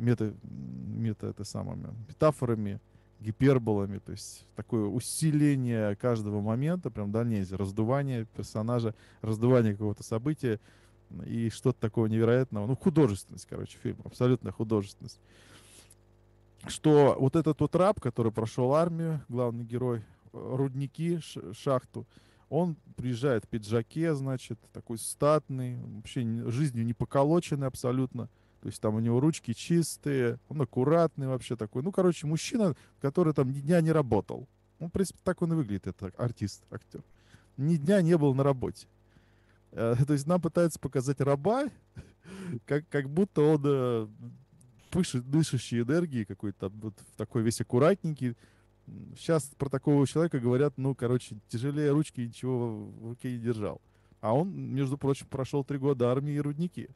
метафорами, гиперболами, то есть такое усиление каждого момента, прям до нельзя, раздувание персонажа, раздувание какого-то события и что-то такого невероятного. Ну, художественность, короче, фильм, абсолютная художественность. Что вот этот вот раб, который прошел армию, главный герой, рудники, шахту, он приезжает в пиджаке, значит, такой статный, вообще жизнью не поколоченный абсолютно. То есть там у него ручки чистые, он аккуратный вообще такой. Ну, короче, мужчина, который там ни дня не работал. Ну, в принципе, так он и выглядит, это артист, актер. Ни дня не был на работе. То есть нам пытаются показать раба, как будто он дышащий энергией какой-то, вот такой весь аккуратненький. Сейчас про такого человека говорят, ну, короче, тяжелее ручки ничего в руке не держал. А он, между прочим, прошел 3 года армии и рудники.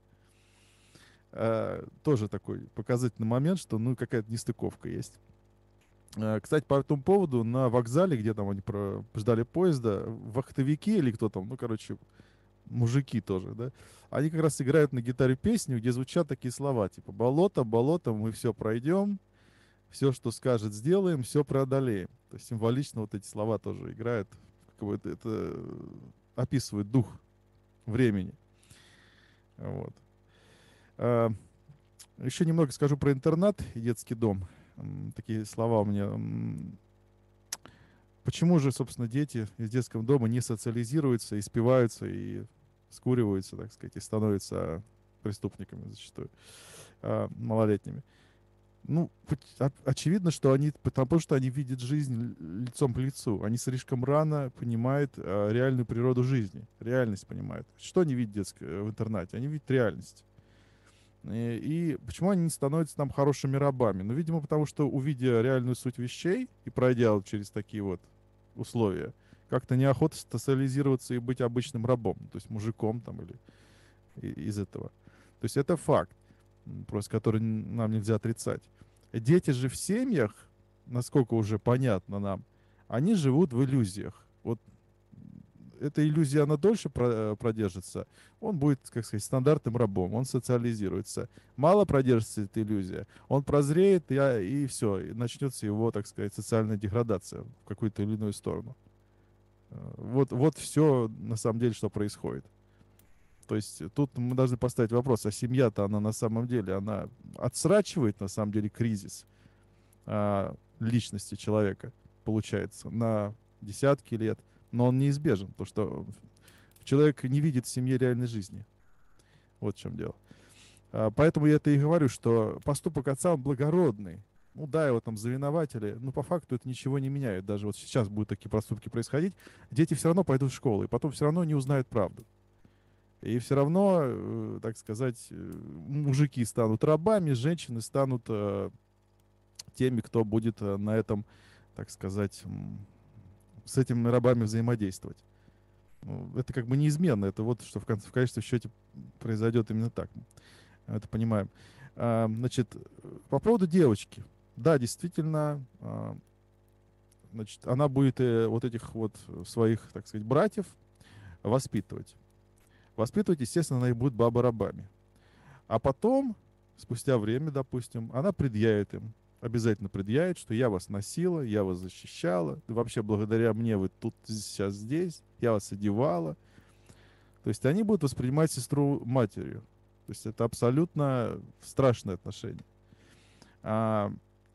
Тоже такой показательный момент, что, ну, какая-то нестыковка есть. Кстати, по этому поводу на вокзале, где там они ждали поезда, вахтовики или кто там, ну, короче, мужики тоже, да, они как раз играют на гитаре песню, где звучат такие слова, типа «болото, болото, мы все пройдем, все, что скажет, сделаем, все преодолеем». То есть символично вот эти слова тоже играют, это описывает дух времени. Вот. Еще немного скажу про интернат и детский дом. Такие слова у меня. Почему же, собственно, дети из детского дома не социализируются, испиваются и скуриваются, так сказать, и становятся преступниками зачастую, малолетними? Ну, очевидно, что потому что они видят жизнь лицом к лицу. Они слишком рано понимают реальную природу жизни, реальность понимают. Что они видят в интернате? Они видят реальность. И почему они не становятся там хорошими рабами? Ну, видимо, потому что, увидя реальную суть вещей и пройдя через такие вот условия, как-то неохота социализироваться и быть обычным рабом, то есть мужиком там или из этого. То есть это факт, просто который нам нельзя отрицать. Дети же в семьях, насколько уже понятно нам, они живут в иллюзиях. Вот эта иллюзия, она дольше продержится, он будет, как сказать, стандартным рабом, он социализируется. Мало продержится эта иллюзия, он прозреет, и все, и начнется его, так сказать, социальная деградация в какую-то или иную сторону. Вот все, на самом деле, что происходит. То есть тут мы должны поставить вопрос, а семья-то, она на самом деле, она отсрачивает, на самом деле, кризис личности человека, получается, на десятки лет. Но он неизбежен, потому что человек не видит в семье реальной жизни. Вот в чем дело. Поэтому я это и говорю, что поступок отца, он благородный. Ну да, его там завинователи, но по факту это ничего не меняет. Даже вот сейчас будут такие проступки происходить, дети все равно пойдут в школу, и потом все равно не узнают правду. И все равно, так сказать, мужики станут рабами, женщины станут теми, кто будет на этом, так сказать, с этими рабами взаимодействовать. Ну, это как бы неизменно. Это вот что в конечном счете произойдет именно так. Мы это понимаем. Значит, по поводу девочки. Да, действительно, значит, она будет вот этих вот своих, так сказать, братьев воспитывать. Воспитывать, естественно, она их будет баба-рабами. А потом, спустя время, допустим, она предъявит им, обязательно предъявит, что я вас носила, я вас защищала, вообще благодаря мне вы тут сейчас здесь, я вас одевала. То есть они будут воспринимать сестру матерью. То есть это абсолютно страшное отношение. А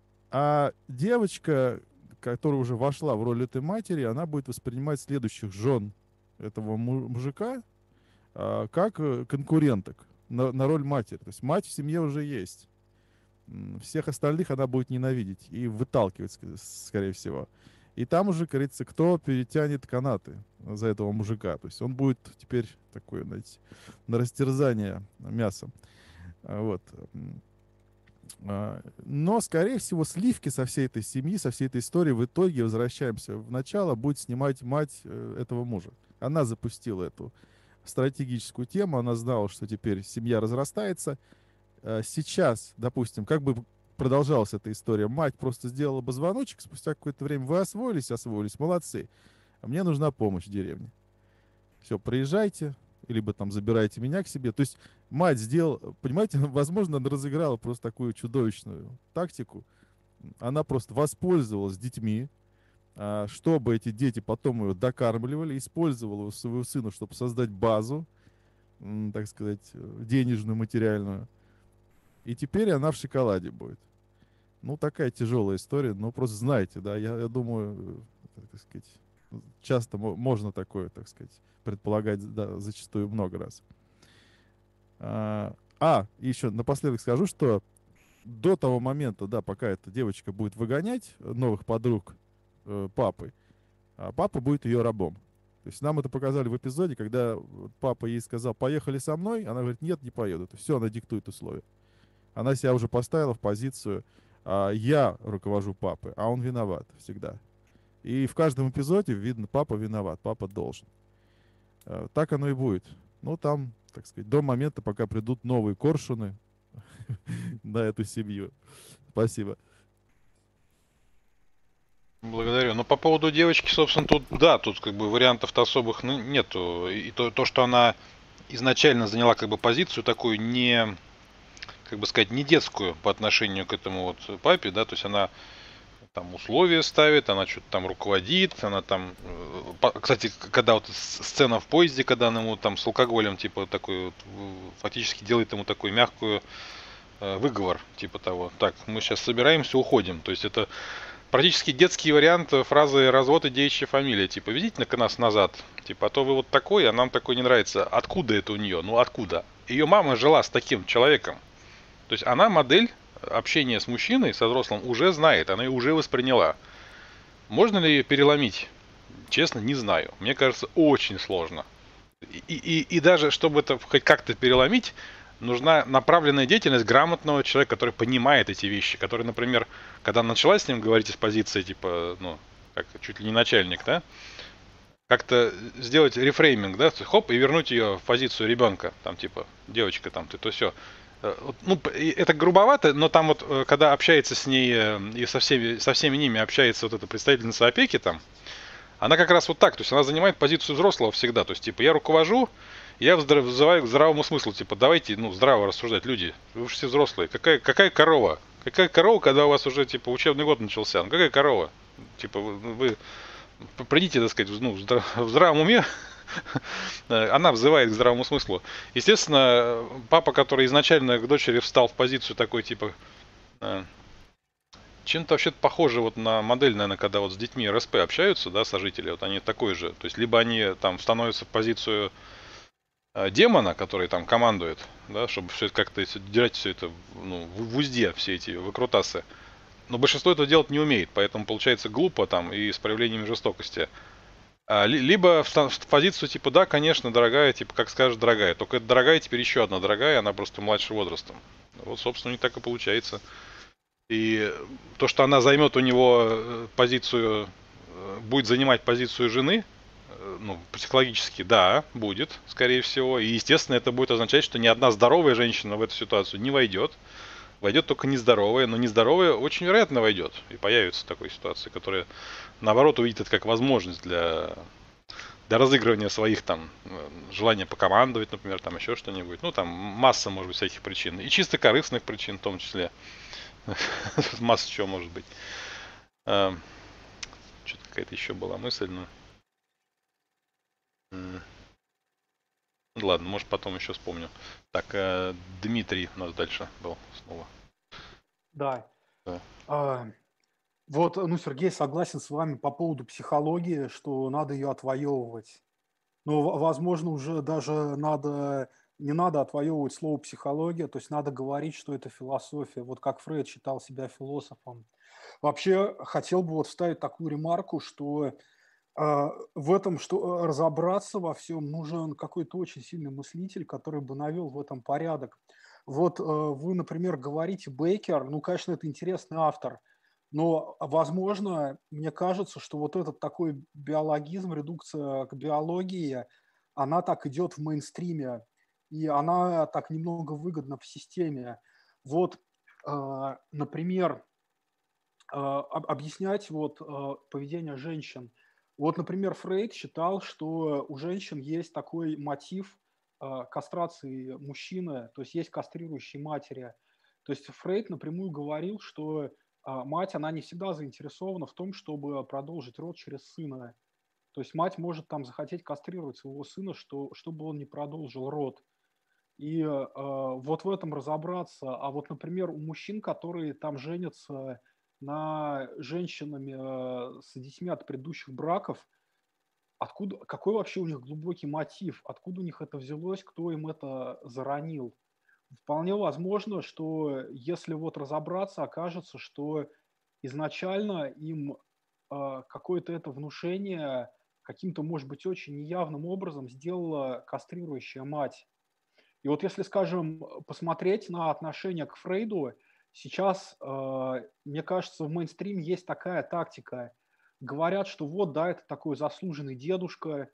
девочка, которая уже вошла в роль этой матери, она будет воспринимать следующих жен этого мужика как конкуренток на роль матери. То есть мать в семье уже есть. Всех остальных она будет ненавидеть и выталкивать, скорее всего. И там уже, говорится, кто перетянет канаты за этого мужика. То есть он будет теперь такой, знаете, на растерзание мясом. Вот. Но, скорее всего, сливки со всей этой семьи, со всей этой истории в итоге, возвращаемся в начало, будет снимать мать этого мужа. Она запустила эту стратегическую тему, она знала, что теперь семья разрастается. Сейчас, допустим, как бы продолжалась эта история, мать просто сделала бы звоночек, спустя какое-то время вы освоились, молодцы. А мне нужна помощь в деревне. Все, приезжайте, либо там забирайте меня к себе. То есть мать сделала, понимаете, возможно, она разыграла просто такую чудовищную тактику. Она просто воспользовалась детьми, чтобы эти дети потом ее докармливали, использовала своего сына, чтобы создать базу, так сказать, денежную, материальную. И теперь она в шоколаде будет. Ну, такая тяжелая история, но просто знаете, да, я думаю, так сказать, часто можно такое, так сказать, предполагать, да, зачастую много раз. И еще напоследок скажу, что до того момента, да, пока эта девочка будет выгонять новых подруг папы, папа будет ее рабом. То есть нам это показали в эпизоде, когда папа ей сказал, поехали со мной, она говорит, нет, не поеду. Все, она диктует условия. Она себя уже поставила в позицию, я руковожу папой, а он виноват всегда. И в каждом эпизоде видно, папа виноват, папа должен. Так оно и будет. Ну, там, так сказать, до момента, пока придут новые коршуны на эту семью. Спасибо. Благодарю. Но по поводу девочки, собственно, тут, да, тут как бы вариантов-то особых нету. И то, что она изначально заняла как бы позицию такую не, как бы сказать, не детскую по отношению к этому вот папе, да, то есть она там условия ставит, она что-то там руководит, она там, кстати, когда вот сцена в поезде, когда она ему там с алкоголем, типа, такой вот, фактически делает ему такую мягкую выговор, типа того, так, мы сейчас собираемся, уходим, то есть это практически детский вариант фразы «развод и девичья фамилия», типа, ведите нас назад, типа, а то вы вот такой, а нам такой не нравится, откуда это у нее, ну откуда? Ее мама жила с таким человеком, то есть она модель общение с мужчиной, со взрослым, уже знает, она ее уже восприняла. Можно ли ее переломить? Честно, не знаю. Мне кажется, очень сложно. И даже, чтобы это хоть как-то переломить, нужна направленная деятельность грамотного человека, который понимает эти вещи, который, например, когда начала с ним говорить из позиции, типа, ну, как чуть ли не начальник, да, как-то сделать рефрейминг, да, хоп, и вернуть ее в позицию ребенка, там, типа, девочка, там, ты то все. Ну, это грубовато, но там вот, когда общается с ней и со всеми ними общается вот эта представительница опеки там, она как раз вот так, то есть она занимает позицию взрослого всегда, то есть, типа, я руковожу, я взываю к здравому смыслу, типа, давайте, ну, здраво рассуждать, люди, вы же все взрослые, какая корова? Какая корова, когда у вас уже, типа, учебный год начался? Ну, какая корова? Типа, вы придите, так сказать, ну, в здравом уме. Она взывает к здравому смыслу. Естественно, папа, который изначально к дочери встал в позицию такой, типа, чем-то вообще похоже вот на модель, наверное, когда вот с детьми РСП общаются, да, сожители, вот они такой же. То есть, либо они там становятся в позицию демона, который там командует, да, чтобы все это как-то держать все это, ну, в узде, все эти выкрутасы. Но большинство этого делать не умеет, поэтому получается глупо там и с проявлением жестокости. Либо в позицию типа, да, конечно, дорогая, типа, как скажешь, дорогая. Только эта дорогая теперь еще одна дорогая, она просто младше возрастом. Вот, собственно, не так и получается. И то, что она займет у него позицию, будет занимать позицию жены, ну, психологически, да, будет, скорее всего. И, естественно, это будет означать, что ни одна здоровая женщина в эту ситуацию не войдет. Войдет только нездоровая, но нездоровая очень вероятно войдет. И появится такая ситуация, которая, наоборот, увидит это как возможность для разыгрывания своих там желания покомандовать, например, там еще что-нибудь. Ну, там масса, может быть, всяких причин. И чисто корыстных причин в том числе. Масса чего может быть. Что-то какая-то еще была мысль, но... Ладно, может потом еще вспомню. Так, Дмитрий у нас дальше был снова. Да. Да. Вот, ну, Сергей, согласен с вами по поводу психологии, что надо ее отвоевывать. Но, возможно, уже даже не надо отвоевывать слово психология, то есть надо говорить, что это философия. Вот как Фрейд считал себя философом. Вообще, хотел бы вот вставить такую ремарку, что в этом, что разобраться во всем, нужен какой-то очень сильный мыслитель, который бы навел в этом порядок. Вот вы, например, говорите Бейкер, ну, конечно, это интересный автор, но, возможно, мне кажется, что вот этот такой биологизм, редукция к биологии, она так идет в мейнстриме, и она так немного выгодна в системе. Вот, например, объяснять вот поведение женщин. Вот, например, Фрейд считал, что у женщин есть такой мотив кастрации мужчины, то есть есть кастрирующие матери. То есть Фрейд напрямую говорил, что мать, она не всегда заинтересована в том, чтобы продолжить род через сына. То есть мать может там захотеть кастрировать своего сына, чтобы он не продолжил род. И вот в этом разобраться. А вот, например, у мужчин, которые там женятся на женщинами с детьми от предыдущих браков, откуда, какой вообще у них глубокий мотив, откуда у них это взялось, кто им это заронил. Вполне возможно, что если вот разобраться, окажется, что изначально им какое-то это внушение каким-то, может быть, очень неявным образом сделала кастрирующая мать. И вот если, скажем, посмотреть на отношение к Фрейду, сейчас, мне кажется, в мейнстриме есть такая тактика. Говорят, что вот, да, это такой заслуженный дедушка,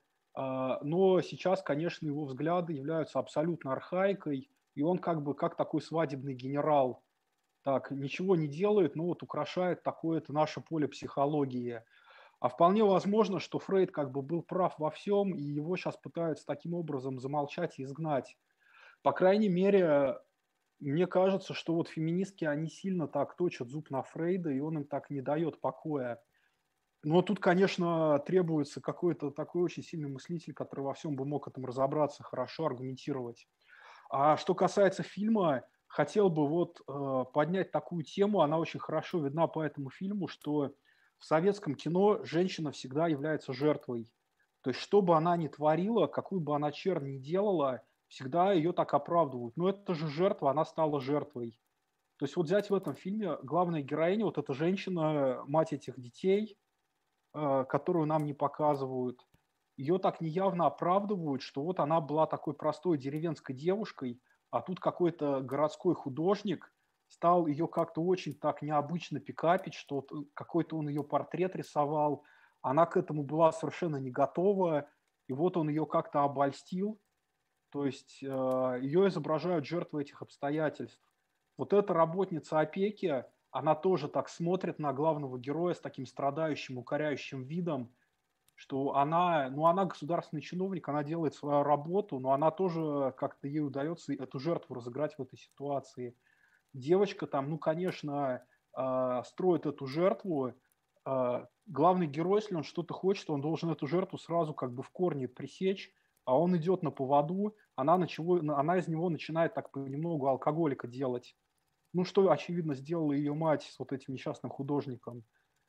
но сейчас, конечно, его взгляды являются абсолютно архаикой, и он как бы как такой свадебный генерал. Так, ничего не делает, но вот украшает такое-то наше поле психологии. А вполне возможно, что Фрейд как бы был прав во всем, и его сейчас пытаются таким образом замолчать и изгнать. По крайней мере, мне кажется, что вот феминистки, они сильно так точат зуб на Фрейда, и он им так не дает покоя. Но тут, конечно, требуется какой-то такой очень сильный мыслитель, который во всем бы мог этом разобраться, хорошо аргументировать. А что касается фильма, хотел бы вот поднять такую тему, она очень хорошо видна по этому фильму, что в советском кино женщина всегда является жертвой. То есть, что бы она ни творила, какую бы она чернь ни делала, всегда ее так оправдывают. Но это же жертва, она стала жертвой. То есть вот взять в этом фильме главная героиня, вот эта женщина, мать этих детей, которую нам не показывают, ее так неявно оправдывают, что вот она была такой простой деревенской девушкой, а тут какой-то городской художник стал ее как-то очень так необычно пикапить, что вот какой-то он ее портрет рисовал, она к этому была совершенно не готова, и вот он ее как-то обольстил, то есть ее изображают жертвой этих обстоятельств. Вот эта работница опеки, она тоже так смотрит на главного героя с таким страдающим, укоряющим видом, что она, ну, она государственный чиновник, она делает свою работу, но она тоже как-то ей удается эту жертву разыграть в этой ситуации. Девочка там, ну, конечно, строит эту жертву. Главный герой, если он что-то хочет, он должен эту жертву сразу как бы в корне пресечь, а он идет на поводу, она из него начинает так понемногу алкоголика делать. Ну, что, очевидно, сделала ее мать с вот этим несчастным художником.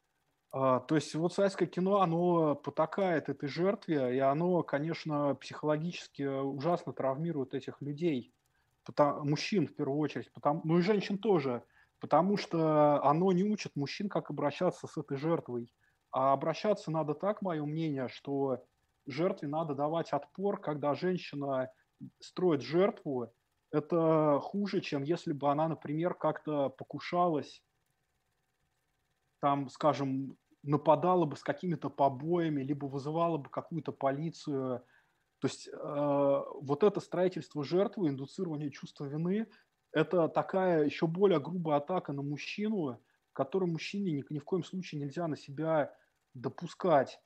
То есть вот советское кино, оно потакает этой жертве, и оно, конечно, психологически ужасно травмирует этих людей, мужчин в первую очередь, ну и женщин тоже, потому что оно не учит мужчин, как обращаться с этой жертвой. А обращаться надо так, мое мнение, что жертве надо давать отпор, когда женщина строит жертву, это хуже, чем если бы она, например, как-то покушалась, там, скажем, нападала бы с какими-то побоями, либо вызывала бы какую-то полицию. То есть вот это строительство жертвы, индуцирование чувства вины, это такая еще более грубая атака на мужчину, которую мужчине ни в коем случае нельзя на себя допускать.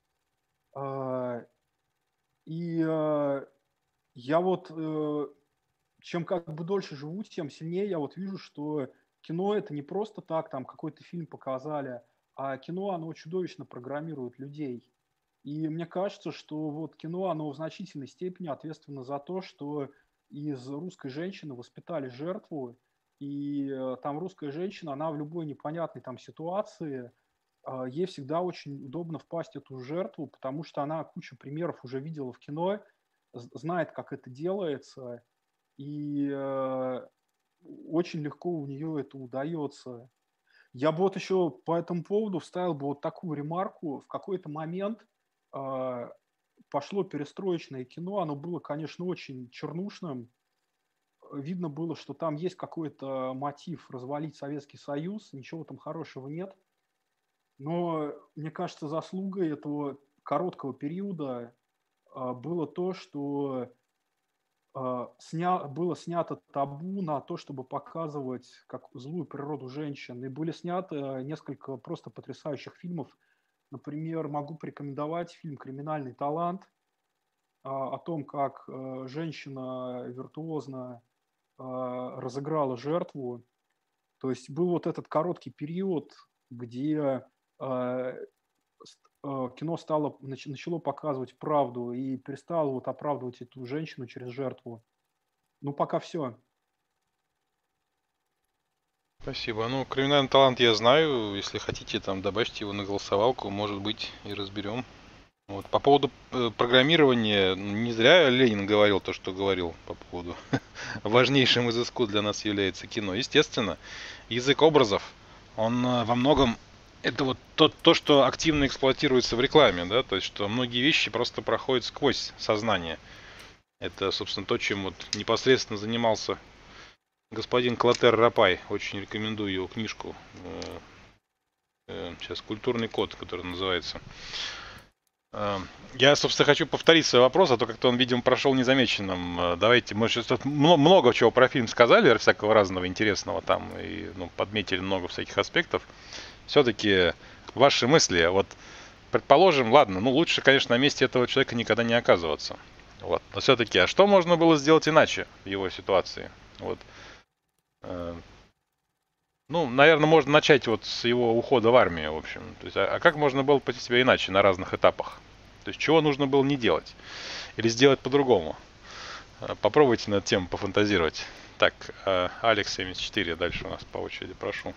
И я вот чем как бы дольше живу, тем сильнее я вот вижу, что кино это не просто так, там какой-то фильм показали, а кино, оно чудовищно программирует людей. И мне кажется, что вот кино, оно в значительной степени ответственно за то, что из русской женщины воспитали жертву, и там русская женщина, она в любой непонятной там ситуации, ей всегда очень удобно впасть в эту жертву, потому что она кучу примеров уже видела в кино, знает, как это делается, и очень легко у нее это удается. Я бы вот еще по этому поводу вставил бы вот такую ремарку. В какой-то момент пошло перестроечное кино, оно было, конечно, очень чернушным, видно было, что там есть какой-то мотив развалить Советский Союз, ничего там хорошего нет. Но, мне кажется, заслугой этого короткого периода было то, что было снято табу на то, чтобы показывать как злую природу женщин. И были сняты несколько просто потрясающих фильмов. Например, могу порекомендовать фильм «Криминальный талант» о том, как женщина виртуозно разыграла жертву. То есть был вот этот короткий период, где кино начало показывать правду и перестало вот оправдывать эту женщину через жертву. Ну, пока все. Спасибо. Ну, «Криминальный талант» я знаю. Если хотите, там добавьте его на голосовалку, может быть, и разберем. Вот. По поводу программирования, не зря Ленин говорил то, что говорил по поводу важнейшим из искусств для нас является кино. Естественно, язык образов, он во многом это вот то, что активно эксплуатируется в рекламе, да, то есть что многие вещи просто проходят сквозь сознание. Это, собственно, то, чем вот непосредственно занимался господин Клотер Рапай. Очень рекомендую его книжку. Сейчас «Культурный код», который называется. Я, собственно, хочу повторить свой вопрос, а то как-то он, видимо, прошел незамеченным. Давайте, мы сейчас тут много чего про фильм сказали, всякого разного интересного там, и подметили много всяких аспектов. Все-таки ваши мысли, вот, предположим, ладно, лучше, конечно, на месте этого человека никогда не оказываться. Вот. Но все-таки, а что можно было сделать иначе в его ситуации? Вот. Наверное, можно начать вот с его ухода в армию, в общем. То есть, а как можно было повести себя иначе на разных этапах? То есть, чего нужно было не делать? Или сделать по-другому? Попробуйте над тем пофантазировать. Так, Алекс 74, дальше у нас по очереди, прошу.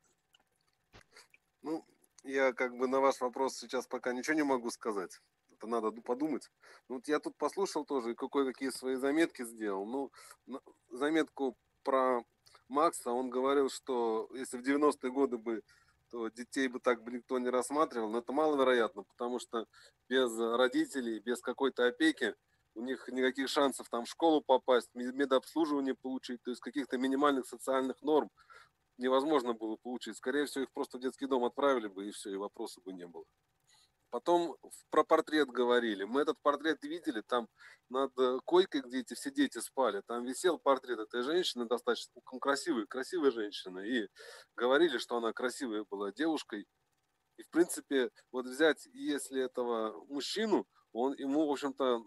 Я на ваш вопрос сейчас пока ничего не могу сказать. Это надо подумать. Вот я тут послушал тоже и какие свои заметки сделал. Заметку про Макса, он говорил, что если в 90-е годы то детей бы так никто не рассматривал, но это маловероятно, потому что без родителей, без какой-то опеки у них никаких шансов там в школу попасть, медобслуживание получить, то есть каких-то минимальных социальных норм невозможно было получить. Скорее всего, их просто в детский дом отправили бы, и все, и вопросов бы не было. Потом про портрет говорили. Мы этот портрет видели, там над койкой, где все дети спали, там висел портрет этой женщины, достаточно красивой женщины. И говорили, что она красивая была девушкой. И, в принципе, вот взять, если этого мужчину, ему, в общем-то,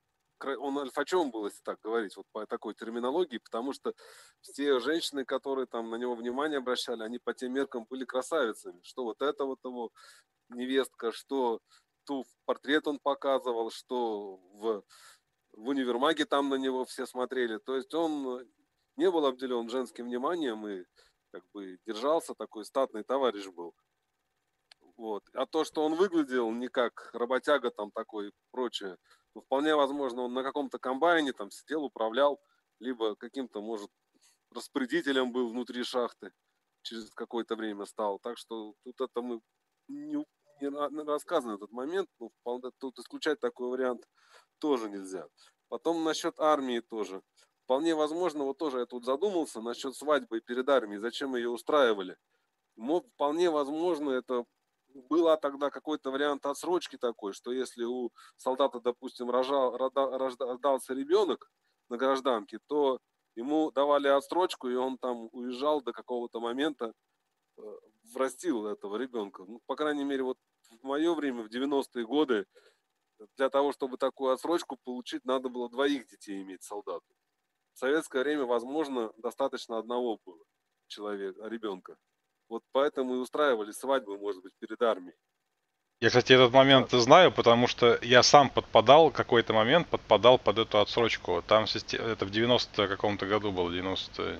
он альфачом был, если так говорить, вот по такой терминологии, потому что все женщины, которые там на него внимание обращали, они по тем меркам были красавицами. Что вот это вот его невестка, что портрет он показывал, что в универмаге там на него все смотрели. То есть он не был обделен женским вниманием и держался, такой статный товарищ был. Вот. А то, что он выглядел не как работяга там такой и прочее, вполне возможно, он на каком-то комбайне там сидел, управлял, либо каким-то, может, распорядителем был внутри шахты, через какое-то время стал. Так что тут это мы не рассказан этот момент, тут исключать такой вариант тоже нельзя. Потом насчет армии тоже. Вполне возможно, вот тоже я тут задумался насчет свадьбы перед армией, зачем ее устраивали. Вполне возможно, это был тогда какой-то вариант отсрочки такой, что если у солдата, допустим, рождался ребенок на гражданке, то ему давали отсрочку, и он там уезжал до какого-то момента, врастил этого ребенка. По крайней мере, вот в мое время, в 90-е годы, для того, чтобы такую отсрочку получить, надо было 2 детей иметь солдату. В советское время, возможно, достаточно одного было ребенка. Вот поэтому и устраивали свадьбы, может быть, перед армией. Я, кстати, этот момент знаю, потому что я сам какой-то момент подпадал под эту отсрочку. Там это в 90 каком-то году было, 90...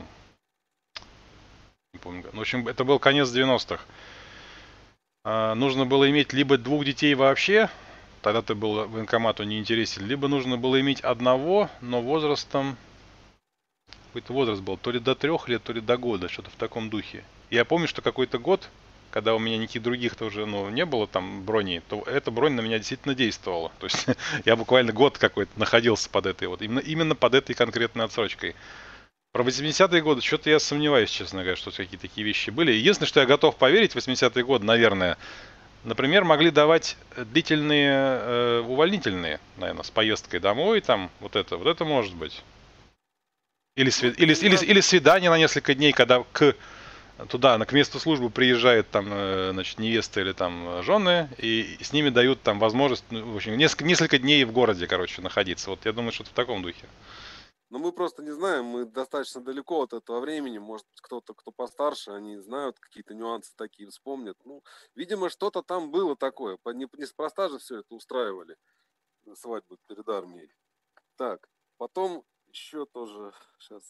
Не помню. В общем, это был конец 90-х. Нужно было иметь либо 2 детей вообще, тогда ты был военкомату не интересен, либо нужно было иметь одного, но возрастом... Какой-то возраст был, то ли до 3 лет, то ли до года, что-то в таком духе. Я помню, что какой-то год, когда у меня никаких других тоже, не было там брони, то эта бронь на меня действительно действовала. То есть я буквально год какой-то находился под этой вот, именно под этой конкретной отсрочкой. Про 80-е годы что-то я сомневаюсь, честно говоря, что какие-то такие вещи были. Единственное, что я готов поверить, в 80-е годы, наверное, например, могли давать длительные увольнительные, наверное, с поездкой домой, там, вот это может быть. Или, Ну, это не надо. или свидание на несколько дней, когда туда, к месту службы приезжает там, значит, невеста или там жены, и с ними дают там возможность, ну, в общем, несколько дней в городе, короче, находиться. Вот я думаю, что-то в таком духе. Но мы просто не знаем, мы достаточно далеко от этого времени. Может быть, кто-то, кто постарше, они знают какие-то нюансы такие, вспомнят. Ну, видимо, что-то там было такое. Неспроста же все это устраивали, свадьбы перед армией. Так, потом еще тоже сейчас.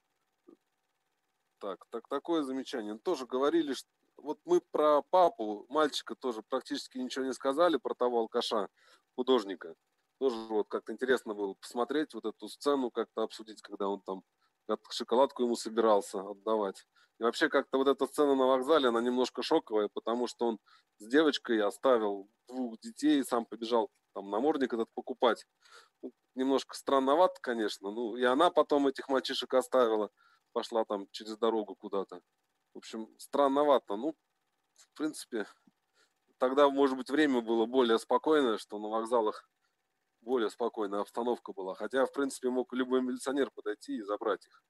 Так, такое замечание. Тоже говорили, что вот мы про папу, мальчика тоже практически ничего не сказали, про того алкаша, художника. Тоже вот как-то интересно было посмотреть вот эту сцену, как-то обсудить, когда он там шоколадку ему собирался отдавать. И вообще как-то вот эта сцена на вокзале, она немножко шоковая, потому что он с девочкой оставил 2 детей, сам побежал там намордник этот покупать. Ну, немножко странновато, конечно. Ну, и она потом этих мальчишек оставила, пошла там через дорогу куда-то. В общем, странновато. Ну, в принципе, тогда, может быть, время было более спокойное, что на вокзалах более спокойная обстановка была. Хотя, в принципе, мог любой милиционер подойти и забрать их.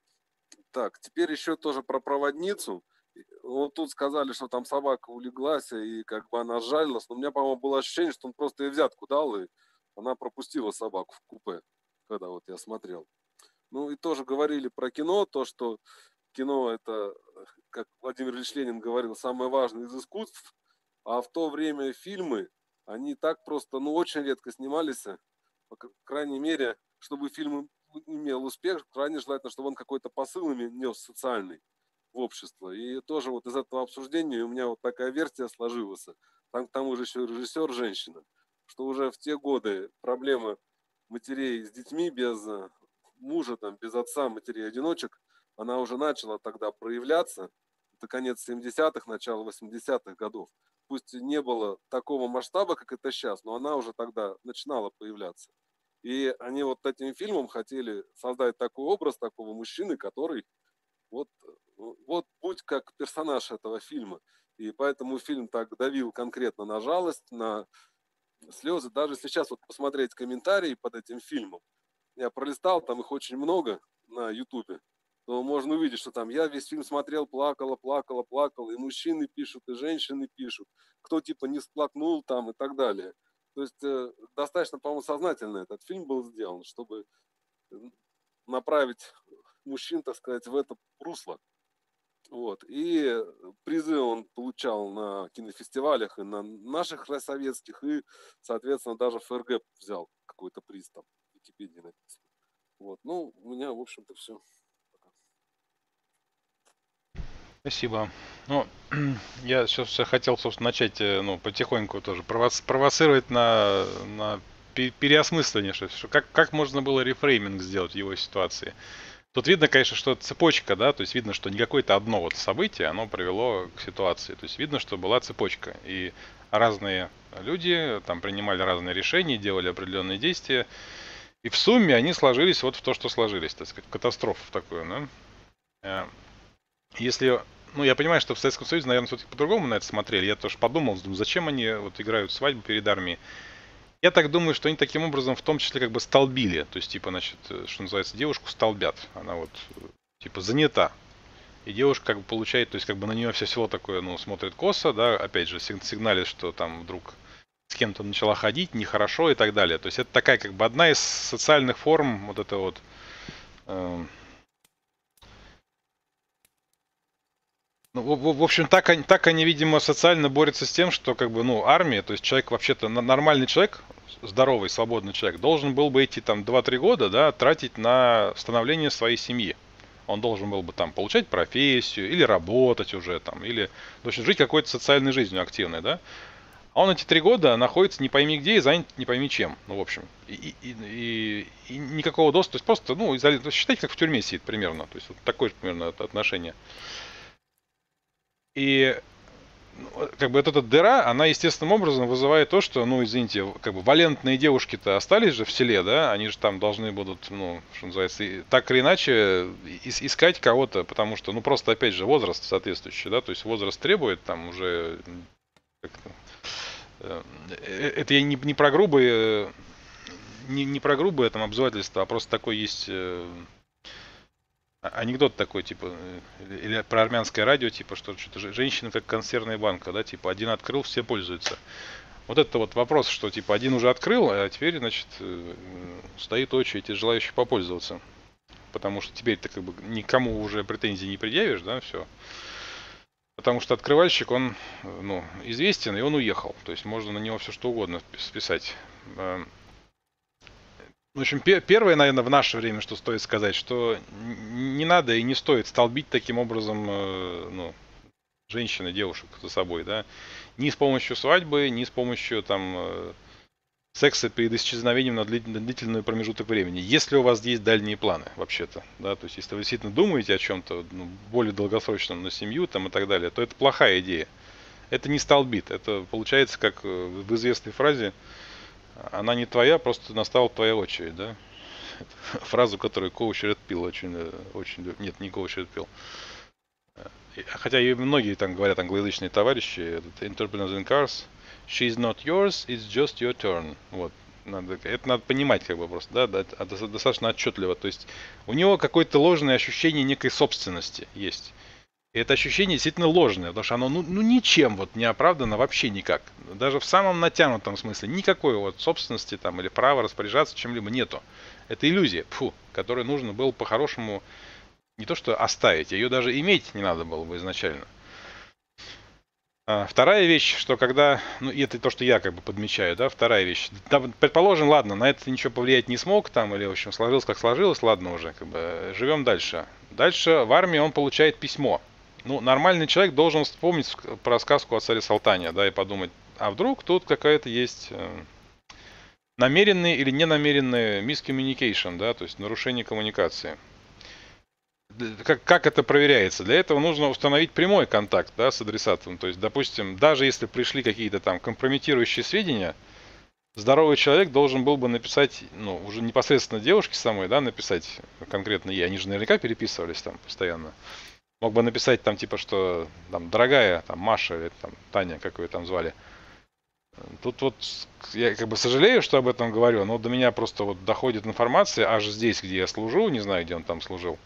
Так, теперь еще тоже про проводницу. Вот тут сказали, что там собака улеглась, и как бы она сжалилась. Но у меня, по-моему, было ощущение, что он просто ей взятку дал, и она пропустила собаку в купе, когда вот я смотрел. Ну и тоже говорили про кино, то, что кино это, как Владимир Ильич Ленин говорил, самое важное из искусств. А в то время фильмы, они так просто, ну, очень редко снимались. По крайней мере, чтобы фильм имел успех, крайне желательно, чтобы он какой-то посыл нес социальный в общество. И тоже вот из этого обсуждения у меня вот такая версия сложилась. Там к тому же еще режиссер женщина, что уже в те годы проблемы матерей с детьми без мужа, там, без отца, матерей-одиночек, она уже начала тогда проявляться. Это конец 70-х, начало 80-х годов. Пусть не было такого масштаба, как это сейчас, но она уже тогда начинала появляться. И они вот этим фильмом хотели создать такой образ такого мужчины, который вот будь как персонаж этого фильма. И поэтому фильм так давил конкретно на жалость, на слезы. Даже если сейчас вот посмотреть комментарии под этим фильмом, я пролистал, там их очень много на Ютубе, то можно увидеть, что там я весь фильм смотрел, плакала, и мужчины пишут, и женщины пишут, кто типа не всплакнул там и так далее. То есть достаточно, по-моему, сознательно этот фильм был сделан, чтобы направить мужчин, так сказать, в это русло. Вот. И призы он получал на кинофестивалях и на наших советских, и, соответственно, даже ФРГ взял какой-то приз там, в Википедии написано. Вот. Ну, у меня, в общем-то, все. Спасибо. Ну, я сейчас хотел, собственно, начать, ну, потихоньку тоже провоцировать на переосмысление, что как можно было рефрейминг сделать в его ситуации. Тут видно, конечно, что это цепочка, да, то есть видно, что не какое-то одно вот событие, оно привело к ситуации. То есть видно, что была цепочка, и разные люди там принимали разные решения, делали определенные действия, и в сумме они сложились вот в то, что сложились, так сказать, в катастрофу такую, да. Если, ну, я понимаю, что в Советском Союзе, наверное, все-таки по-другому на это смотрели. Я тоже подумал, зачем они вот играют свадьбу перед армией. Я так думаю, что они таким образом в том числе как бы столбили. То есть, типа, значит, что называется, девушку столбят. Она вот, типа, занята. И девушка как бы получает, то есть, как бы на нее все село такое, ну, смотрит косо, да, опять же, сигналит, что там вдруг с кем-то начала ходить, нехорошо и так далее. То есть, это такая как бы одна из социальных форм вот это вот... Ну, в общем, так они, видимо, социально борются с тем, что, как бы, ну, армия, то есть человек, вообще-то, нормальный человек, здоровый, свободный человек, должен был бы эти, там, 2-3 года, да, тратить на становление своей семьи. Он должен был бы, там, получать профессию, или работать уже, там, или, в общем, жить какой-то социальной жизнью активной, да. А он эти 3 года находится не пойми где и занят не пойми чем, ну, в общем. И никакого доступа, то есть просто, ну, изолирован, считайте, как в тюрьме сидит примерно, то есть вот такое же примерно отношение. И как бы вот эта дыра, она естественным образом вызывает то, что, ну, извините, как бы валентные девушки-то остались же в селе, да, они же там должны будут, ну, что называется, так или иначе искать кого-то, потому что, ну, просто, опять же, возраст соответствующий, да, то есть возраст требует там уже, это я не про грубые, не про грубое там обзывательство, а просто такой есть анекдот такой, типа, или про армянское радио, типа, что что-то женщина как консервная банка, да, типа, один открыл, все пользуются. Вот это вот вопрос, что, типа, один уже открыл, а теперь, значит, стоит очередь из желающих попользоваться. Потому что теперь ты, как бы, никому уже претензий не предъявишь, да, все. Потому что открывальщик, он, ну, известен, и он уехал. То есть можно на него все что угодно списать. В общем, первое, наверное, в наше время, что стоит сказать, что не надо и не стоит столбить таким образом, ну, женщин и девушек за собой, да, ни с помощью свадьбы, ни с помощью там секса перед исчезновением на длительный промежуток времени, если у вас есть дальние планы, вообще-то, да, то есть если вы действительно думаете о чем-то, ну, более долгосрочном на семью там и так далее, то это плохая идея. Это не столбит, это получается, как в известной фразе: она не твоя, просто настала твоя очередь, да? Фразу, которую коуч Ред Пилл очень, нет, не коуч Ред Пилл. Хотя и многие там говорят, англоязычные товарищи, entrepreneurs in cars, she's not yours, it's just your turn. Вот. Это надо понимать, как бы просто, да, достаточно отчетливо. То есть у него какое-то ложное ощущение некой собственности есть. И это ощущение действительно ложное, потому что оно ну ничем вот не оправдано вообще никак. Даже в самом натянутом смысле никакой вот собственности там или права распоряжаться чем-либо нету. Это иллюзия, которую нужно было по-хорошему не то что оставить, ее даже иметь не надо было бы изначально. Вторая вещь, что когда, ну и это то, что я как бы подмечаю, да, вторая вещь. Да, предположим, ладно, на это ничего повлиять не смог там, или в общем сложилось как сложилось, ладно уже, как бы живем дальше. Дальше в армии он получает письмо. Ну, нормальный человек должен вспомнить про сказку о царе Салтане, да, и подумать, а вдруг тут какая-то есть намеренный или ненамеренный miscommunication, да, то есть нарушение коммуникации. Как это проверяется? Для этого нужно установить прямой контакт, да, с адресатом. То есть, допустим, даже если пришли какие-то там компрометирующие сведения, здоровый человек должен был бы написать, ну, уже непосредственно девушке самой, да, написать конкретно ей. Они же наверняка переписывались там постоянно. Мог бы написать там типа, что там, дорогая, там, Маша или там Таня, как ее там звали. Тут вот я как бы сожалею, что об этом говорю, но до меня просто вот доходит информация аж здесь, где я служу, не знаю, где он там служил,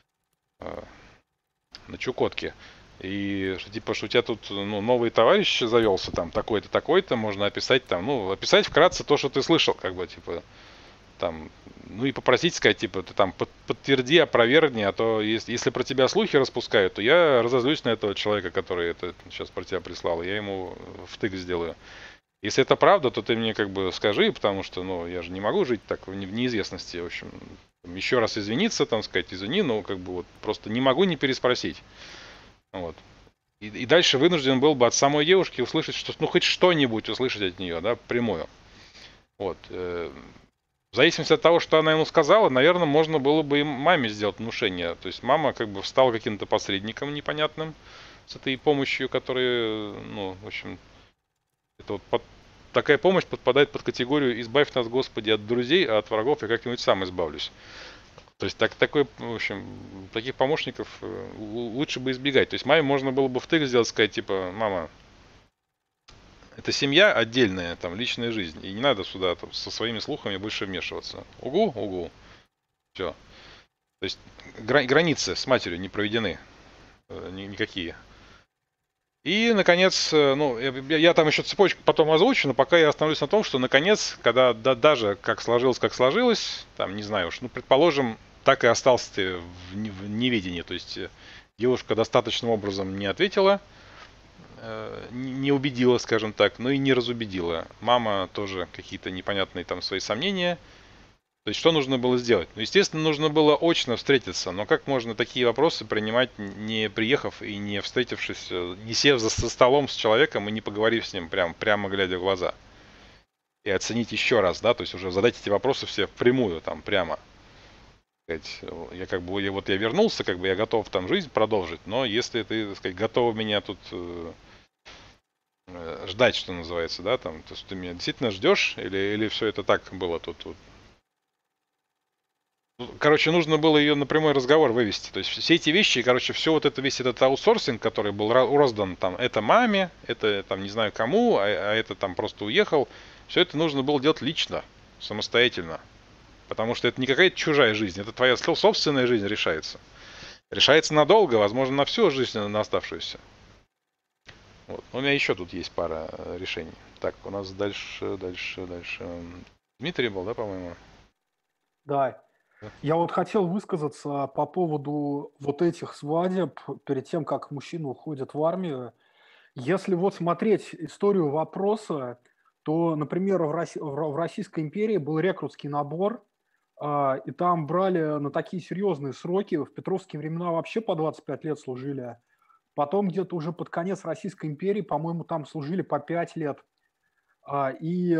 на Чукотке. И типа, что у тебя тут ну, новый товарищ завелся, там, такой-то, такой-то, можно описать там, ну, описать вкратце то, что ты слышал, как бы, типа, там, ну и попросить сказать, типа, ты там подтверди, опровергни, а то если про тебя слухи распускают, то я разозлюсь на этого человека, который это сейчас про тебя прислал, и я ему втык сделаю. Если это правда, то ты мне как бы скажи, потому что, ну, я же не могу жить так в неизвестности, в общем, еще раз извиниться, там, сказать, извини, но как бы вот просто не могу не переспросить. Вот. И дальше вынужден был бы от самой девушки услышать, что, ну, хоть что-нибудь услышать от нее, да, прямую. Вот. В зависимости от того, что она ему сказала, наверное, можно было бы и маме сделать внушение. То есть мама как бы стала каким-то посредником непонятным с этой помощью, которая, ну, в общем, это вот такая помощь подпадает под категорию «избавь нас, Господи, от друзей, а от врагов я как-нибудь сам избавлюсь». То есть такой, в общем, таких помощников лучше бы избегать. То есть маме можно было бы втык сделать, сказать, типа, мама, это семья отдельная, там, личная жизнь. И не надо сюда там, со своими слухами больше вмешиваться. Угу, угу. Все. То есть границы с матерью не проведены. Никакие. И, наконец, ну, я там еще цепочку потом озвучу, но пока я остановлюсь на том, что, наконец, когда даже как сложилось, там, не знаю уж, ну, предположим, так и остался ты в неведении. То есть девушка достаточным образом не ответила, не убедила, скажем так, но и не разубедила. Мама тоже какие-то непонятные там свои сомнения. То есть что нужно было сделать? Ну, естественно, нужно было очно встретиться. Но как можно такие вопросы принимать, не приехав и не встретившись, не сев за столом с человеком и не поговорив с ним прямо глядя в глаза? И оценить еще раз, да, то есть уже задать эти вопросы все впрямую, там, прямо. Я как бы, я вернулся, как бы я готов там жизнь продолжить, но если ты, так сказать, готова меня тут ждать, что называется, да, там, то есть ты меня действительно ждешь, или все это так было тут? Короче, нужно было ее на прямой разговор вывести. То есть все эти вещи, короче, все вот это, весь этот аутсорсинг, который был роздан там, это маме, это там не знаю кому, а это там просто уехал, все это нужно было делать лично, самостоятельно. Потому что это не какая-то чужая жизнь, это твоя собственная жизнь решается. Решается надолго, возможно, на всю жизнь, на оставшуюся. Вот. У меня еще тут есть пара решений. Так, у нас дальше. Дмитрий был, да, по-моему? Да. Я вот хотел высказаться по поводу вот этих свадеб перед тем, как мужчина уходит в армию. Если вот смотреть историю вопроса, то, например, в Российской империи был рекрутский набор, и там брали на такие серьезные сроки. В петровские времена вообще по 25 лет служили. Потом где-то уже под конец Российской империи, по-моему, там служили по 5 лет. И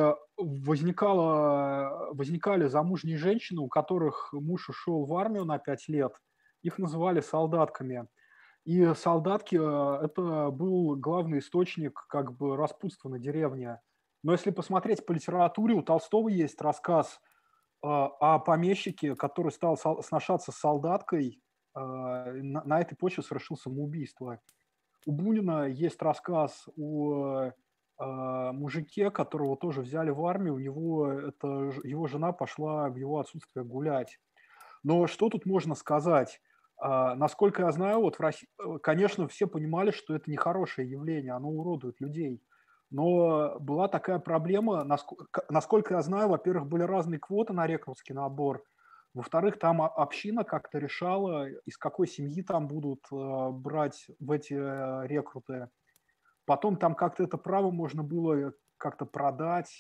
возникали замужние женщины, у которых муж ушел в армию на 5 лет. Их называли солдатками. И солдатки это был главный источник как бы распутства на деревне. Но если посмотреть по литературе, у Толстого есть рассказ о помещике, который стал сношаться с солдаткой, на этой почве совершил самоубийство. У Бунина есть рассказ о мужике, которого тоже взяли в армию, у него его жена пошла в его отсутствие гулять. Но что тут можно сказать? Насколько я знаю, вот в России, конечно, все понимали, что это нехорошее явление, оно уродует людей. Но была такая проблема, насколько я знаю, во-первых, были разные квоты на рекрутский набор, во-вторых, там община как-то решала, из какой семьи там будут брать в эти рекруты. Потом там как-то это право можно было как-то продать,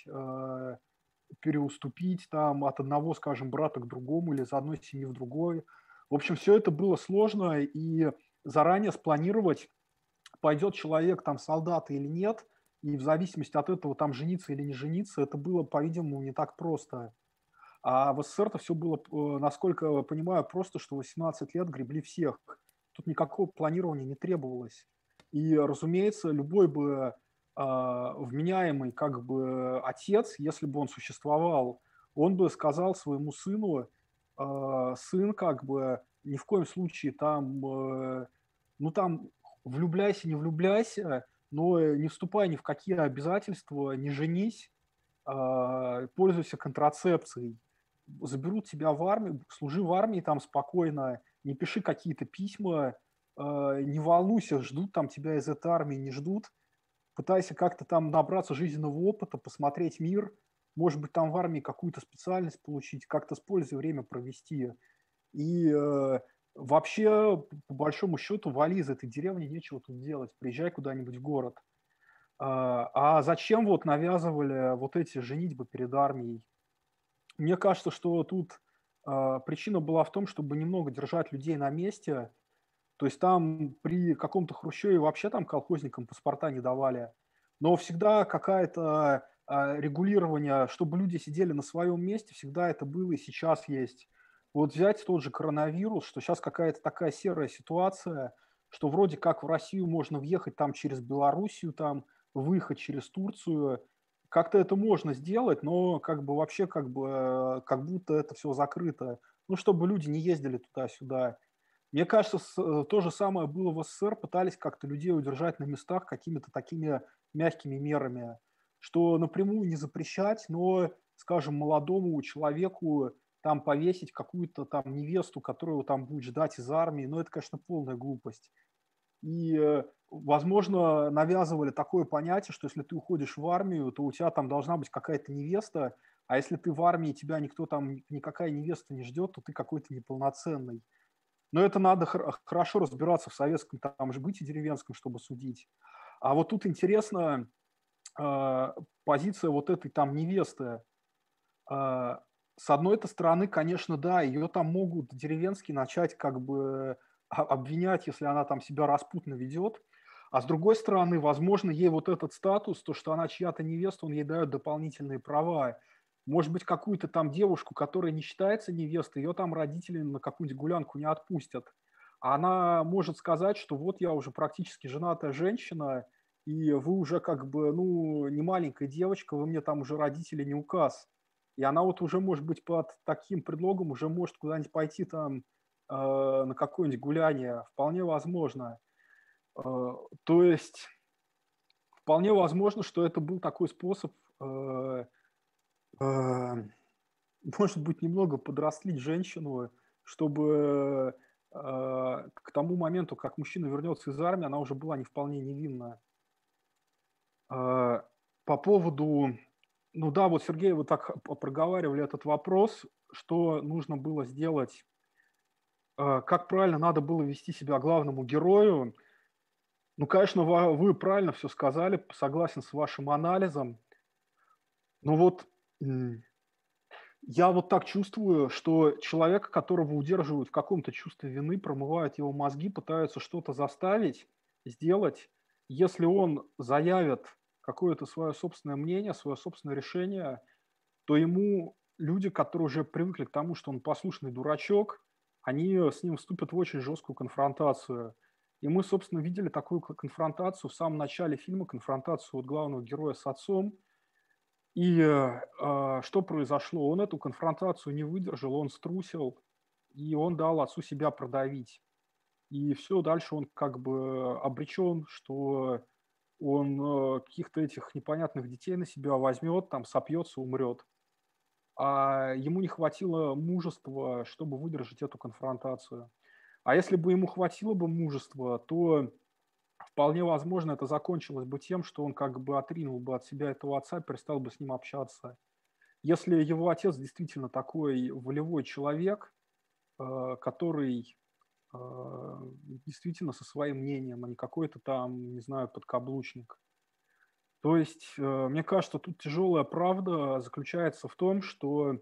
переуступить там от одного, скажем, брата к другому или из одной семьи в другой. В общем, все это было сложно, и заранее спланировать, пойдет человек там солдат или нет, и в зависимости от этого там жениться или не жениться, это было, по-видимому, не так просто. А в СССР-то все было, насколько я понимаю, просто, что 18 лет гребли всех. Тут никакого планирования не требовалось. И, разумеется, любой бы вменяемый как бы отец, если бы он существовал, он бы сказал своему сыну, сын как бы ни в коем случае там, ну там влюбляйся, не влюбляйся, но не вступай ни в какие обязательства, не женись, пользуйся контрацепцией. Заберут тебя в армию, служи в армии там спокойно, не пиши какие-то письма, не волнуйся, ждут там тебя из этой армии, не ждут. Пытайся как-то там набраться жизненного опыта, посмотреть мир, может быть, там в армии какую-то специальность получить, как-то с пользой время провести. И вообще, по большому счету, вали из этой деревни, нечего тут делать, приезжай куда-нибудь в город. А зачем вот навязывали вот эти женитьбы перед армией? Мне кажется, что тут причина была в том, чтобы немного держать людей на месте. То есть там при каком-то Хрущеве вообще там колхозникам паспорта не давали. Но всегда какое-то регулирование, чтобы люди сидели на своем месте, всегда это было и сейчас есть. Вот взять тот же коронавирус, что сейчас какая-то такая серая ситуация, что вроде как в Россию можно въехать там через Белоруссию, там выехать через Турцию. Как-то это можно сделать, но как бы вообще как будто это все закрыто. Ну, чтобы люди не ездили туда-сюда. Мне кажется, то же самое было в СССР, пытались как-то людей удержать на местах какими-то такими мягкими мерами, что напрямую не запрещать, но, скажем, молодому человеку там повесить какую-то там невесту, которую там будет ждать из армии, но это, конечно, полная глупость. И, возможно, навязывали такое понятие, что если ты уходишь в армию, то у тебя там должна быть какая-то невеста, а если ты в армии, тебя никто там, никакая невеста не ждет, то ты какой-то неполноценный. Но это надо хорошо разбираться в советском там же быте деревенском, чтобы судить. А вот тут интересно позиция вот этой там невесты. С одной стороны, конечно, да, ее там могут деревенские начать как бы обвинять, если она там себя распутно ведет. А с другой стороны, возможно, ей вот этот статус, то, что она чья-то невеста, он ей дает дополнительные права. Может быть, какую-то там девушку, которая не считается невестой, ее там родители на какую-нибудь гулянку не отпустят. А она может сказать, что вот я уже практически женатая женщина, и вы уже как бы, ну, не маленькая девочка, вы мне там уже родители не указ. И она вот уже, может быть, под таким предлогом уже может куда-нибудь пойти там на какое-нибудь гуляние. Вполне возможно. То есть вполне возможно, что это был такой способ, может быть, немного подрастлить женщину, чтобы к тому моменту, как мужчина вернется из армии, она уже была не вполне невинна. По поводу, ну да, вот Сергей, вы так проговаривали этот вопрос, что нужно было сделать, как правильно надо было вести себя главному герою. Ну, конечно, вы правильно все сказали, согласен с вашим анализом. Но вот я вот так чувствую, что человека, которого удерживают в каком-то чувстве вины, промывают его мозги, пытаются что-то заставить, сделать. Если он заявит какое-то свое собственное мнение, свое собственное решение, то ему люди, которые уже привыкли к тому, что он послушный дурачок, они с ним вступят в очень жесткую конфронтацию. И мы, собственно, видели такую конфронтацию в самом начале фильма, конфронтацию вот главного героя с отцом. И что произошло? Он эту конфронтацию не выдержал, он струсил, и он дал отцу себя продавить. И все, дальше он как бы обречен, что он каких-то этих непонятных детей на себя возьмет, там сопьется, умрет. А ему не хватило мужества, чтобы выдержать эту конфронтацию. А если бы ему хватило бы мужества, то вполне возможно это закончилось бы тем, что он как бы отринул бы от себя этого отца, перестал бы с ним общаться. Если его отец действительно такой волевой человек, который действительно со своим мнением, а не какой-то там, не знаю, подкаблучник. То есть, мне кажется, тут тяжелая правда заключается в том, что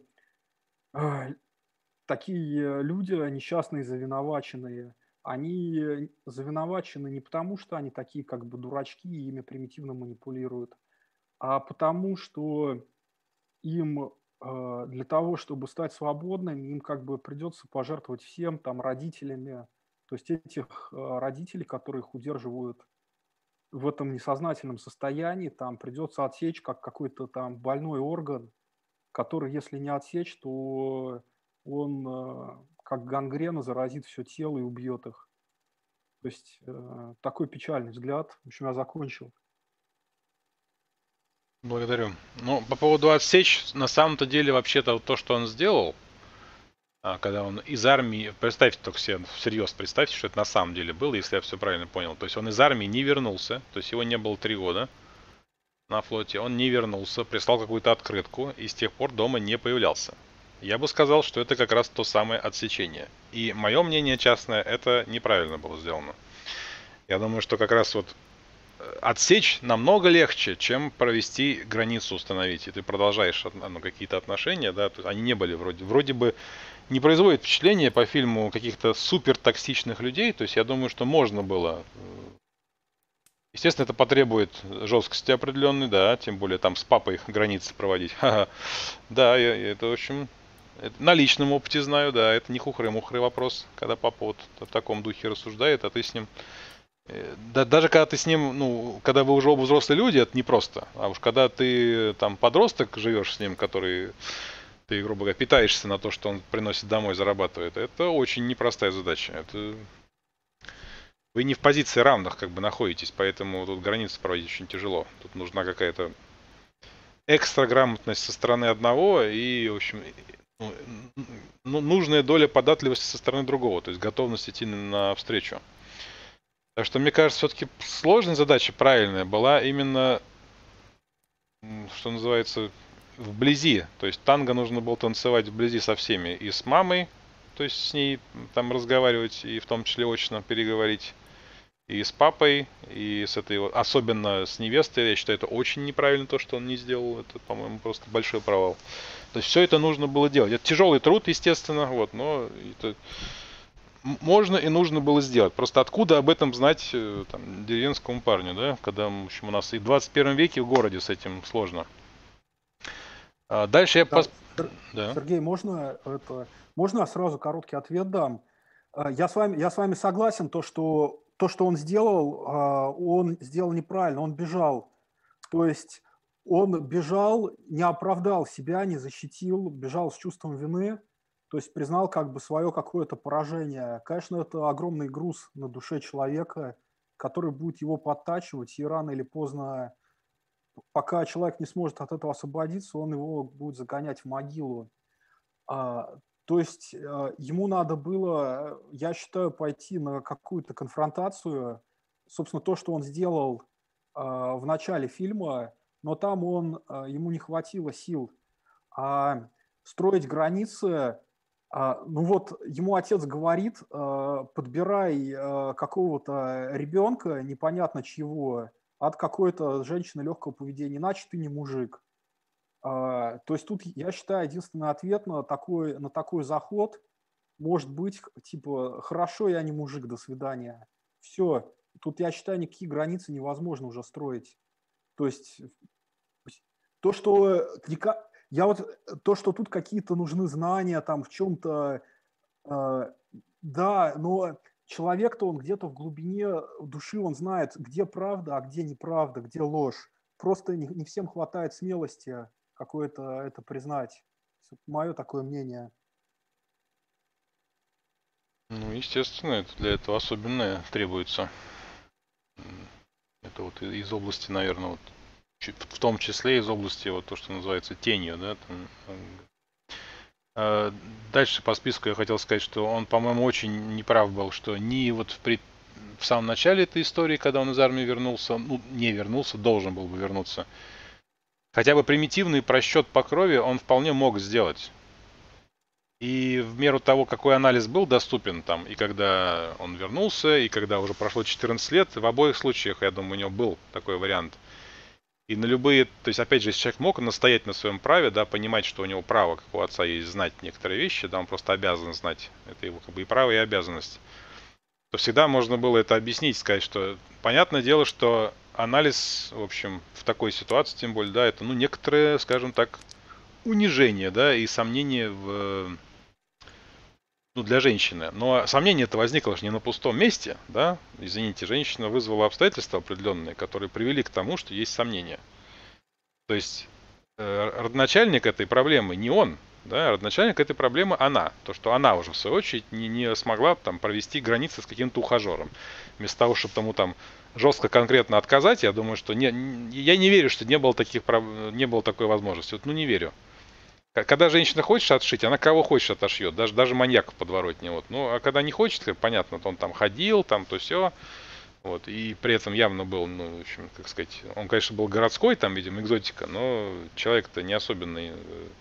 такие люди, несчастные, завиноваченные, они завиновачены не потому, что они такие как бы дурачки и ими примитивно манипулируют, а потому что им для того, чтобы стать свободными, им как бы придется пожертвовать всем, там, родителями. То есть этих родителей, которые их удерживают в этом несознательном состоянии, там придется отсечь как какой-то там больной орган, который, если не отсечь, то он как гангрена заразит все тело и убьет их. То есть такой печальный взгляд. В общем, я закончил. Благодарю. Ну, по поводу отсечь, на самом-то деле, вообще-то, вот то, что он сделал, когда он из армии, представьте только себе, всерьез представьте, что это на самом деле было, если я все правильно понял. То есть он из армии не вернулся, то есть его не было 3 года на флоте, он не вернулся, прислал какую-то открытку и с тех пор дома не появлялся. Я бы сказал, что это как раз то самое отсечение. И мое мнение частное, это неправильно было сделано. Я думаю, что как раз вот отсечь намного легче, чем провести границу, установить. И ты продолжаешь какие-то отношения, да, они не были вроде бы не производит впечатление по фильму каких-то супер токсичных людей. То есть я думаю, что можно было. Естественно, это потребует жесткости определенной, да, тем более там с папой границы проводить. Ха-ха. Да, это в общем, на личном опыте знаю, да, это не хухры-мухры вопрос, когда папа вот в таком духе рассуждает, а ты с ним. Да, даже когда ты с ним, ну, когда вы уже оба взрослые люди, это непросто. А уж когда ты там подросток живешь с ним, который, ты, грубо говоря, питаешься на то, что он приносит домой, зарабатывает, это очень непростая задача. Это вы не в позиции равных как бы находитесь, поэтому тут границы проводить очень тяжело. Тут нужна какая-то экстра грамотность со стороны одного и, в общем, нужная доля податливости со стороны другого, то есть готовность идти навстречу. Так что, мне кажется, все-таки сложная задача, правильная, была именно, что называется, вблизи. То есть танго нужно было танцевать вблизи со всеми. И с мамой, то есть с ней там разговаривать, и в том числе очно переговорить. И с папой, и с этой, особенно с невестой. Я считаю, это очень неправильно то, что он не сделал. Это, по-моему, просто большой провал. То есть все это нужно было делать. Это тяжелый труд, естественно, вот, но это можно и нужно было сделать. Просто откуда об этом знать там, деревенскому парню, да, когда, в общем, у нас и в 21 веке в городе с этим сложно. Дальше я... Да. Сергей, можно я сразу короткий ответ дам? Я с вами согласен, то, что то, что он сделал неправильно, он бежал. То есть он бежал, не оправдал себя, не защитил, бежал с чувством вины, то есть признал как бы свое какое-то поражение. Конечно, это огромный груз на душе человека, который будет его подтачивать, и рано или поздно, пока человек не сможет от этого освободиться, он его будет загонять в могилу. То есть ему надо было, я считаю, пойти на какую-то конфронтацию. Собственно, то, что он сделал в начале фильма, но там ему не хватило сил. Строить границы, ну вот ему отец говорит, подбирай какого-то ребенка, непонятно чьего, от какой-то женщины легкого поведения, иначе ты не мужик. То есть тут, я считаю, единственный ответ на такой заход может быть, типа, хорошо, я не мужик, до свидания. Все. Тут, я считаю, никакие границы невозможно уже строить. То есть то, что тут какие-то нужны знания там в чем-то, да, но человек-то он где-то в глубине души, он знает, где правда, а где неправда, где ложь. Просто не всем хватает смелости какое-то это признать. Мое такое мнение. Ну, естественно, для этого особенное требуется. Это вот из области, наверное, вот, в том числе из области вот то, что называется тенью, да. Дальше по списку я хотел сказать, что он, по-моему, очень неправ был, что ни вот в самом начале этой истории, когда он из армии вернулся, ну, не вернулся, должен был бы вернуться, хотя бы примитивный просчет по крови он вполне мог сделать. И в меру того, какой анализ был доступен там, и когда он вернулся, и когда уже прошло 14 лет, в обоих случаях, я думаю, у него был такой вариант. И на любые, то есть, опять же, если человек мог настоять на своем праве, да, понимать, что у него право, как у отца, есть знать некоторые вещи, да, он просто обязан знать, это его как бы и право, и обязанность, то всегда можно было это объяснить, сказать, что понятное дело, что анализ, в общем, в такой ситуации, тем более, да, это, ну, некоторое, скажем так, унижение, да, и сомнение для женщины. Но сомнение-то возникло же не на пустом месте, да. Извините, женщина вызвала обстоятельства определенные, которые привели к тому, что есть сомнения. То есть родоначальник этой проблемы не он, да, родоначальник этой проблемы она. То, что она уже в свою очередь не смогла там провести границы с каким-то ухажером. Вместо того, чтобы тому там жестко конкретно отказать, я думаю, что я не верю, что не было такой возможности. Вот, ну, не верю. Когда женщина хочет отшить, она кого хочет отошьет, даже маньяка в подворотне. Вот. Ну, а когда не хочет, понятно, то он там ходил, там то все. Вот. И при этом явно был, ну, в общем, как сказать, он, конечно, был городской, там, видимо, экзотика, но человек-то не особенно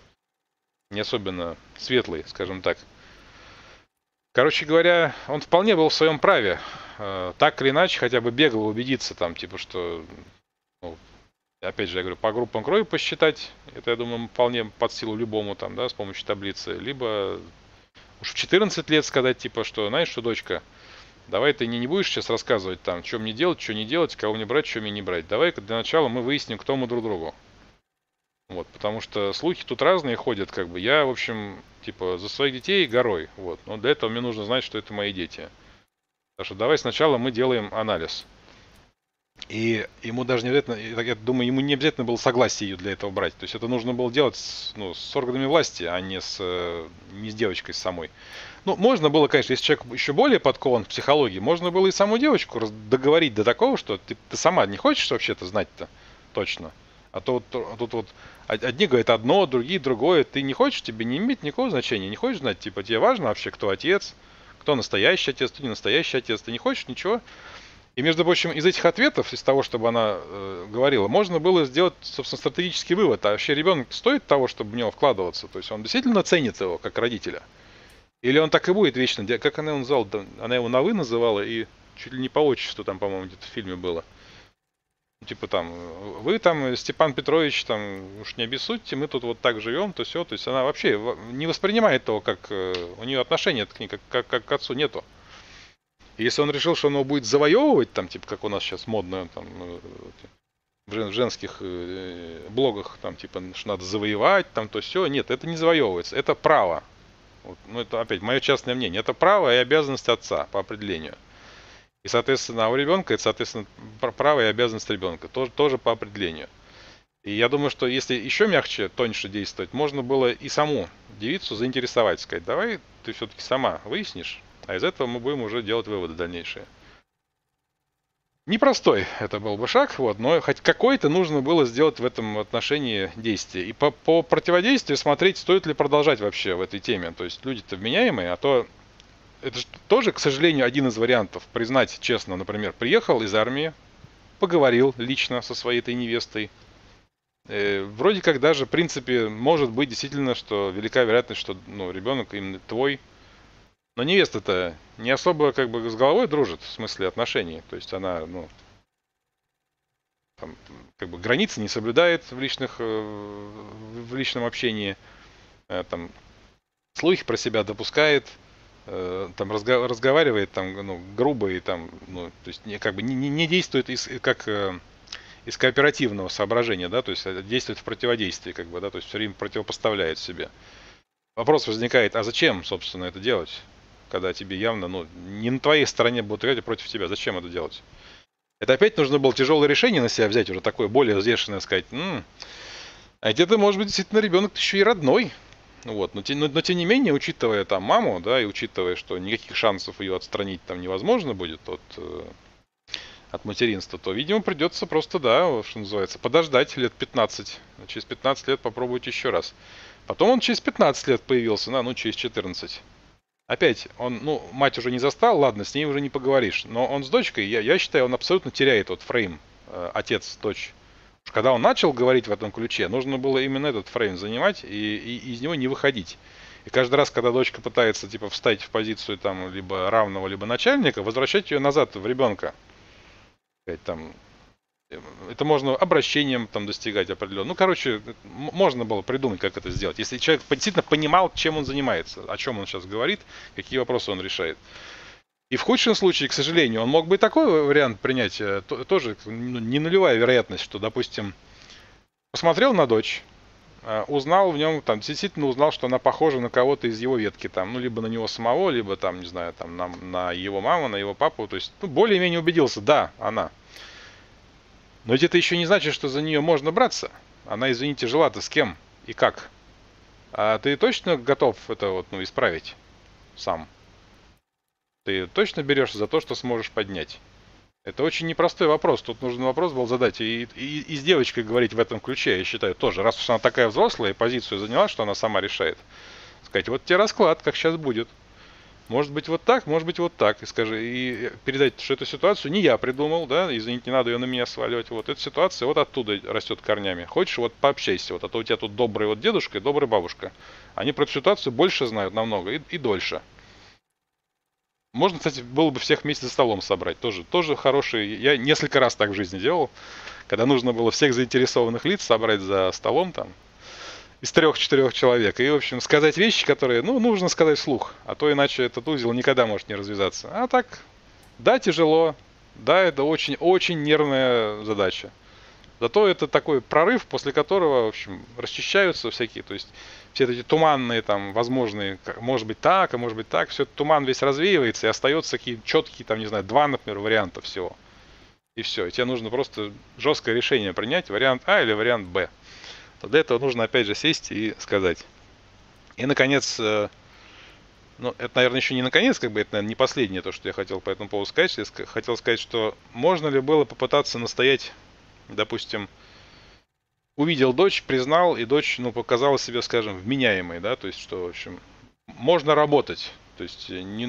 светлый, скажем так. Короче говоря, он вполне был в своем праве. Так или иначе, хотя бы бегло убедиться, там, типа, что... Ну, опять же, я говорю, по группам крови посчитать, это, я думаю, вполне под силу любому там, да, с помощью таблицы. Либо уж в 14 лет сказать, типа, что, знаешь, что, дочка, давай ты не будешь сейчас рассказывать там, что мне делать, что не делать, кого мне брать, что мне не брать. Давай-ка для начала мы выясним, кто мы друг другу. Вот, потому что слухи тут разные ходят, как бы. Я, в общем, типа, за своих детей горой, вот. Но для этого мне нужно знать, что это мои дети. Так что давай сначала мы делаем анализ. И ему даже не обязательно, я думаю, ему не обязательно было согласие ее для этого брать. То есть это нужно было делать с органами власти, а не с девочкой самой. Ну, можно было, конечно, если человек еще более подкован в психологии, можно было и саму девочку договорить до такого, что ты сама не хочешь вообще-то знать-то точно. А то тут вот одни говорят одно, другие другое. Ты не хочешь, тебе не имеет никакого значения. Не хочешь знать, типа, тебе важно вообще, кто отец, кто настоящий отец, кто не настоящий отец. Ты не хочешь ничего. И, между прочим, из этих ответов, из того, чтобы она говорила, можно было сделать, собственно, стратегический вывод. А вообще ребенок стоит того, чтобы в него вкладываться? То есть он действительно ценит его, как родителя? Или он так и будет вечно? Как она его называла? Она его на «вы» называла и чуть ли не по отчеству там, по-моему, где-то в фильме было. Типа там, вы там, Степан Петрович, там, уж не обессудьте, мы тут вот так живем, то все. То есть она вообще не воспринимает того, как у нее отношения к ней, как к отцу нету. И если он решил, что он его будет завоевывать, там, типа, как у нас сейчас модно, там, в женских блогах, там, типа, что надо завоевать, там, то все, нет, это не завоевывается, это право. Вот, ну, это, опять, мое частное мнение, это право и обязанность отца по определению. И, соответственно, у ребенка это, соответственно, право и обязанность ребенка. Тоже по определению. И я думаю, что если еще мягче, тоньше действовать, можно было и саму девицу заинтересовать, сказать, давай ты все-таки сама выяснишь, а из этого мы будем уже делать выводы дальнейшие. Непростой это был бы шаг, вот, но хоть какой-то нужно было сделать в этом отношении действие. И по противодействию смотреть, стоит ли продолжать вообще в этой теме. То есть люди-то вменяемые, а то это же тоже, к сожалению, один из вариантов. Признать честно, например, приехал из армии, поговорил лично со своей этой невестой. Вроде как даже, в принципе, может быть действительно, что велика вероятность, что ребенок именно твой. Но невеста-то не особо как бы с головой дружит в смысле отношений. То есть она, там, как бы границы не соблюдает в личном общении. Там, слухи про себя допускает. Там разговаривает там, грубо и там, то есть как бы не действует как из кооперативного соображения, да, то есть действует в противодействии, как бы, да, то есть все время противопоставляет себе. Вопрос возникает, а зачем, собственно, это делать? Когда тебе явно, не на твоей стороне будут играть, а против тебя. Зачем это делать? Это опять нужно было тяжелое решение на себя взять, уже такое более взвешенное, сказать, а ведь это может быть действительно ребенок еще и родной. Вот. Но тем не менее, учитывая там маму, да, и учитывая, что никаких шансов ее отстранить там невозможно будет от материнства, то, видимо, придется просто, да, что называется, подождать лет 15. Через 15 лет попробовать еще раз. Потом он через 15 лет появился, через 14. Опять, он, мать уже не застал, ладно, с ней уже не поговоришь. Но он с дочкой, я считаю, он абсолютно теряет фрейм отец-дочь. Когда он начал говорить в этом ключе, нужно было именно этот фрейм занимать и из него не выходить. И каждый раз, когда дочка пытается встать в позицию там либо равного, либо начальника, возвращать ее назад в ребенка. Это можно обращением достигать определенно. Можно было придумать, как это сделать. Если человек действительно понимал, чем он занимается, о чем он сейчас говорит, какие вопросы он решает. И в худшем случае, к сожалению, он мог бы и такой вариант принять, тоже не нулевая вероятность, что, допустим, посмотрел на дочь, узнал в нем, действительно узнал, что она похожа на кого-то из его ветки, либо на него самого, либо не знаю, на его маму, на его папу, то есть, более-менее убедился, да, она. Но ведь это еще не значит, что за нее можно браться. Она, извините, жила-то с кем и как. А ты точно готов это исправить сам? Ты точно берешься за то, что сможешь поднять? Это очень непростой вопрос. Тут нужно вопрос был задать и с девочкой говорить в этом ключе, я считаю, тоже. Раз уж она такая взрослая и позицию заняла, что она сама решает. Сказать, вот тебе расклад, как сейчас будет. Может быть вот так, может быть вот так. И передать, что эту ситуацию не я придумал, да, извините, не надо ее на меня сваливать. Вот эта ситуация вот оттуда растет корнями. Хочешь, пообщайся, а то у тебя тут добрый дедушка и добрая бабушка. Они про эту ситуацию больше знают намного и дольше. Можно, кстати, было бы всех вместе за столом собрать. Тоже хороший. Я несколько раз так в жизни делал, когда нужно было всех заинтересованных лиц собрать за столом из 3-4 человек. И, в общем, сказать вещи, которые, нужно сказать вслух. А то иначе этот узел никогда может не развязаться. А так, да, тяжело. Да, это очень-очень нервная задача. Зато это такой прорыв, после которого, в общем, расчищаются всякие, то есть все эти туманные возможные, может быть так, а может быть так, все этот туман весь развеивается и остается такие четкие, 2, например, варианта всего. И все. И тебе нужно просто жесткое решение принять, вариант А или вариант Б. Для этого нужно опять же сесть и сказать. И, наконец, это, наверное, еще не наконец, это, наверное, не последнее то, что я хотел по этому поводу сказать. Я хотел сказать, что можно ли было попытаться настоять, допустим, увидел дочь, признал, и дочь, показала себя, скажем, вменяемой, да, то есть, что, в общем, можно работать. То есть,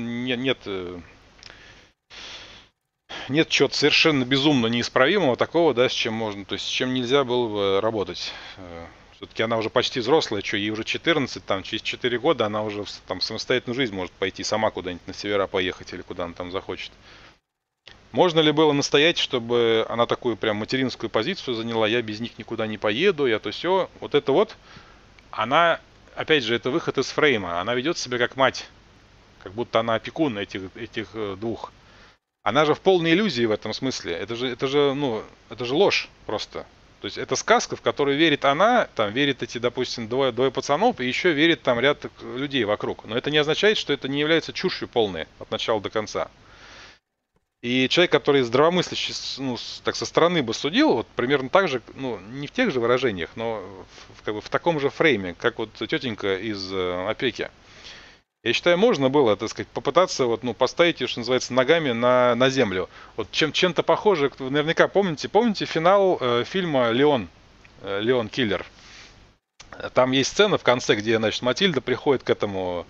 нет чего-то совершенно безумно неисправимого такого, да, с чем можно, то есть с чем нельзя было бы работать. Все-таки она уже почти взрослая, ей уже 14, через 4 года она уже в самостоятельную жизнь может пойти, сама куда-нибудь на севера поехать или куда она там захочет. Можно ли было настоять, чтобы она такую прям материнскую позицию заняла, я без них никуда не поеду, я то все, она, опять же, это выход из фрейма, она ведет себя как мать, как будто она опекун этих двух. Она же в полной иллюзии в этом смысле. Это же ложь просто. То есть это сказка, в которую верит она, верит эти, допустим, двое пацанов, и еще верит ряд людей вокруг. Но это не означает, что это не является чушью полной от начала до конца. И человек, который здравомыслящий, ну, так со стороны бы судил, вот примерно так же, ну, не в тех же выражениях, но как бы в таком же фрейме, как вот тетенька из опеки. Я считаю, можно было, так сказать, попытаться вот, ну, поставить ее, что называется, ногами на землю. Вот чем-то похоже, вы наверняка помните финал фильма «Леон», «Леон Киллер». Там есть сцена в конце, где, значит, Матильда приходит к этому,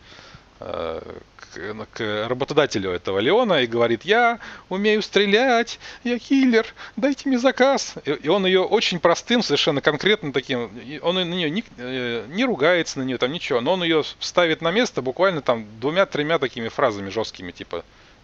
к работодателю этого Леона и говорит: я умею стрелять, я киллер, дайте мне заказ. И он ее очень простым, совершенно конкретно таким, он на нее не ругается на нее, там ничего, но он ее ставит на место буквально там 2-3 такими фразами жесткими, типа,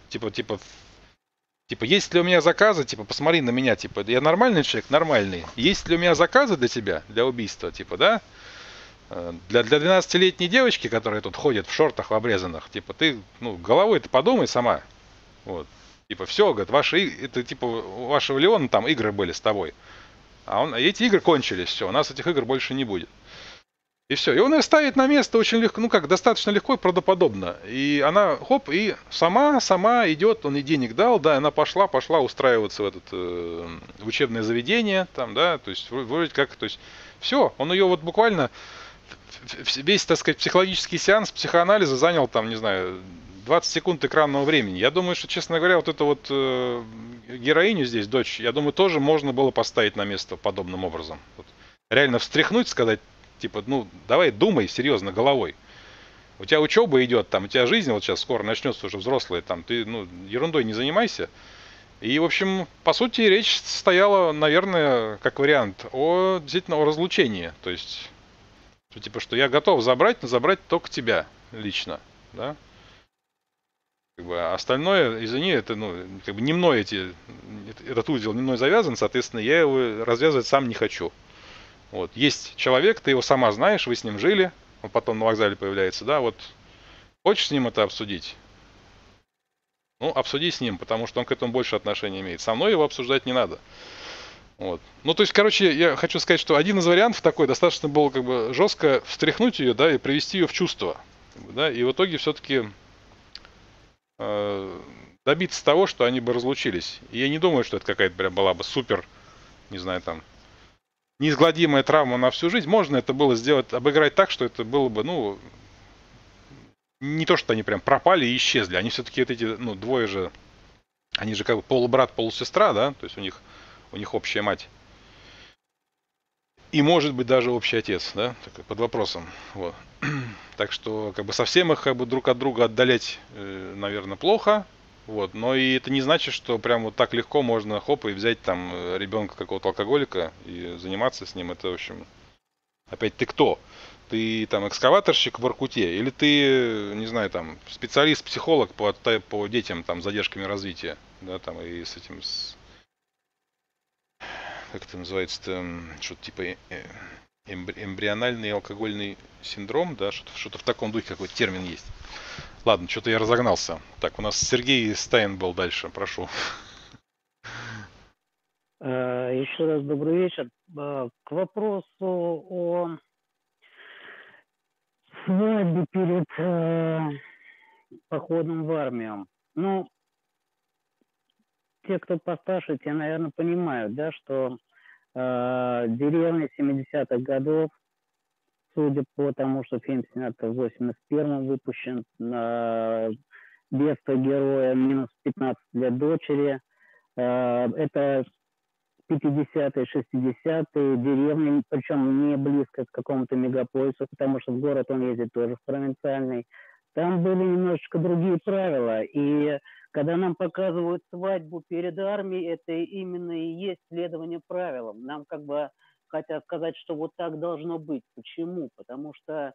есть ли у меня заказы, типа, посмотри на меня, типа, я нормальный человек, нормальный. Есть ли у меня заказы для тебя, для убийства, типа, да? Для 12-летней девочки, которая тут ходит в шортах в обрезанных, типа, ты, ну, головой-то подумай сама. Вот. Типа, все, говорит, это, типа, у вашего Леона там игры были с тобой. А эти игры кончились, все, у нас этих игр больше не будет. И все. И он ее ставит на место очень легко, ну как, достаточно легко и правдоподобно. И она, хоп, и сама идет, он ей денег дал, да, она пошла устраиваться в учебное заведение, там, да, то есть, вроде как, то есть, все, он ее вот буквально, весь, так сказать, психологический сеанс психоанализа занял, там, не знаю, 20 секунд экранного времени. Я думаю, что, честно говоря, вот эту вот героиню здесь, дочь, я думаю, тоже можно было поставить на место подобным образом. Вот. Реально встряхнуть, сказать, типа, ну, давай думай серьезно головой. У тебя учеба идет, там, у тебя жизнь вот сейчас скоро начнется уже взрослая, там, ты, ну, ерундой не занимайся. И, в общем, по сути, речь стояла, наверное, как вариант, действительно о разлучении. То есть, что, типа, что я готов забрать, но забрать только тебя лично, да? Как бы, а остальное, извини, это, ну, как бы не мной этот узел не мной завязан, соответственно, я его развязывать сам не хочу. Вот. Есть человек, ты его сама знаешь, вы с ним жили, он потом на вокзале появляется, да, вот. Хочешь с ним это обсудить? Ну, обсуди с ним, потому что он к этому больше отношения имеет. Со мной его обсуждать не надо. Вот. Ну, то есть, короче, я хочу сказать, что один из вариантов такой, достаточно было как бы жестко встряхнуть ее, да, и привести ее в чувство. Как бы, да, и в итоге все-таки добиться того, что они бы разлучились. И я не думаю, что это какая-то прям была бы супер, не знаю, там, неизгладимая травма на всю жизнь. Можно это было сделать, обыграть так, что это было бы, ну, не то, что они прям пропали и исчезли. Они все-таки вот эти, ну, двое же, они же как бы полубрат, полусестра, да, то есть у них общая мать. И может быть даже общий отец, да, так, под вопросом. Вот. Так что как бы совсем их как бы друг от друга отдалять, наверное, плохо. Вот. Но и это не значит, что прям вот так легко можно хоп и взять там ребенка какого-то алкоголика и заниматься с ним. Это, в общем, опять ты кто? Ты там экскаваторщик в Воркуте или ты, не знаю, там специалист-психолог по детям там с задержками развития, да, там и с этим, как это называется-то, что-то типа эмбриональный алкогольный синдром, да, что-то в таком духе, какой-то термин есть. Ладно, что-то я разогнался. Так, у нас Сергей Стайн был дальше, прошу. Еще раз добрый вечер. К вопросу о свадьбе перед походом в армию. Ну, те, кто постарше, те, наверное, понимают, да, что деревня 70-х годов, судя по тому, что фильм снят в 81-м, выпущен, детство героя, минус 15 лет дочери, это 50-е, 60-е, деревни, причем не близко к какому-то мегаполису, потому что в город он ездит тоже в провинциальный. Там были немножечко другие правила, и когда нам показывают свадьбу перед армией, это именно и есть следование правилам. Нам как бы хотят сказать, что вот так должно быть. Почему? Потому что,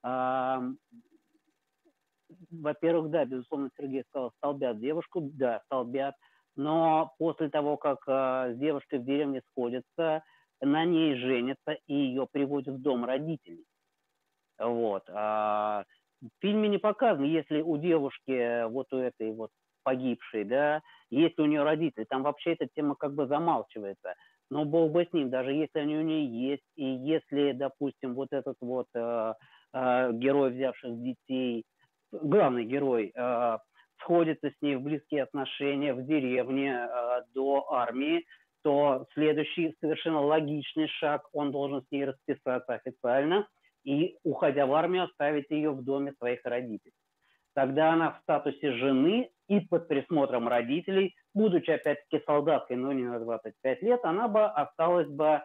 во-первых, да, безусловно, Сергей сказал, столбят девушку, да, столбят, но после того, как с девушкой в деревне сходятся, на ней женятся и ее приводят в дом родителей. Вот. В фильме не показано, если у девушки, вот у этой вот погибшей, да, есть у нее родители, там вообще эта тема как бы замалчивается. Но бог бы с ним, даже если они у нее есть, и если, допустим, вот этот вот герой, взявших детей, главный герой, сходится с ней в близкие отношения в деревне до армии, то следующий совершенно логичный шаг, он должен с ней расписаться официально и, уходя в армию, оставить ее в доме своих родителей. Тогда она в статусе жены и под присмотром родителей, будучи опять-таки солдаткой, но не на 25 лет, она бы осталась бы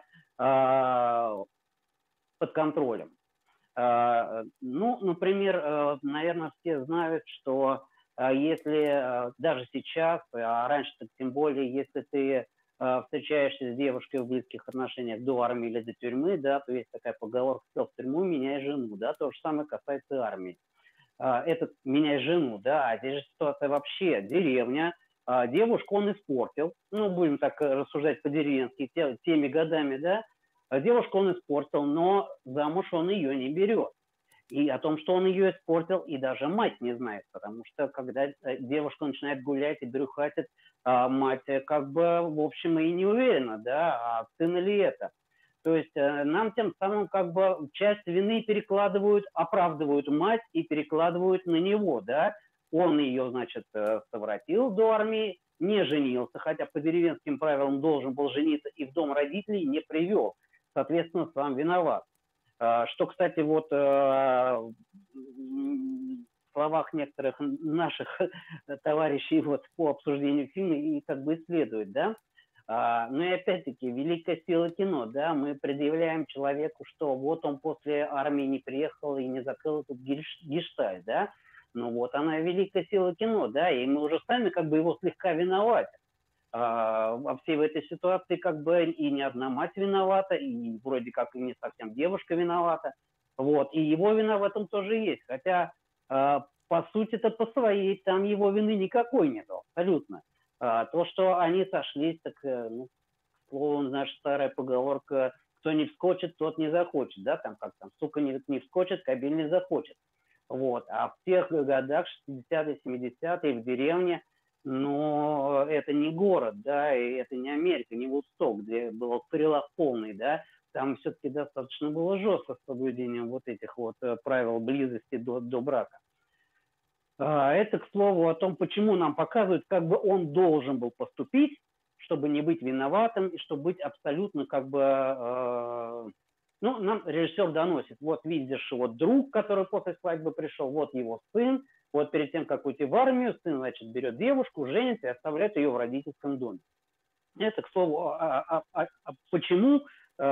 под контролем. Ну, например, наверное, все знают, что если даже сейчас, а раньше тем более, если ты встречаешься с девушкой в близких отношениях до армии или до тюрьмы, да, то есть такая поговорка: сел в тюрьму, меняй жену, да, то же самое касается армии. Этот меняй жену, да, а здесь же ситуация вообще, деревня, девушку он испортил, ну, будем так рассуждать по-деревенски, теми годами, да, девушку он испортил, но замуж он ее не берет. И о том, что он ее испортил, и даже мать не знает, потому что когда девушка начинает гулять и брюхатит, мать как бы, в общем, и не уверена, да, а сын ли это. То есть нам тем самым как бы часть вины перекладывают, оправдывают мать и перекладывают на него, да. Он ее, значит, совратил до армии, не женился, хотя по деревенским правилам должен был жениться, и в дом родителей не привел. Соответственно, сам виноват. Что, кстати, вот в словах некоторых наших товарищей вот по обсуждению фильма и как бы исследуют, да. Ну и опять-таки, великая сила кино, да, мы предъявляем человеку, что вот он после армии не приехал и не закрыл этот гештальт, да. Ну вот она великая сила кино, да, и мы уже сами как бы его слегка виноваты. Во всей в этой ситуации как бы и не одна мать виновата, и вроде как и не совсем девушка виновата. Вот, и его вина в этом тоже есть. Хотя, по сути-то по своей, там его вины никакой нету, абсолютно. То, что они сошлись, так, ну, к слову, наша старая поговорка: кто не вскочит, тот не захочет, да, там как там, сука не вскочит, кобель не захочет. Вот, а в тех годах, 60-е, 70-е, в деревне, но это не город, да, и это не Америка, не Вудсток, где был прилав полный, да, там все-таки достаточно было жестко с соблюдением вот этих вот правил близости до брака. Это, к слову, о том, почему нам показывают, как бы он должен был поступить, чтобы не быть виноватым и чтобы быть абсолютно как бы... Ну, нам режиссер доносит: вот видишь, вот друг, который после свадьбы пришел, вот его сын, вот перед тем, как уйти в армию, сын, значит, берет девушку, женится и оставляет ее в родительском доме. Это, к слову, почему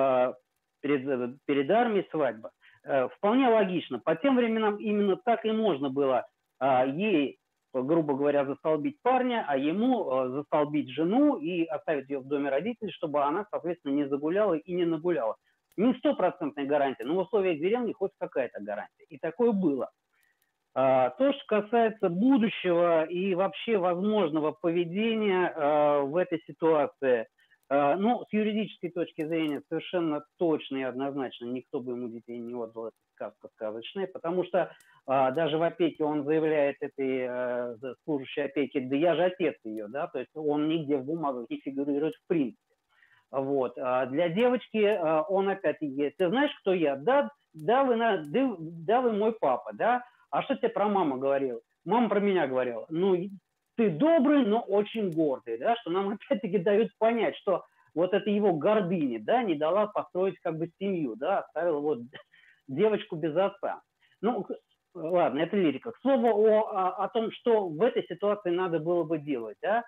перед армией свадьба. Вполне логично. По тем временам именно так и можно было ей, грубо говоря, застолбить парня, а ему застолбить жену и оставить ее в доме родителей, чтобы она, соответственно, не загуляла и не нагуляла. Не 100% гарантия, но в условиях деревни хоть какая-то гарантия. И такое было. То, что касается будущего и вообще возможного поведения в этой ситуации, ну, с юридической точки зрения совершенно точно и однозначно никто бы ему детей не отдал, это сказка сказочная, потому что даже в опеке он заявляет этой служащей опеки: да я же отец ее, да, то есть он нигде в бумагах не фигурирует в принципе. Вот. Для девочки он опять-таки: ты знаешь, кто я? Да, вы мой папа, да? А что тебе про маму говорила? Мама про меня говорила: ну, ты добрый, но очень гордый, да? Что нам опять-таки дают понять, что вот это его гордыня, да, не дала построить как бы семью, да, оставила вот девочку без отца. Ну, ладно, это лирика. К слову о том, что в этой ситуации надо было бы делать, да?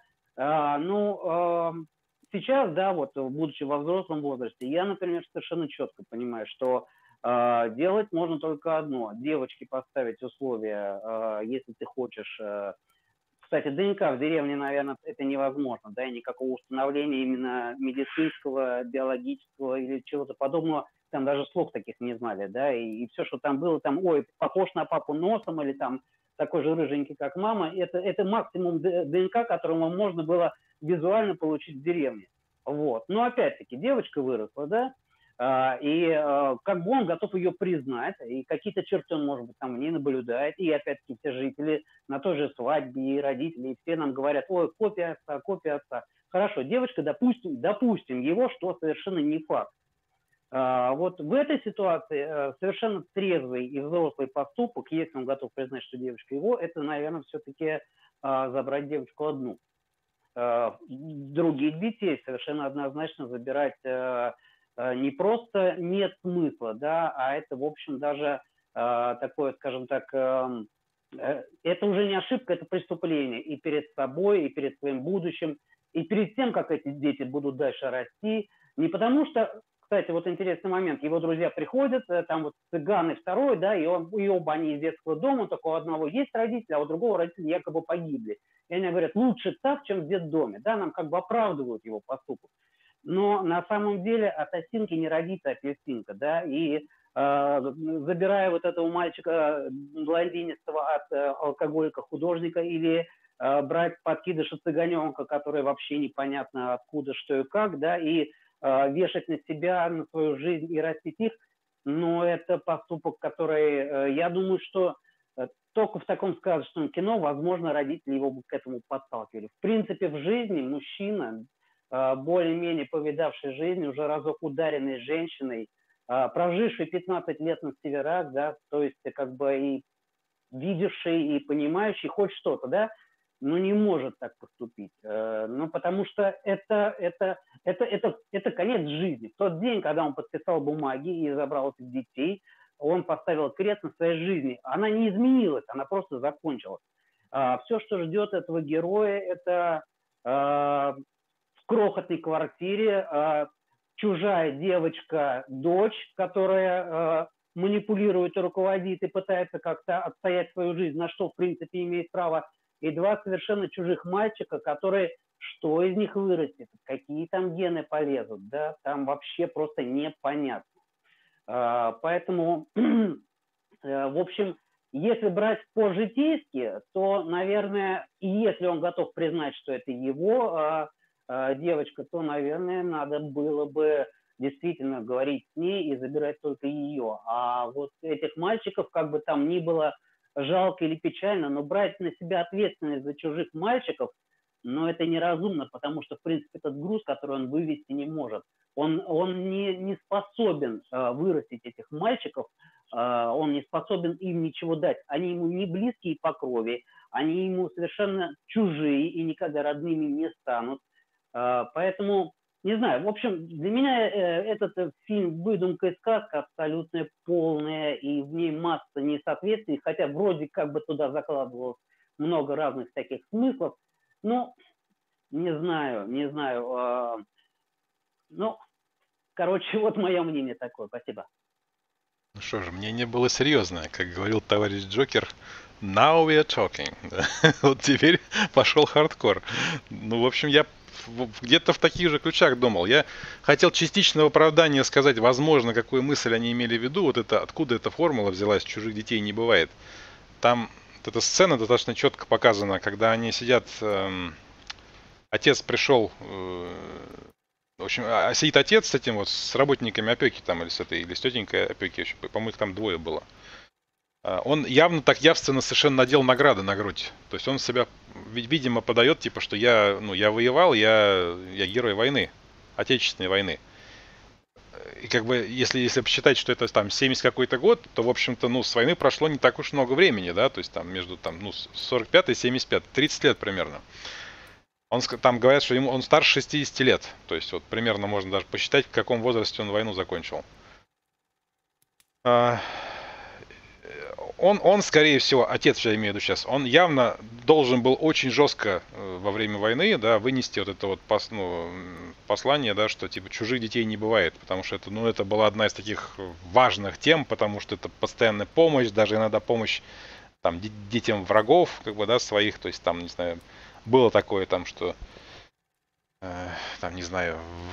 Сейчас, да, вот, будучи во взрослом возрасте, я, например, совершенно четко понимаю, что делать можно только одно: девочке поставить условия, если ты хочешь. Кстати, ДНК в деревне, наверное, это невозможно, да, и никакого установления именно медицинского, биологического или чего-то подобного, там даже слов таких не знали, да, и все, что там было, там, ой, похож на папу носом или там такой же рыженький, как мама, это максимум ДНК, которого можно было визуально получить в деревне. Вот. Но опять-таки девочка выросла, да, и как бы он готов ее признать, и какие-то черты он, может быть, там в ней наблюдает, и опять-таки все жители на той же свадьбе, и родители, и все нам говорят: ой, копия отца, копия отца. Хорошо, девочка, допустим его, что совершенно не факт. Вот в этой ситуации совершенно трезвый и взрослый поступок, если он готов признать, что девочка его, это, наверное, все-таки забрать девочку одну. Других детей совершенно однозначно забирать не просто нет смысла, да, а это, в общем, даже такое, скажем так, это уже не ошибка, это преступление и перед собой, и перед своим будущим, и перед тем, как эти дети будут дальше расти. Не потому что, кстати, вот интересный момент, его друзья приходят, там вот цыган и второй, да, и оба они из детского дома, только у одного есть родители, а у другого родители якобы погибли. И они говорят, лучше так, чем в детдоме, да, нам как бы оправдывают его поступок. Но на самом деле от осинки не родится апельсинка, да, и забирая вот этого мальчика блондинистого от алкоголика-художника или брать подкидыша цыганенка, который вообще непонятно откуда, что и как, да, и вешать на себя, на свою жизнь и растить их, но это поступок, который, я думаю, что только в таком сказочном кино, возможно, родители его бы к этому подталкивали. В принципе, в жизни мужчина, более-менее повидавший жизнь, уже разок ударенный женщиной, проживший 15 лет на северах, да, то есть как бы и видевший, и понимающий хоть что-то, да, но не может так поступить. Ну, потому что это конец жизни. В тот день, когда он подписал бумаги и забрал этих детей, он поставил крест на своей жизни. Она не изменилась, она просто закончилась. Все, что ждет этого героя, это в крохотной квартире чужая девочка, дочь, которая манипулирует и руководит и пытается как-то отстоять свою жизнь, на что, в принципе, имеет право, и два совершенно чужих мальчика, которые, что из них вырастет, какие там гены полезут, да, там вообще просто непонятно. Поэтому, в общем, если брать по-житейски, то, наверное, и если он готов признать, что это его девочка, то, наверное, надо было бы действительно говорить с ней и забирать только ее. А вот этих мальчиков, как бы там ни было жалко или печально, но брать на себя ответственность за чужих мальчиков, но это неразумно, потому что, в принципе, этот груз, который он вывести не может, он не способен вырастить этих мальчиков, он не способен им ничего дать. Они ему не близкие по крови, они ему совершенно чужие и никогда родными не станут. Поэтому, не знаю, в общем, для меня этот фильм «Выдумка и сказка» абсолютно полная, и в ней масса несоответствий, хотя вроде как бы туда закладывалось много разных таких смыслов, но не знаю. Ну, короче, вот мое мнение такое. Спасибо. Ну что же, мнение было серьезное. Как говорил товарищ Джокер, now we are talking. Вот теперь пошел хардкор. Ну, в общем, я где-то в таких же ключах думал. Я хотел частичного оправдания сказать, возможно, какую мысль они имели в виду. Вот это, откуда эта формула взялась, чужих детей не бывает. Там вот эта сцена достаточно четко показана, когда они сидят, отец пришел, в общем, сидит отец с этим вот, с работниками опеки там, или с тетенькой опеки, по-моему, их там двое было. Он явно так явственно совершенно надел награды на грудь. То есть он себя, видимо, подает, типа, что я воевал, я герой войны, Отечественной войны. И как бы, если посчитать, что это там 70 какой-то год, то, в общем-то, ну, с войны прошло не так уж много времени, да, то есть там между там, ну, 45 и 75, 30 лет примерно. Там говорят, что он старше 60 лет. То есть вот примерно можно даже посчитать, в каком возрасте он войну закончил. Он, скорее всего, отец, я имею в виду сейчас, он явно должен был очень жестко во время войны, да, вынести вот это вот послание, да, что типа чужих детей не бывает, потому что это была одна из таких важных тем, потому что это постоянная помощь, даже иногда помощь там детям врагов, как бы, да, своих, то есть там, не знаю, было такое там, что там, не знаю,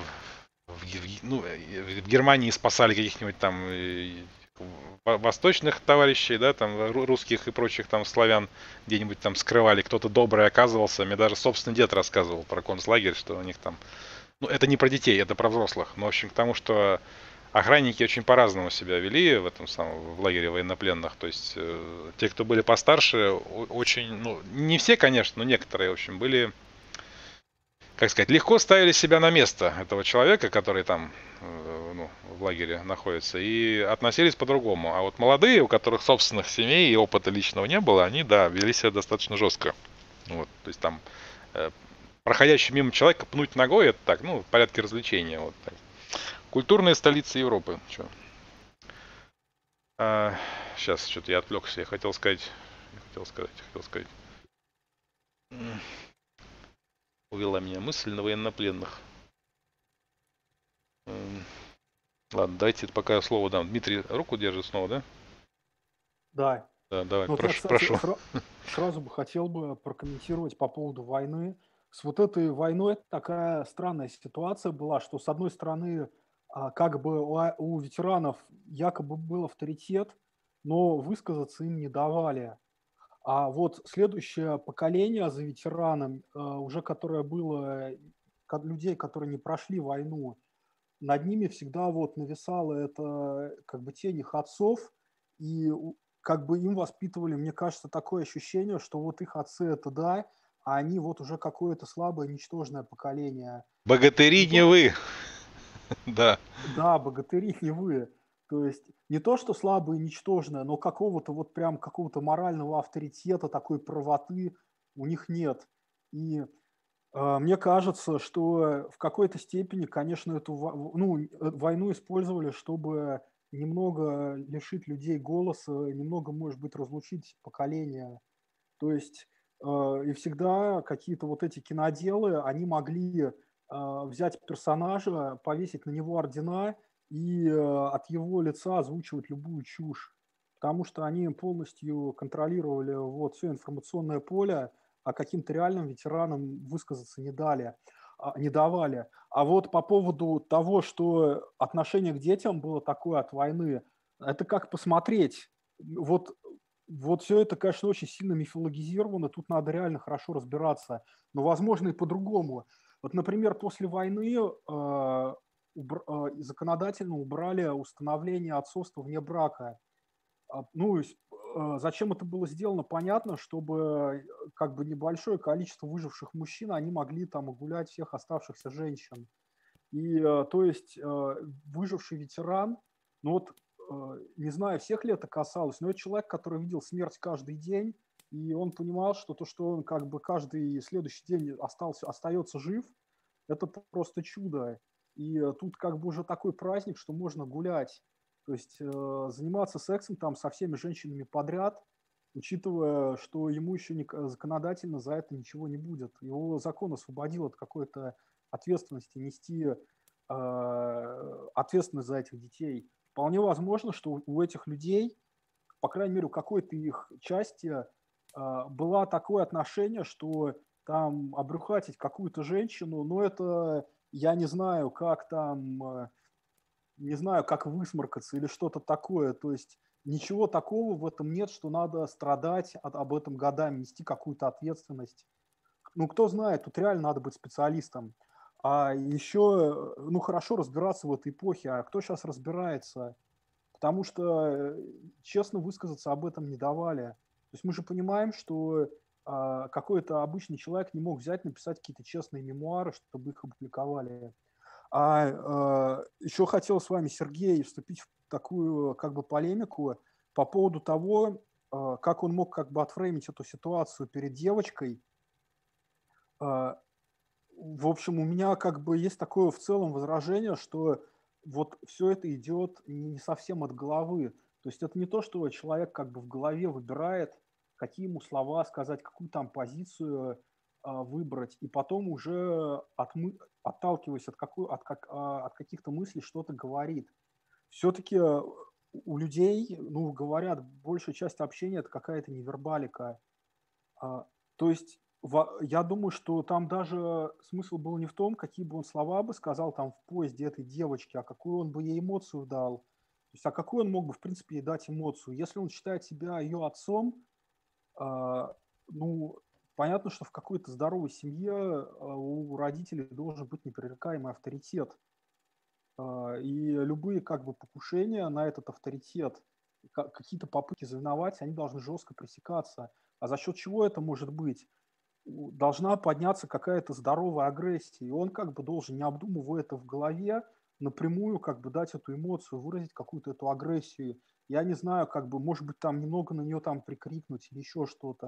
в Германии спасали каких-нибудь там восточных товарищей, да, там русских и прочих там славян где-нибудь там скрывали, кто-то добрый оказывался. Мне даже собственный дед рассказывал про концлагерь, что у них там, ну, это не про детей, это про взрослых, но, в общем, к тому, что охранники очень по-разному себя вели в этом в лагере военнопленных, то есть те, кто были постарше, очень, ну, не все, конечно, но некоторые, в общем, были, как сказать, легко ставили себя на место этого человека, который там в лагере находится, и относились по-другому. А вот молодые, у которых собственных семей и опыта личного не было, они, да, вели себя достаточно жестко. Вот, то есть там э, проходящий мимо человека пнуть ногой, это так, ну, в порядке развлечения. Вот так. Культурная столица Европы. Чё? Сейчас что-то я отвлекся. Я хотел сказать. М, Увела меня мысль на военнопленных. Ладно, давайте пока слово дам. Дмитрий руку держит снова, да? Да. Да, давай, Ну вот я, прошу, кстати, прошу. сразу бы хотел бы прокомментировать по поводу войны. С вот этой войной такая странная ситуация была, что с одной стороны, как бы у ветеранов якобы был авторитет, но высказаться им не давали. А вот следующее поколение за ветераном, уже которое было людей, которые не прошли войну, над ними всегда вот нависало это как бы тень их отцов, и как бы им воспитывали, мне кажется, такое ощущение, что вот их отцы это да, а они вот уже какое-то слабое, ничтожное поколение. Богатыри Не не то, вы. Да. да, богатыри не вы. То есть не то, что слабое и ничтожное, но какого-то вот прям какого-то морального авторитета, такой правоты у них нет. И мне кажется, что в какой-то степени, конечно, эту войну использовали, чтобы немного лишить людей голоса, немного, может быть, разлучить поколения. То есть и всегда какие-то вот эти киноделы, они могли взять персонажа, повесить на него ордена и от его лица озвучивать любую чушь. Потому что они полностью контролировали вот все информационное поле, а каким-то реальным ветеранам высказаться не давали. А вот по поводу того, что отношение к детям было такое от войны, это как посмотреть. Вот вот все это, конечно, очень сильно мифологизировано, тут надо реально хорошо разбираться, но, возможно, и по-другому. Вот, например, после войны законодательно убрали установление отцовства вне брака. Ну, зачем это было сделано, понятно, чтобы как бы небольшое количество выживших мужчин, они могли там гулять всех оставшихся женщин. И, то есть, выживший ветеран, ну вот, не знаю, всех ли это касалось, но это человек, который видел смерть каждый день, и он понимал, что то, что он как бы каждый следующий день остается жив, это просто чудо. И тут как бы уже такой праздник, что можно гулять. То есть заниматься сексом там со всеми женщинами подряд, учитывая, что ему еще законодательно за это ничего не будет. Его закон освободил от какой-то ответственности нести ответственность за этих детей. Вполне возможно, что у этих людей, по крайней мере, у какой-то их части было такое отношение, что там обрюхатить какую-то женщину, но это я не знаю, как там, не знаю, как высморкаться или что-то такое. То есть ничего такого в этом нет, что надо страдать об этом годами, нести какую-то ответственность. Ну, кто знает, тут реально надо быть специалистом. А еще, ну, хорошо разбираться в этой эпохе. А кто сейчас разбирается? Потому что честно высказаться об этом не давали. То есть мы же понимаем, что какой-то обычный человек не мог взять, написать какие-то честные мемуары, чтобы их опубликовали. Еще хотел с вами, Сергей, вступить в такую как бы полемику по поводу того, как он мог как бы отфреймить эту ситуацию перед девочкой. В общем, у меня как бы есть такое в целом возражение, что вот все это идет не совсем от головы. То есть это не то, что человек как бы в голове выбирает, какие ему слова сказать, какую там позицию выбрать, и потом уже отталкиваясь от каких-то мыслей что-то говорит. Все-таки у людей, ну, говорят, большая часть общения это какая-то невербалика. То есть я думаю, что там даже смысл был не в том, какие бы он слова бы сказал там в поезде этой девочки, а какую он бы ей эмоцию дал. То есть, а какую он мог бы, в принципе, ей дать эмоцию. Если он считает себя ее отцом, ну, понятно, что в какой-то здоровой семье у родителей должен быть непререкаемый авторитет. И любые как бы покушения на этот авторитет, какие-то попытки завиновать, они должны жестко пресекаться. А за счет чего это может быть? Должна подняться какая-то здоровая агрессия, и он как бы должен, не обдумывая это в голове, напрямую как бы дать эту эмоцию, выразить какую-то эту агрессию. Я не знаю, как бы, может быть, там немного на нее там прикрикнуть или еще что-то.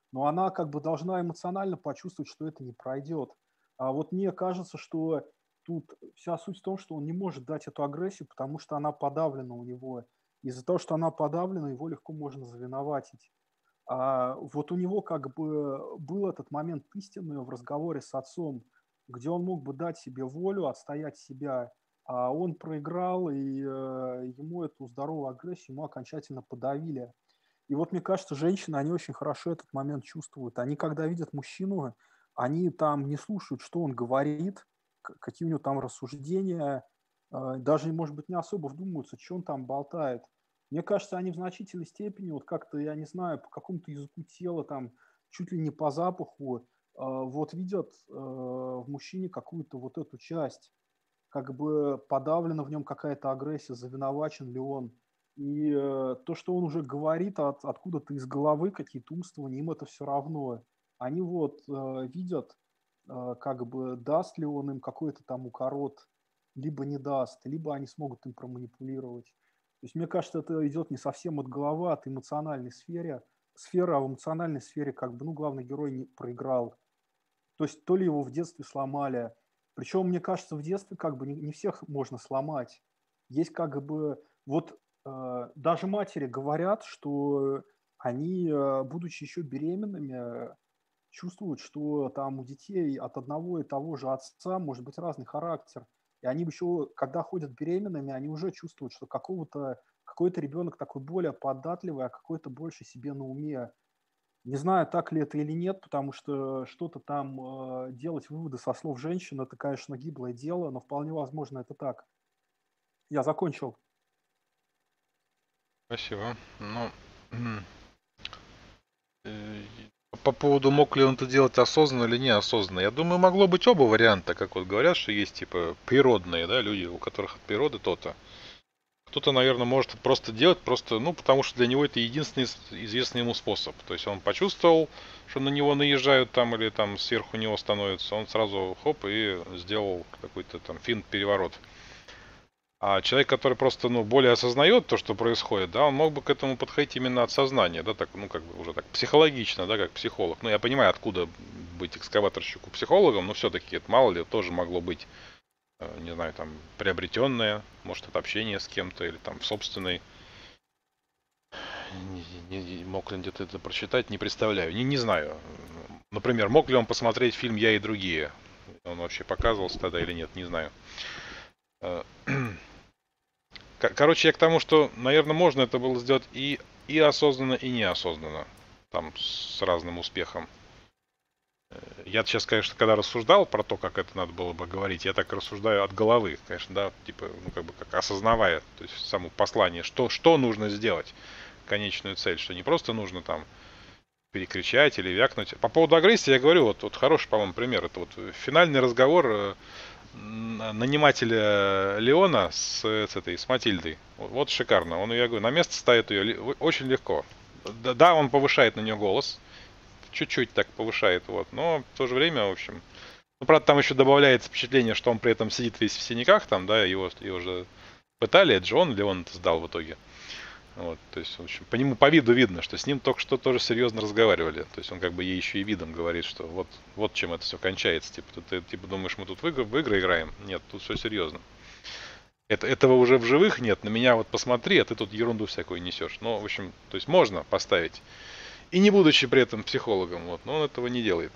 но она как бы должна эмоционально почувствовать, что это не пройдет. А вот мне кажется, что тут вся суть в том, что он не может дать эту агрессию, потому что она подавлена у него. Из-за того, что она подавлена, его легко можно завиноватить. А вот у него как бы был этот момент истины в разговоре с отцом, где он мог бы дать себе волю, отстоять себя, а он проиграл, и ему эту здоровую агрессию ему окончательно подавили. И вот мне кажется, женщины, они очень хорошо этот момент чувствуют. Они, когда видят мужчину, они там не слушают, что он говорит, какие у него там рассуждения, даже, может быть, не особо вдумываются, что он там болтает. Мне кажется, они в значительной степени, вот как-то, я не знаю, по какому-то языку тела, там, чуть ли не по запаху, вот видят в мужчине какую-то вот эту часть, как бы подавлена в нем какая-то агрессия, завиновачен ли он. И то, что он уже говорит откуда-то из головы, какие-то умствования, им это все равно. Они вот видят, как бы даст ли он им какой-то там укорот, либо не даст, либо они смогут им проманипулировать. То есть мне кажется, это идет не совсем от головы, а от эмоциональной сферы. Сфера, а в эмоциональной сфере как бы, ну, главный герой не проиграл. То есть то ли его в детстве сломали. Причем, мне кажется, в детстве как бы не всех можно сломать. Есть как бы... Вот даже матери говорят, что они, будучи еще беременными, чувствуют, что там у детей от одного и того же отца может быть разный характер. И они еще, когда ходят беременными, они уже чувствуют, что какой-то ребенок такой более податливый, а какой-то больше себе на уме. Не знаю, так ли это или нет, потому что что-то там делать выводы со слов женщин, это, конечно, гиблое дело, но вполне возможно это так. Я закончил. Спасибо. Ну, по поводу, мог ли он это делать осознанно или неосознанно, я думаю, могло быть оба варианта, как вот говорят, что есть типа природные, да, люди, у которых от природы то-то. Кто-то, наверное, может просто делать, просто, ну, потому что для него это единственный известный ему способ. То есть он почувствовал, что на него наезжают там или там сверху него становится, он сразу хоп и сделал какой-то там финт-переворот. А человек, который просто, ну, более осознает то, что происходит, да, он мог бы к этому подходить именно от сознания, да, так, ну, как бы уже так психологично, да, как психолог. Ну, я понимаю, откуда быть экскаваторщику психологом, но все-таки это мало ли тоже могло быть, не знаю, там, приобретенное, может, от общения с кем-то или там в собственной. Мог ли он где-то это прочитать, не представляю, не знаю. Например, мог ли он посмотреть фильм «Я и другие»? Он вообще показывался тогда или нет, не знаю. Короче, я к тому, что, наверное, можно это было сделать и осознанно, и неосознанно. Там с разным успехом. Я сейчас, конечно, когда рассуждал про то, как это надо было бы говорить, я так рассуждаю от головы, конечно, да, типа, ну, как бы, как осознавая, то есть само послание, что нужно сделать, конечную цель, что не просто нужно там перекричать или вякнуть. По поводу агрессии я говорю, вот хороший, по-моему, пример, это вот финальный разговор нанимателя Леона с Матильдой. Вот шикарно. Он ее, говорю, на место ставит ее очень легко. Да, он повышает на нее голос. Чуть-чуть так повышает, вот. Но в то же время, в общем... Ну, правда, там еще добавляется впечатление, что он при этом сидит весь в синяках, там, да, его же пытали, это же Леон это сдал в итоге. Вот, то есть, в общем, по нему, по виду видно, что с ним только что тоже серьезно разговаривали. То есть он как бы ей еще и видом говорит, что вот чем это все кончается. Типа, ты типа думаешь, мы тут в игры играем? Нет, тут все серьезно. Этого уже в живых нет. На меня вот посмотри, а ты тут ерунду всякую несешь. Ну, в общем, то есть можно поставить. И не будучи при этом психологом, вот, но он этого не делает.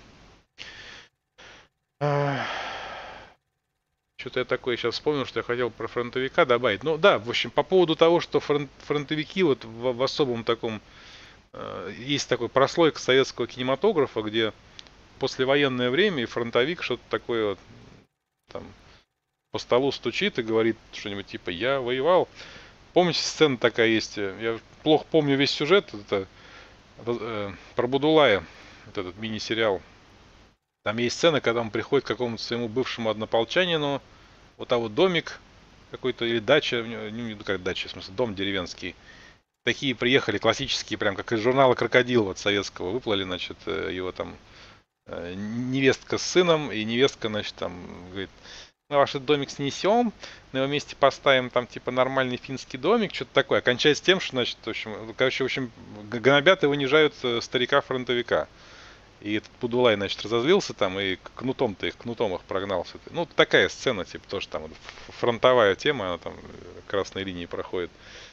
Что-то я такое сейчас вспомнил, что я хотел про фронтовика добавить. Ну да, в общем, по поводу того, что фронтовики вот в особом таком... Есть такой прослойка советского кинематографа, где послевоенное время и фронтовик что-то такое вот, там по столу стучит и говорит что-нибудь типа «Я воевал». Помните, сцена такая есть? Я плохо помню весь сюжет. Это про Будулая, вот этот мини-сериал. Там есть сцена, когда он приходит к какому-то своему бывшему однополчанину, вот вот домик какой-то или дача, ну как дача, в смысле дом деревенский. Такие приехали классические, прям как из журнала «Крокодил» вот советского, выплыли, значит, его там невестка с сыном, и невестка, значит, там, говорит, мы ваш этот домик снесем, на его месте поставим там типа нормальный финский домик, что-то такое. Кончается тем, что, значит, в общем, гнобят и унижают старика-фронтовика. И этот Пудулай, значит, разозлился там и кнутом-то их, кнутом их прогнал. Ну, такая сцена, типа, тоже там фронтовая тема, она там красной линии проходит.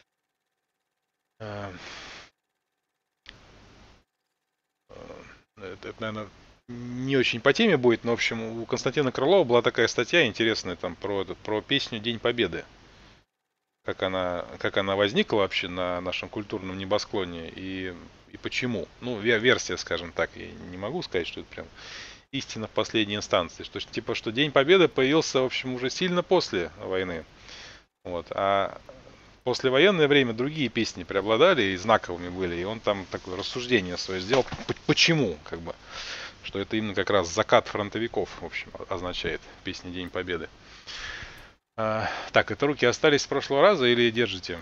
Это, наверное, не очень по теме будет, но, в общем, у Константина Крылова была такая статья интересная там про песню «День Победы». Как она возникла вообще на нашем культурном небосклоне и почему. Ну, версия, скажем так, я не могу сказать, что это прям истина в последней инстанции. Что, типа, что День Победы появился, в общем, уже сильно после войны. Вот. А послевоенное время другие песни преобладали и знаковыми были. И он там такое рассуждение свое сделал. Почему, как бы. Что это именно как раз закат фронтовиков, в общем, означает песня «День Победы». Так, это руки остались с прошлого раза или держите?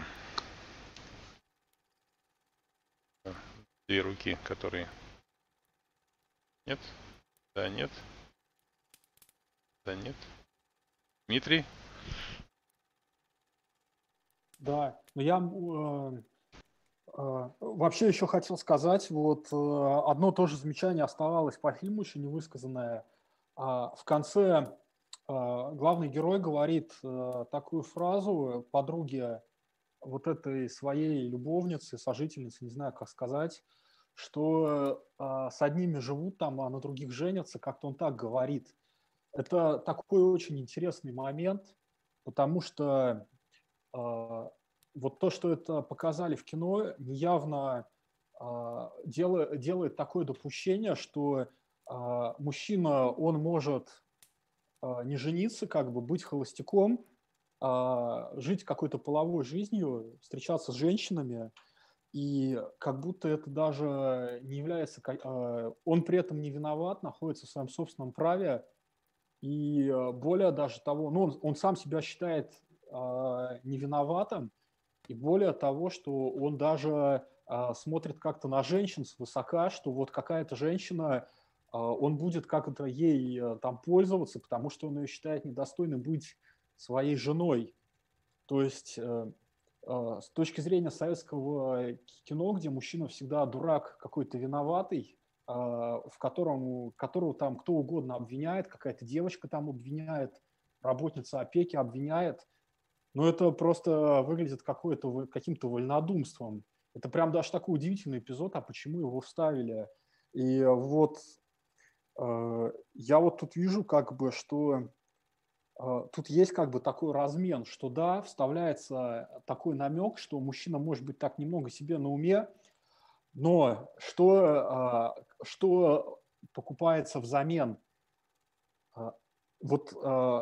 Две руки, которые... Нет? Да, нет. Да, нет. Дмитрий? Да, но я вообще еще хотел сказать, вот одно тоже замечание оставалось по фильму, еще не высказанное. В конце главный герой говорит такую фразу подруге вот этой своей любовницы, сожительницы, не знаю, как сказать, что с одними живут там, а на других женятся, как-то он так говорит. Это такой очень интересный момент, потому что вот то, что это показали в кино, неявно делает такое допущение, что мужчина, он может не жениться, как бы быть холостяком, жить какой-то половой жизнью, встречаться с женщинами, и как будто это даже не является... Он при этом не виноват, находится в своем собственном праве, и более даже того, ну, он сам себя считает невиноватым, и более того, что он даже смотрит как-то на женщин свысока, что вот какая-то женщина, он будет как-то ей там пользоваться, потому что он ее считает недостойной быть своей женой. То есть с точки зрения советского кино, где мужчина всегда дурак какой-то виноватый, которого там кто угодно обвиняет, какая-то девочка там обвиняет, работница опеки обвиняет, но это просто выглядит каким-то вольнодумством. Это прям даже такой удивительный эпизод, а почему его вставили? И вот я вот тут вижу, как бы, что тут есть как бы такой размен, что да, вставляется такой намек, что мужчина может быть так немного себе на уме, но что покупается взамен? Вот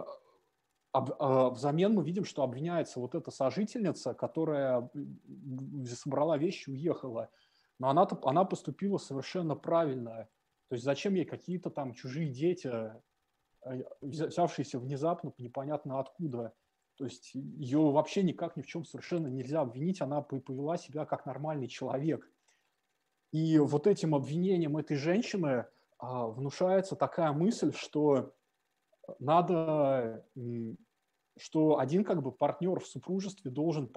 взамен мы видим, что обвиняется вот эта сожительница, которая собрала вещи и уехала. Но она поступила совершенно правильно. То есть зачем ей какие-то там чужие дети, взявшиеся внезапно, непонятно откуда. То есть ее вообще никак ни в чем совершенно нельзя обвинить. Она повела себя как нормальный человек. И вот этим обвинением этой женщины внушается такая мысль, что надо, что один как бы партнер в супружестве должен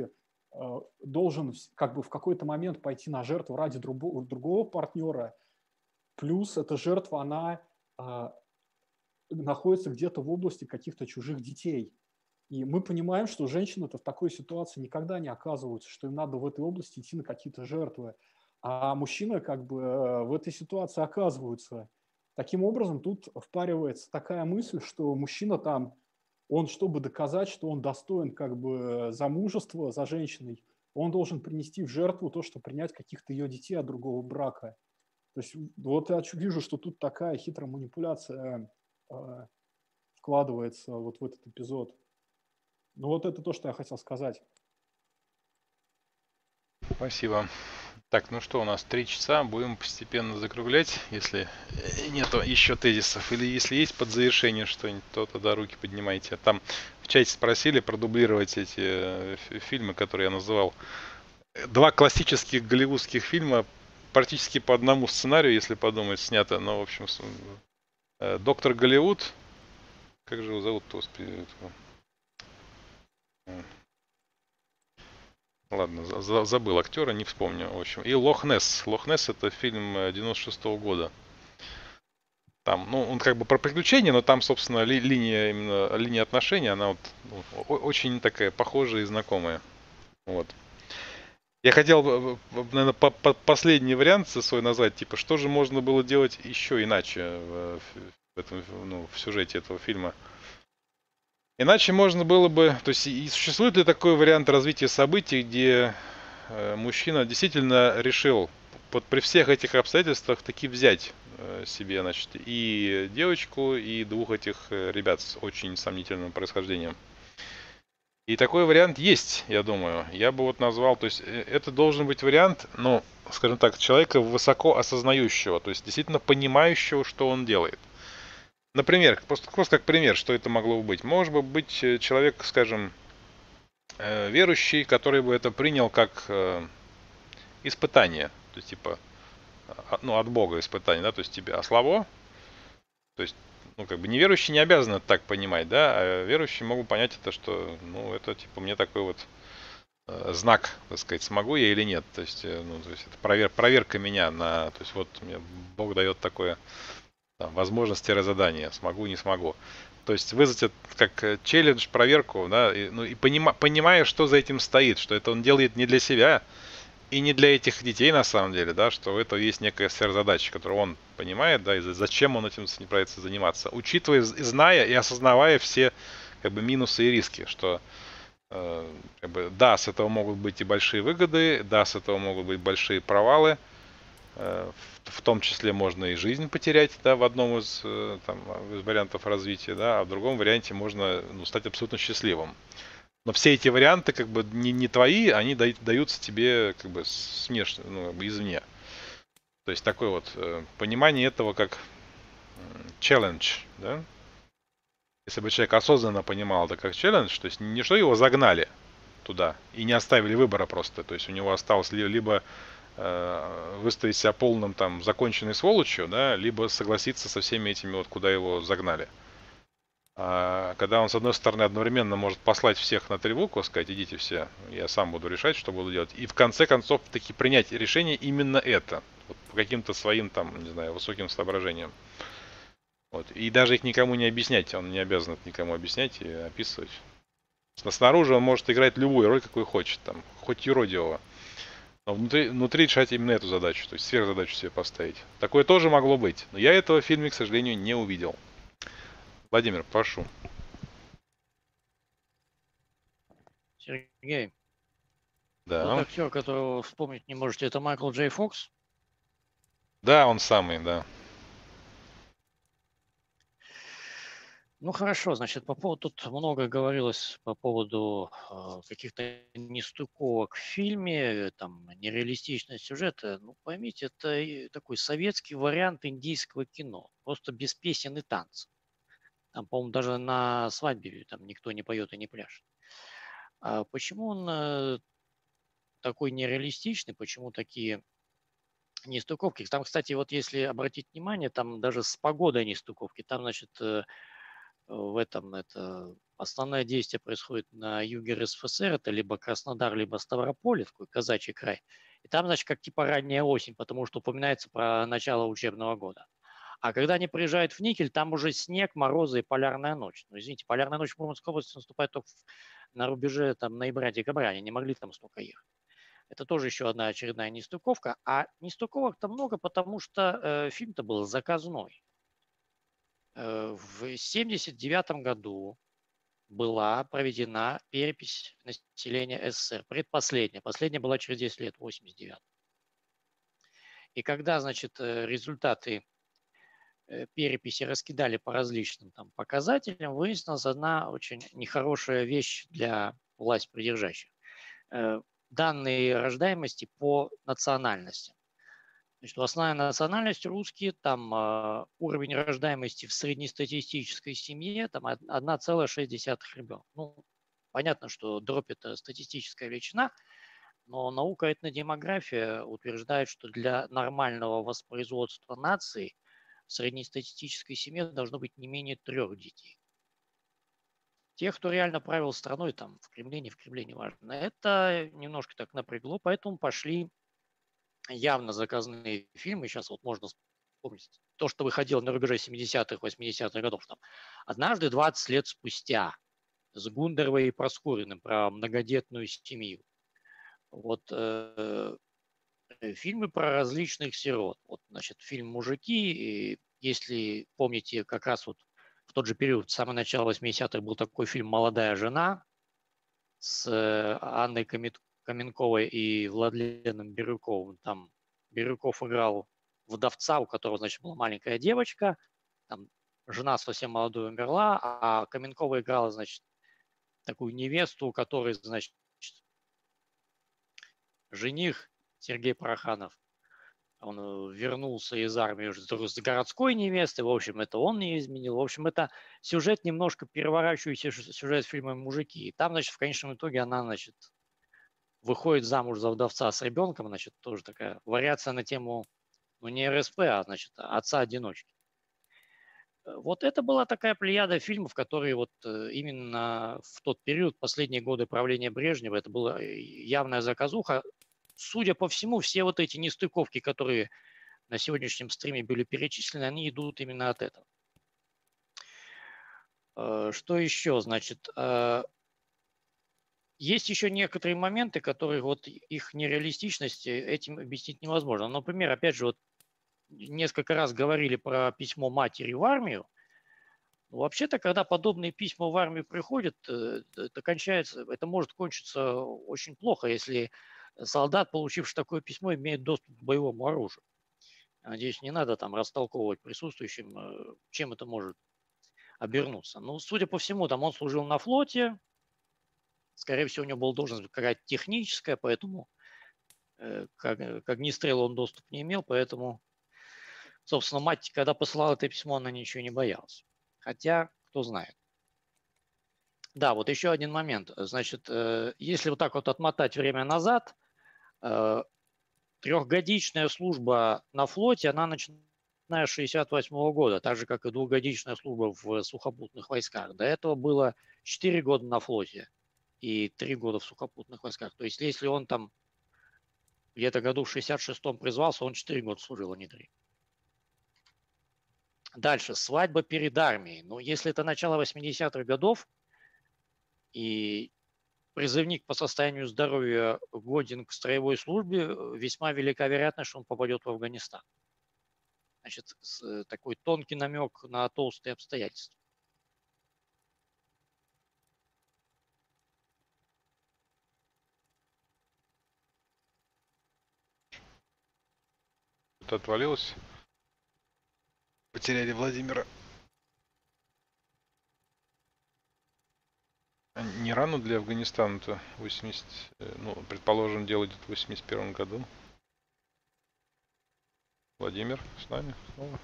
как бы в какой-то момент пойти на жертву ради другого партнера. Плюс эта жертва, она находится где-то в области каких-то чужих детей. И мы понимаем, что женщины-то в такой ситуации никогда не оказываются, что им надо в этой области идти на какие-то жертвы. А мужчины как бы в этой ситуации оказываются. Таким образом, тут впаривается такая мысль, что мужчина там, он, чтобы доказать, что он достоин как бы замужества за женщиной, он должен принести в жертву то, что принять каких-то ее детей от другого брака. То есть вот я вижу, что тут такая хитрая манипуляция вкладывается вот в этот эпизод. Ну вот это то, что я хотел сказать. Спасибо. Так, ну что, у нас 3 часа, будем постепенно закруглять, если нету еще тезисов, или если есть под завершение что-нибудь, то тогда руки поднимайте. Там в чате спросили продублировать эти фильмы, которые я называл. 2 классических голливудских фильма, практически по одному сценарию, если подумать, снято, но, в общем, «Доктор Голливуд» Как же его зовут-то? Ладно, забыл актера, не вспомню. В общем. И Лох Несс. Лох Несс — это фильм 96-го года. Там, ну, он как бы про приключения, но там, собственно, линия отношений, она вот очень такая похожая и знакомая. Вот. Я хотел, наверное, последний вариант свой назвать, типа, что же можно было делать еще иначе в сюжете этого фильма. Иначе можно было бы, то есть и существует ли такой вариант развития событий, где мужчина действительно решил при всех этих обстоятельствах таки взять себе, значит, и девочку, и двух этих ребят с очень сомнительным происхождением. И такой вариант есть, я думаю. Я бы вот назвал, то есть это должен быть вариант, ну, скажем так, человека высоко осознающего, то есть действительно понимающего, что он делает. Например, просто как пример, что это могло бы быть. Может быть человек, скажем, верующий, который бы это принял как испытание, то есть типа, ну, от Бога испытание, да, то есть тебе слабо, то есть, ну, как бы неверующие не обязаны это так понимать, да, а верующие могут понять это, что, ну, это, типа, мне такой вот знак, так сказать, смогу я или нет, то есть, ну, то есть это проверка меня на, то есть, вот мне Бог дает такое, там, возможность-задание, смогу, не смогу. То есть вызвать это как челлендж, проверку, да, и понимая, что за этим стоит, что это он делает не для себя, и не для этих детей, на самом деле, да, что у этого есть некая сверхзадача, которую он понимает, да, и зачем он этим собирается заниматься, учитывая, зная и осознавая все, как бы, минусы и риски, что, как бы, да, с этого могут быть и большие выгоды, да, с этого могут быть большие провалы, в том числе можно и жизнь потерять, да, в одном из вариантов развития, да, а в другом варианте можно, ну, стать абсолютно счастливым. Но все эти варианты, как бы, не твои, они даются тебе, как бы, смешно, ну, извне. То есть такое вот понимание этого как челлендж, да? Если бы человек осознанно понимал это как челлендж, то есть не что его загнали туда и не оставили выбора просто, то есть у него осталось либо выставить себя полным там законченной сволочью, да, либо согласиться со всеми этими вот, куда его загнали. А когда он, с одной стороны, одновременно может послать всех на тревогу, сказать, идите все, я сам буду решать, что буду делать. И в конце концов таки принять решение именно это. Вот, по каким-то своим там, не знаю, высоким соображениям. Вот. И даже их никому не объяснять. Он не обязан это никому объяснять и описывать. Снаружи он может играть любую роль, какую хочет. Там, хоть юродивого. Но внутри решать именно эту задачу. То есть сверхзадачу себе поставить. Такое тоже могло быть. Но я этого в фильме, к сожалению, не увидел. Владимир, прошу. Сергей, Да. тот актер, которого вспомнить не можете, это Майкл Джей Фокс? Да, он самый, да. Ну хорошо, значит, по поводу, тут много говорилось по поводу каких-то нестыковок в фильме, там, нереалистичность сюжета. Ну, поймите, это такой советский вариант индийского кино, просто без песен и танцев. Там, по-моему, даже на свадьбе там никто не поет и не пляшет. А почему он такой нереалистичный, почему такие нестыковки? Там, кстати, вот если обратить внимание, там даже с погодой нестыковки. Там, значит, в этом это основное действие происходит на юге РСФСР, это либо Краснодар, либо Ставрополь, такой казачий край. И там, значит, как типа ранняя осень, потому что упоминается про начало учебного года. А когда они приезжают в Никель, там уже снег, морозы и полярная ночь. Ну, извините, полярная ночь в Мурманской области наступает только на рубеже там, ноября-декабря. Они не могли там столько ехать. Это тоже еще одна очередная нестыковка. А нестыковок-то много, потому что фильм-то был заказной. В 1979 году была проведена перепись населения СССР, предпоследняя. Последняя была через 10 лет, в 1989. И когда, значит, результаты переписи раскидали по различным там показателям, выяснилась одна очень нехорошая вещь для власть придержащих. Данные рождаемости по национальности. Значит, основная национальность русские, там уровень рождаемости в среднестатистической семье там 1,6 ребенка. Ну, понятно, что дробь это статистическая величина, но наука этнодемография утверждает, что для нормального воспроизводства нации в среднестатистической семье должно быть не менее 3 детей. тех, кто реально правил страной, там, в Кремле, не в Кремле, неважно, это немножко так напрягло, поэтому пошли явно заказанные фильмы. Сейчас вот можно вспомнить то, что выходило на рубеже 70-х, 80-х годов. Там, «Однажды 20 лет спустя» с Гундаровой и Проскуриным про многодетную семью. Вот фильмы про различных сирот. Вот, значит, фильм «Мужики», и если помните, как раз вот в тот же период, в самое начало 80-х, был такой фильм «Молодая жена» с Анной Каменковой и Владленом Бирюковым. Там Бирюков играл вдовца, у которого, значит, была маленькая девочка, там жена совсем молодой умерла, а Каменкова играла, значит, такую невесту, у которой, значит, жених Сергей Пороханов. Он вернулся из армии уже с городской невесты. В общем, это он не изменил. В общем, это сюжет, немножко переворачивающий сюжет фильма «Мужики». И там, значит, в конечном итоге она, значит, выходит замуж за вдовца с ребенком. Значит, тоже такая вариация на тему, ну, не РСП, а, значит, отца-одиночки. Вот это была такая плеяда фильмов, которые вот именно в тот период, последние годы правления Брежнева, это была явная заказуха. Судя по всему, все вот эти нестыковки, которые на сегодняшнем стриме были перечислены, они идут именно от этого. Что еще? Значит, есть еще некоторые моменты, которые вот их нереалистичность этим объяснить невозможно. Например, опять же, вот несколько раз говорили про письмо матери в армию. Вообще-то, когда подобные письма в армию приходят, это может кончиться очень плохо, если солдат, получивший такое письмо, имеет доступ к боевому оружию. Надеюсь, не надо там растолковывать присутствующим, чем это может обернуться. Ну, судя по всему, там он служил на флоте. Скорее всего, у него была должность какая-то техническая, поэтому как огнестрел он доступ не имел, поэтому, собственно, мать, когда посылала это письмо, она ничего не боялась. Хотя, кто знает. Да, вот еще один момент. Значит, если вот так вот отмотать время назад, трехгодичная служба на флоте, она начиная с 1968 года, так же, как и двухгодичная служба в сухопутных войсках. До этого было 4 года на флоте и 3 года в сухопутных войсках. То есть, если он там где-то году в 66-м призвался, он 4 года служил, а не 3. Дальше, свадьба перед армией. Ну, если это начало 80-х годов, и призывник по состоянию здоровья годен к строевой службе, весьма велика вероятность, что он попадет в Афганистан. Значит, такой тонкий намек на толстые обстоятельства. Это отвалилось. Потеряли Владимира. А не рано для Афганистана-то 80, ну, предположим, дело идет в 81 году. Владимир с нами снова.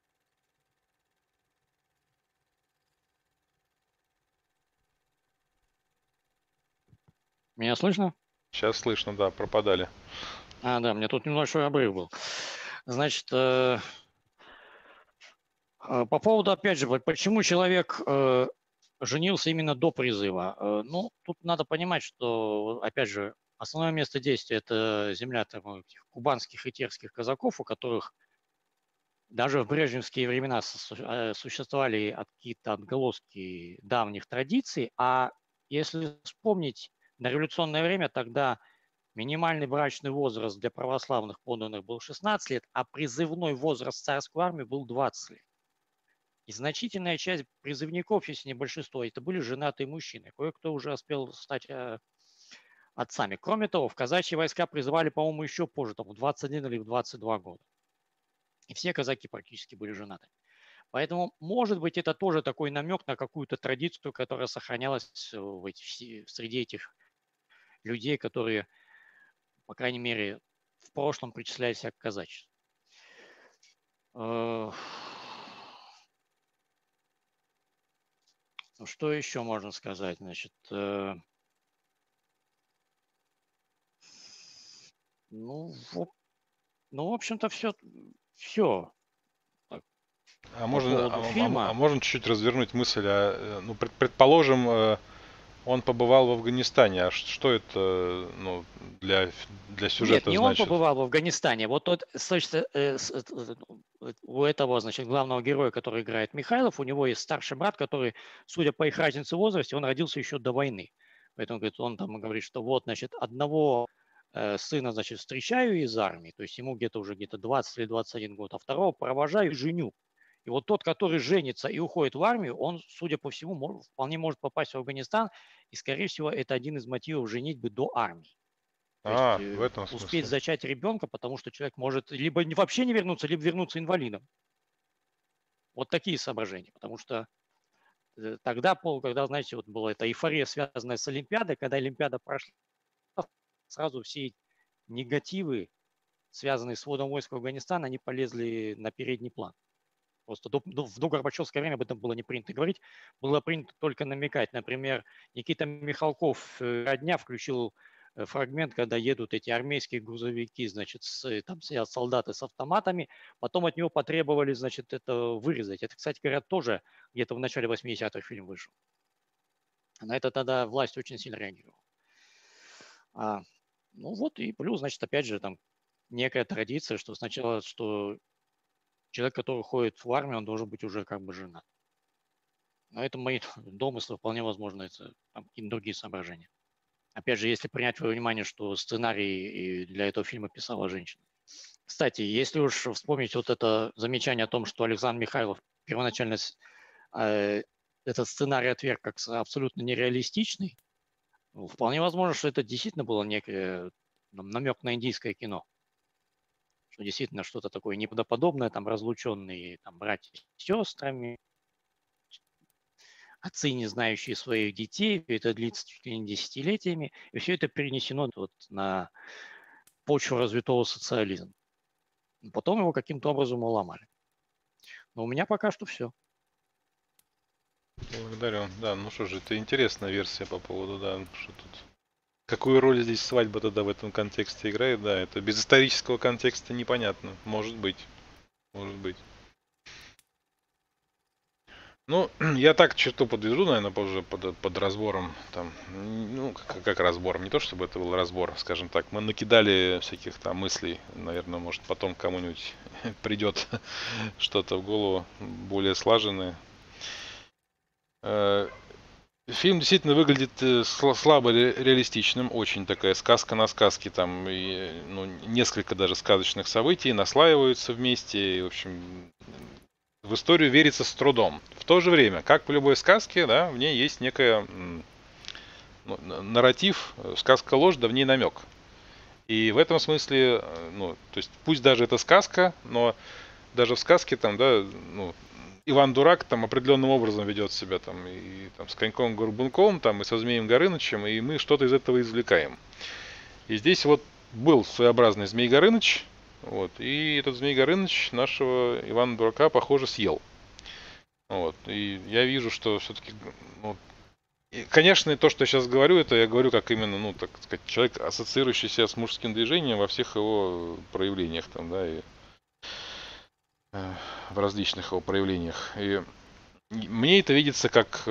Меня слышно? Сейчас слышно, да, пропадали. Да, мне тут небольшой обрыв был. Значит, по поводу, опять же, почему человек женился именно до призыва. Ну, тут надо понимать, что, опять же, основное место действия – это земля там, этих кубанских и терских казаков, у которых даже в брежневские времена существовали какие-то отголоски давних традиций. А если вспомнить, на революционное время тогда минимальный брачный возраст для православных подданных был 16 лет, а призывной возраст в царскую армию был 20 лет. И значительная часть призывников, если не большинство, это были женатые мужчины. Кое-кто уже успел стать отцами. Кроме того, в казачьи войска призывали, по-моему, еще позже, там, в 21 или в 22 года. И все казаки практически были женаты. Поэтому, может быть, это тоже такой намек на какую-то традицию, которая сохранялась среди этих людей, которые, по крайней мере, в прошлом причисляли себя к казачеству. Ну, что еще можно сказать? Значит, ну, в общем-то, все. Так, А можно, поводу фильма. можно чуть-чуть развернуть мысль? Ну, предположим, он побывал в Афганистане. А что это, ну, для Нет, сюжета не он значит? побывал в Афганистане. Вот тот, у этого, значит, главного героя, который играет Михайлов, у него есть старший брат, который, судя по их разнице в возрасте, он родился еще до войны. Поэтому, говорит, он там говорит, что вот, значит, одного сына, значит, встречаю из армии, то есть ему где-то 20 или 21 год, а второго провожаю и женю. И вот тот, который женится и уходит в армию, он, судя по всему, вполне может попасть в Афганистан, и, скорее всего, это один из мотивов женитьбы до армии. То есть В этом успеть смысле. зачать ребенка, потому что человек может либо вообще не вернуться, либо вернуться инвалидом. Вот такие соображения. Потому что тогда, когда, знаете, вот была эта эйфория, связанная с Олимпиадой, когда Олимпиада прошла, сразу все негативы, связанные с вводом войск в Афганистан, они полезли на передний план. Просто в догорбачевское время об этом было не принято говорить, было принято только намекать. Например, Никита Михалков родня включил фрагмент, когда едут эти армейские грузовики, значит, там сидят солдаты с автоматами, потом от него потребовали, значит, это вырезать. Это, кстати говоря, тоже где-то в начале 80-х фильм вышел. На это тогда власть очень сильно реагировала. Ну вот, и плюс, значит, опять же, там некая традиция, что сначала, что человек, который ходит в армию, он должен быть уже как бы женат. Но это мои домыслы, вполне возможно, это какие-то другие соображения. Опять же, если принять во внимание, что сценарий для этого фильма писала женщина. Кстати, если уж вспомнить вот это замечание о том, что Александр Михайлов первоначально этот сценарий отверг как абсолютно нереалистичный, вполне возможно, что это действительно было некий намек на индийское кино. Что действительно что-то такое неправдоподобное, там разлученные там, братья с сестрами, отцы, не знающие своих детей, это длится чуть ли не десятилетиями, и все это перенесено вот на почву развитого социализма. Потом его каким-то образом уломали. Но у меня пока что все. Благодарю. Да, ну что же, это интересная версия по поводу, да, что тут. Какую роль здесь свадьба тогда в этом контексте играет, да, это без исторического контекста непонятно. Может быть. Может быть. Ну, я так черту подведу, наверное, позже под разбором. Там, ну, как разбором. Не то, чтобы это был разбор, скажем так. Мы накидали всяких там мыслей. Наверное, может, потом кому-нибудь придет что-то в голову более слаженное. Фильм действительно выглядит слабо реалистичным, очень такая сказка на сказке, там и, ну, несколько даже сказочных событий наслаиваются вместе, и, в общем, в историю верится с трудом. В то же время, как в любой сказке, да, в ней есть некая нарратив, сказка ложь, да в ней намек. И в этом смысле, ну, то есть пусть даже это сказка, но даже в сказке там, да, ну, Иван Дурак там определенным образом ведет себя там и там с Коньком Горбунковым, там и со Змеем Горынычем, и мы что-то из этого извлекаем. И здесь вот был своеобразный Змей Горыныч, вот, и этот Змей Горыныч нашего Ивана Дурака, похоже, съел. Вот, и я вижу, что все-таки, ну, и, конечно, то, что я сейчас говорю, это я говорю как именно, ну, так сказать, человек, ассоциирующийся с мужским движением во всех его проявлениях там, да, и в различных его проявлениях. И мне это видится как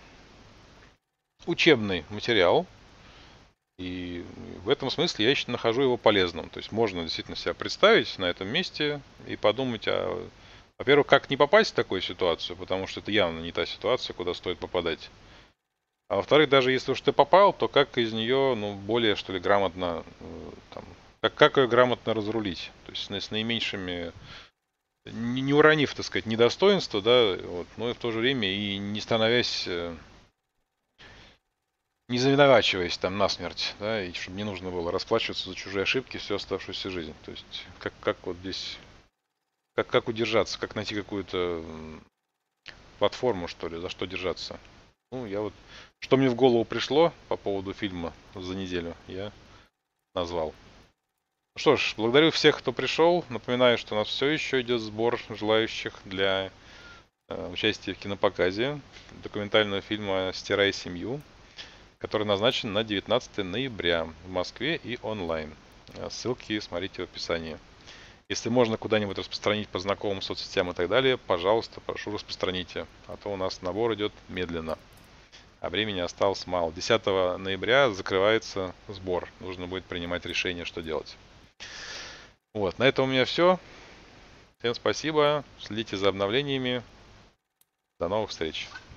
учебный материал. И в этом смысле я еще нахожу его полезным. То есть можно действительно себя представить на этом месте и подумать, во-первых, как не попасть в такую ситуацию, потому что это явно не та ситуация, куда стоит попадать. А во-вторых, даже если уж ты попал, то как из нее, ну, более, что ли, грамотно, там, как ее грамотно разрулить. То есть с наименьшими, не уронив, так сказать, недостоинства, да, вот, но и в то же время и не становясь, не завиновачиваясь там насмерть, да, и чтобы не нужно было расплачиваться за чужие ошибки всю оставшуюся жизнь. То есть как вот здесь, как удержаться, как найти какую-то платформу, что ли, за что держаться. Ну, я вот, что мне в голову пришло по поводу фильма за неделю, я назвал. Ну что ж, благодарю всех, кто пришел. Напоминаю, что у нас все еще идет сбор желающих для участия в кинопоказе документального фильма «Стирай семью», который назначен на 19 ноября в Москве и онлайн. Ссылки смотрите в описании. Если можно куда-нибудь распространить по знакомым соцсетям и так далее, пожалуйста, прошу распространите. А то у нас набор идет медленно. А времени осталось мало. 10 ноября закрывается сбор. Нужно будет принимать решение, что делать. Вот, на этом у меня все. Всем спасибо. Следите за обновлениями. До новых встреч.